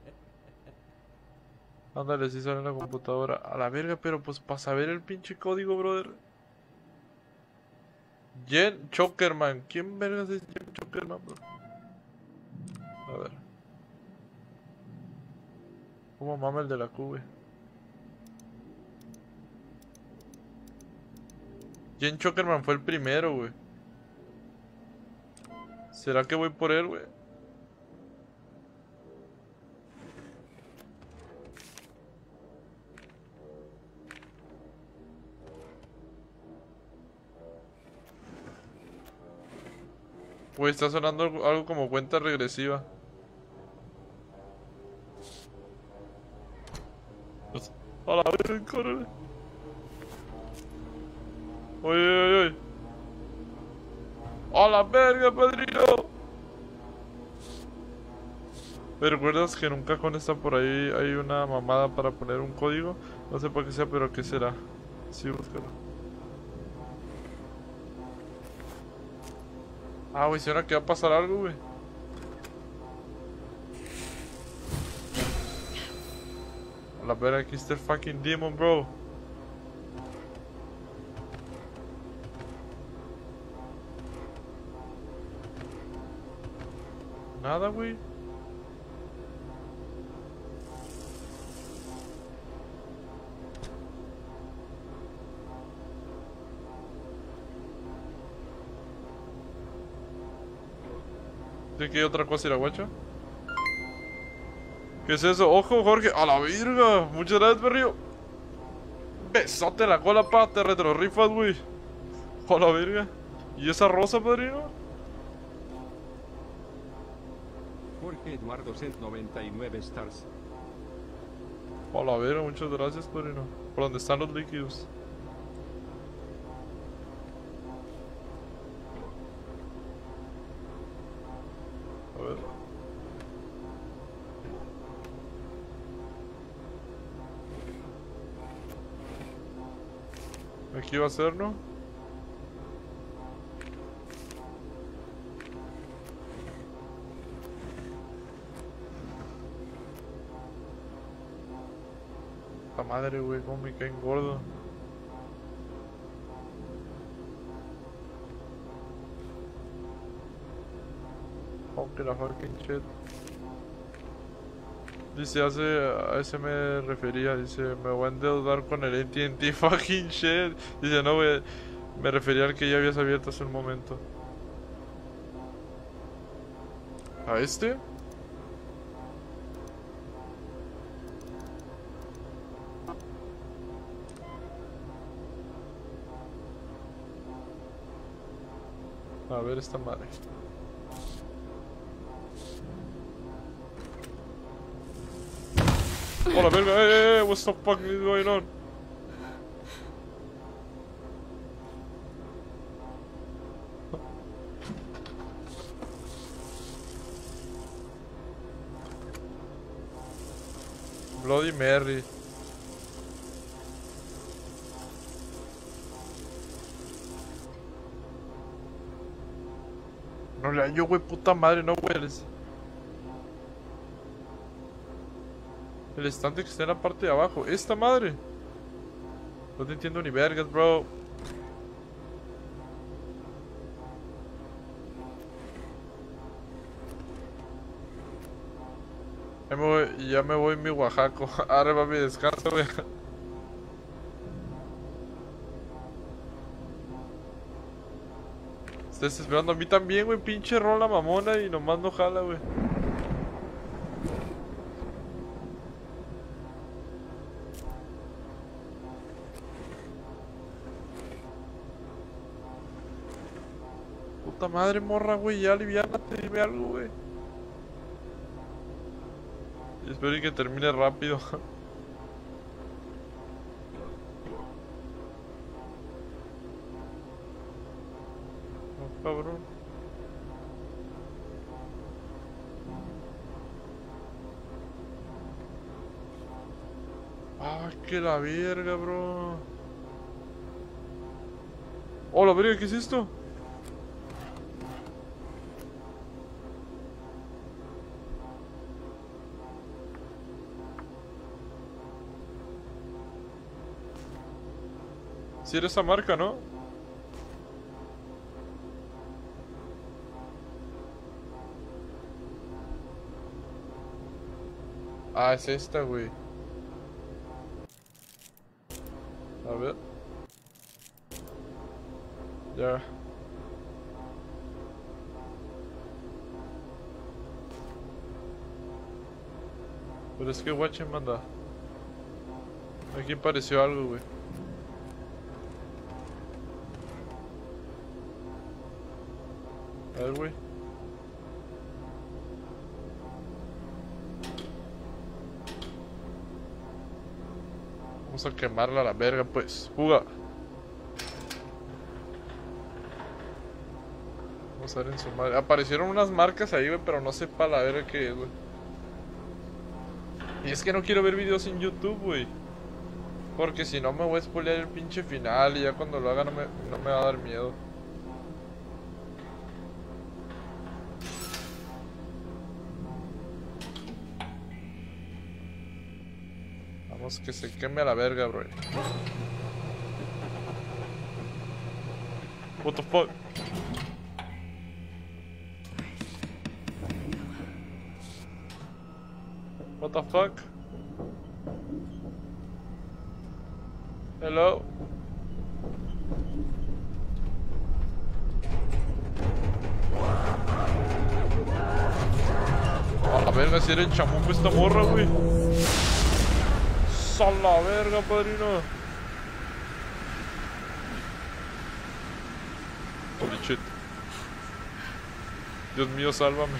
Ándale, sí sale en la computadora. A la verga, pero pues para saber el pinche código, brother. Jen Chokerman. ¿Quién vergas es Jen Chokerman, bro? A ver. ¿Cómo mama el de la Q, güey? Jen Chokerman fue el primero, güey. ¿Será que voy por él, güey? Güey, está sonando algo, algo como cuenta regresiva. A la verga, córrele. Oye, oye, oye. A la verga, padrino. ¿Me recuerdas que en un cajón está por ahí? Hay una mamada para poner un código. No sé para qué sea, pero ¿qué será? Sí, búscalo. Ah, güey, ¿será que va a pasar algo, güey? A la verga, aquí está el fucking demon, bro. Nada, güey. ¿De qué otra cosa, Iraguacha? ¿Qué es eso? ¡Ojo, Jorge! ¡A la virga! Muchas gracias, perrillo. Besote en la cola, pa. Te retro rifas, güey. ¡A la virga! ¿Y esa rosa, padrino? Jorge Eduardo ciento noventa y nueve stars. ¡A la virga! Muchas gracias, padrino. ¿Por dónde están los líquidos? A ver. Aquí va a ser, ¿no? La madre, güey, cómo me caen gordo. Oh, que la fucking shit. Dice, hace, a ese me refería, dice, me voy a endeudar con el A T and T fucking shit. Dice, no, güey, me refería al que ya habías abierto hace un momento. ¿A este? A ver esta madre. Hola, verga, hey, hey, hey, what's the fuck is going on? Bloody Mary. No le hallo, güey, puta madre, no, güey. El, el estante que está en la parte de abajo. Esta madre. No te entiendo ni vergas, bro. Ya me voy, ya me voy mi Oaxaco. Ahora va mi descanso, güey. Estás esperando a mí también, güey. Pinche rola mamona y nomás no jala, güey. Puta madre, morra, güey. Ya aliviánate, dime algo, güey. Y espero que termine rápido. Oh, cabrón. Ah, que la verga, bro. Oh, la verga, ¿qué es esto? Si era esa marca, ¿no? Ah, es esta, güey. A ver. Ya. Pero es que guache manda. Aquí pareció algo, güey. A ver, güey. Vamos a quemarla a la verga, pues. Fuga. Vamos a ver en su madre. Aparecieron unas marcas ahí, güey, pero no sé para la verga qué es, güey. Y es que no quiero ver videos en YouTube, güey. Porque si no me voy a spoilear el pinche final y ya cuando lo haga no me, no me va a dar miedo. Vamos, que se queme a la verga, bro. What the fuck? What the fuck? Hello? A la verga, si era el chamuco esta morra, güey. A la verga, padrino. Holy shit. Dios mío, sálvame.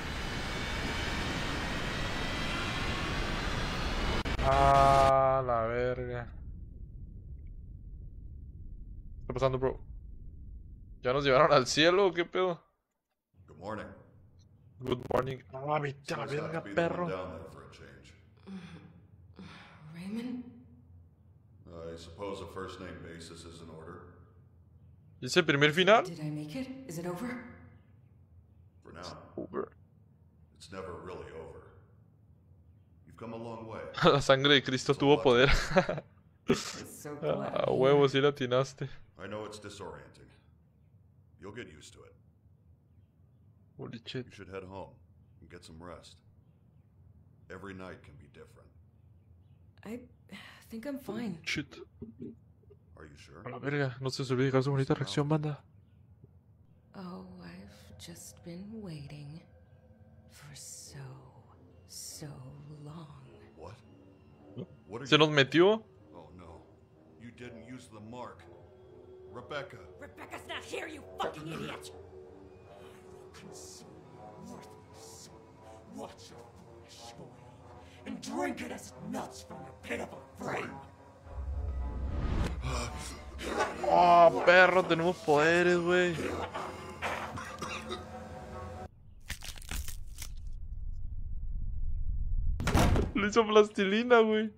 Ah, la verga. ¿Qué está pasando, bro? ¿Ya nos llevaron al cielo o qué pedo? Good morning. Good morning. Ah, vete a la verga, perro. Raymond? I suppose a first name basis is in order. ¿Y ese primer final? Did I make it? Is it over? For now, Over. it's never really over. You've come a long way. La sangre de Cristo tuvo poder. I'm so glad. A huevo, sí la atinaste. I know it's disorienting. You'll get used to it. Holy shit. You should head home and get some rest. Every night can be different. I think I'm fine. Shit. Are you sure? A la verga, no se os olvide dejar su bonita reacción, banda. Oh, I've just been waiting for so, so long. What? What are Se you... nos metió. Oh no. You didn't use the mark. Rebecca. Rebecca's not here, you fucking idiot! Worthless. Watch your foolish boy and drink it as it melts from your pitiful frame. Oh, perro, tenemos poderes, güey. Le hizo plastilina, güey.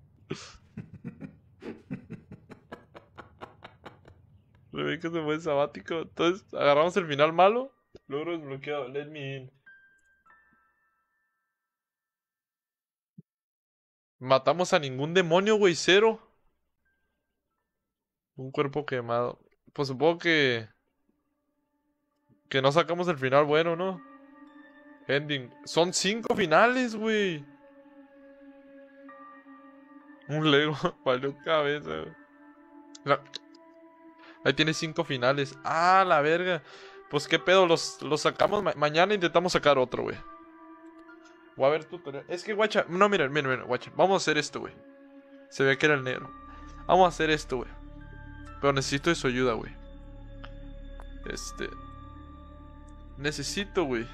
Rebeca se fue sabático. Entonces, agarramos el final malo. Logro desbloqueado. Let me in. Matamos a ningún demonio, güey. Cero. Un cuerpo quemado. Pues supongo que... Que no sacamos el final bueno, ¿no? Ending. Son cinco finales, güey. Un Lego. Valió cabeza, güey. No. Ahí tiene cinco finales. Ah, la verga. Pues qué pedo, los, los sacamos. Ma mañana intentamos sacar otro, güey. Voy a ver tutorial. Es que, guacha. No, miren, miren, miren, guacha. Vamos a hacer esto, güey. Se ve que era el negro. Vamos a hacer esto, güey. Pero necesito de su ayuda, güey. Este. Necesito, güey.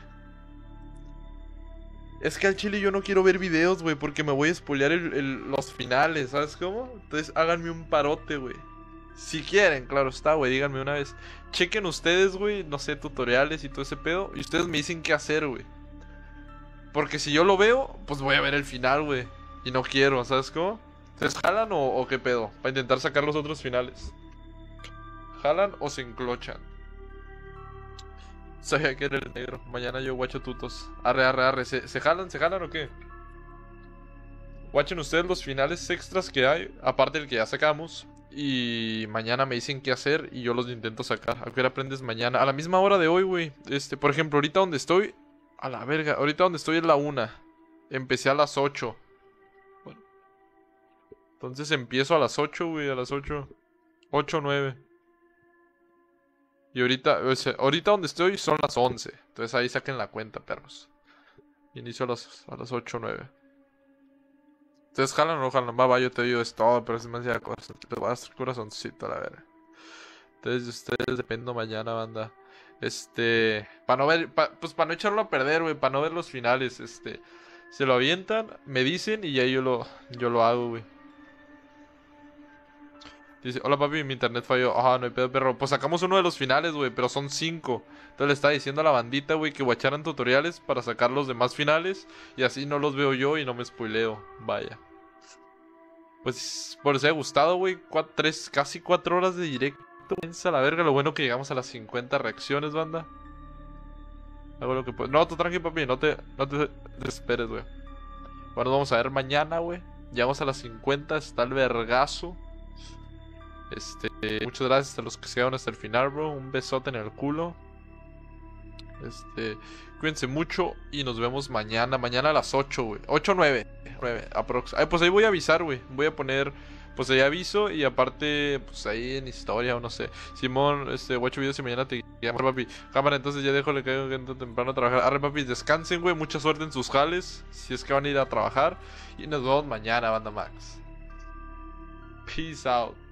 Es que al chile yo no quiero ver videos, güey. Porque me voy a spoilear el, el, los finales, ¿sabes cómo? Entonces háganme un parote, güey. Si quieren, claro está, güey, díganme una vez. Chequen ustedes, güey, no sé, tutoriales y todo ese pedo. Y ustedes me dicen qué hacer, güey. Porque si yo lo veo, pues voy a ver el final, güey. Y no quiero, ¿sabes cómo? ¿Ustedes jalan o, o qué pedo? Para intentar sacar los otros finales. ¿Jalan o se enclochan? Sabía que era el negro. Mañana yo guacho tutos. Arre, arre, arre. ¿Se, ¿Se jalan? ¿Se jalan o qué? Guachen ustedes los finales extras que hay. Aparte del que ya sacamos. Y mañana me dicen qué hacer y yo los intento sacar. ¿A qué hora aprendes mañana? A la misma hora de hoy, güey. Este, por ejemplo, ahorita donde estoy... A la verga. Ahorita donde estoy es la una. Empecé a las ocho. Bueno. Entonces empiezo a las ocho, güey. A las ocho. ocho, nueve. Y ahorita... O sea, ahorita donde estoy son las once. Entonces ahí saquen la cuenta, perros. Inicio a las, a las ocho, nueve. ¿Ustedes jalan o no jalan? Va, va, yo te digo es todo, pero es demasiada cosa. Te voy a hacer corazoncito, a la verga. Entonces de ustedes dependo mañana, banda. Este... Para no ver... Pa, pues para no echarlo a perder, güey. Para no ver los finales, este... Se lo avientan, me dicen y ya yo lo... Yo lo hago, güey. Dice, hola papi, mi internet falló. Ah, no hay pedo, perro. Pues sacamos uno de los finales, güey, pero son cinco. Entonces le estaba diciendo a la bandita, güey, que guacharan tutoriales para sacar los demás finales. Y así no los veo yo y no me spoileo. Vaya. Pues, por si haya gustado, güey, cuatro, tres, casi cuatro horas de directo. Piensa la verga, lo bueno que llegamos a las cincuenta reacciones, banda. Hago lo que puedo. No, tú tranqui, papi, no te, no te desesperes, güey. Bueno, nos vamos a ver mañana, güey. Llegamos a las cincuenta, está el vergazo. Este, muchas gracias a los que se quedaron hasta el final, bro. Un besote en el culo. Este, cuídense mucho y nos vemos mañana. Mañana a las ocho, güey. ocho o nueve. nueve, aprox. Ay, pues ahí voy a avisar, güey. Voy a poner, pues ahí aviso y aparte, pues ahí en historia o no sé. Simón, este, guacho videos y mañana te llamo, papi. Cámara, entonces ya dejo, le caigo que temprano a trabajar. Arre, papi, descansen, güey. Mucha suerte en sus jales. Si es que van a ir a trabajar. Y nos vemos mañana, banda Max. Peace out.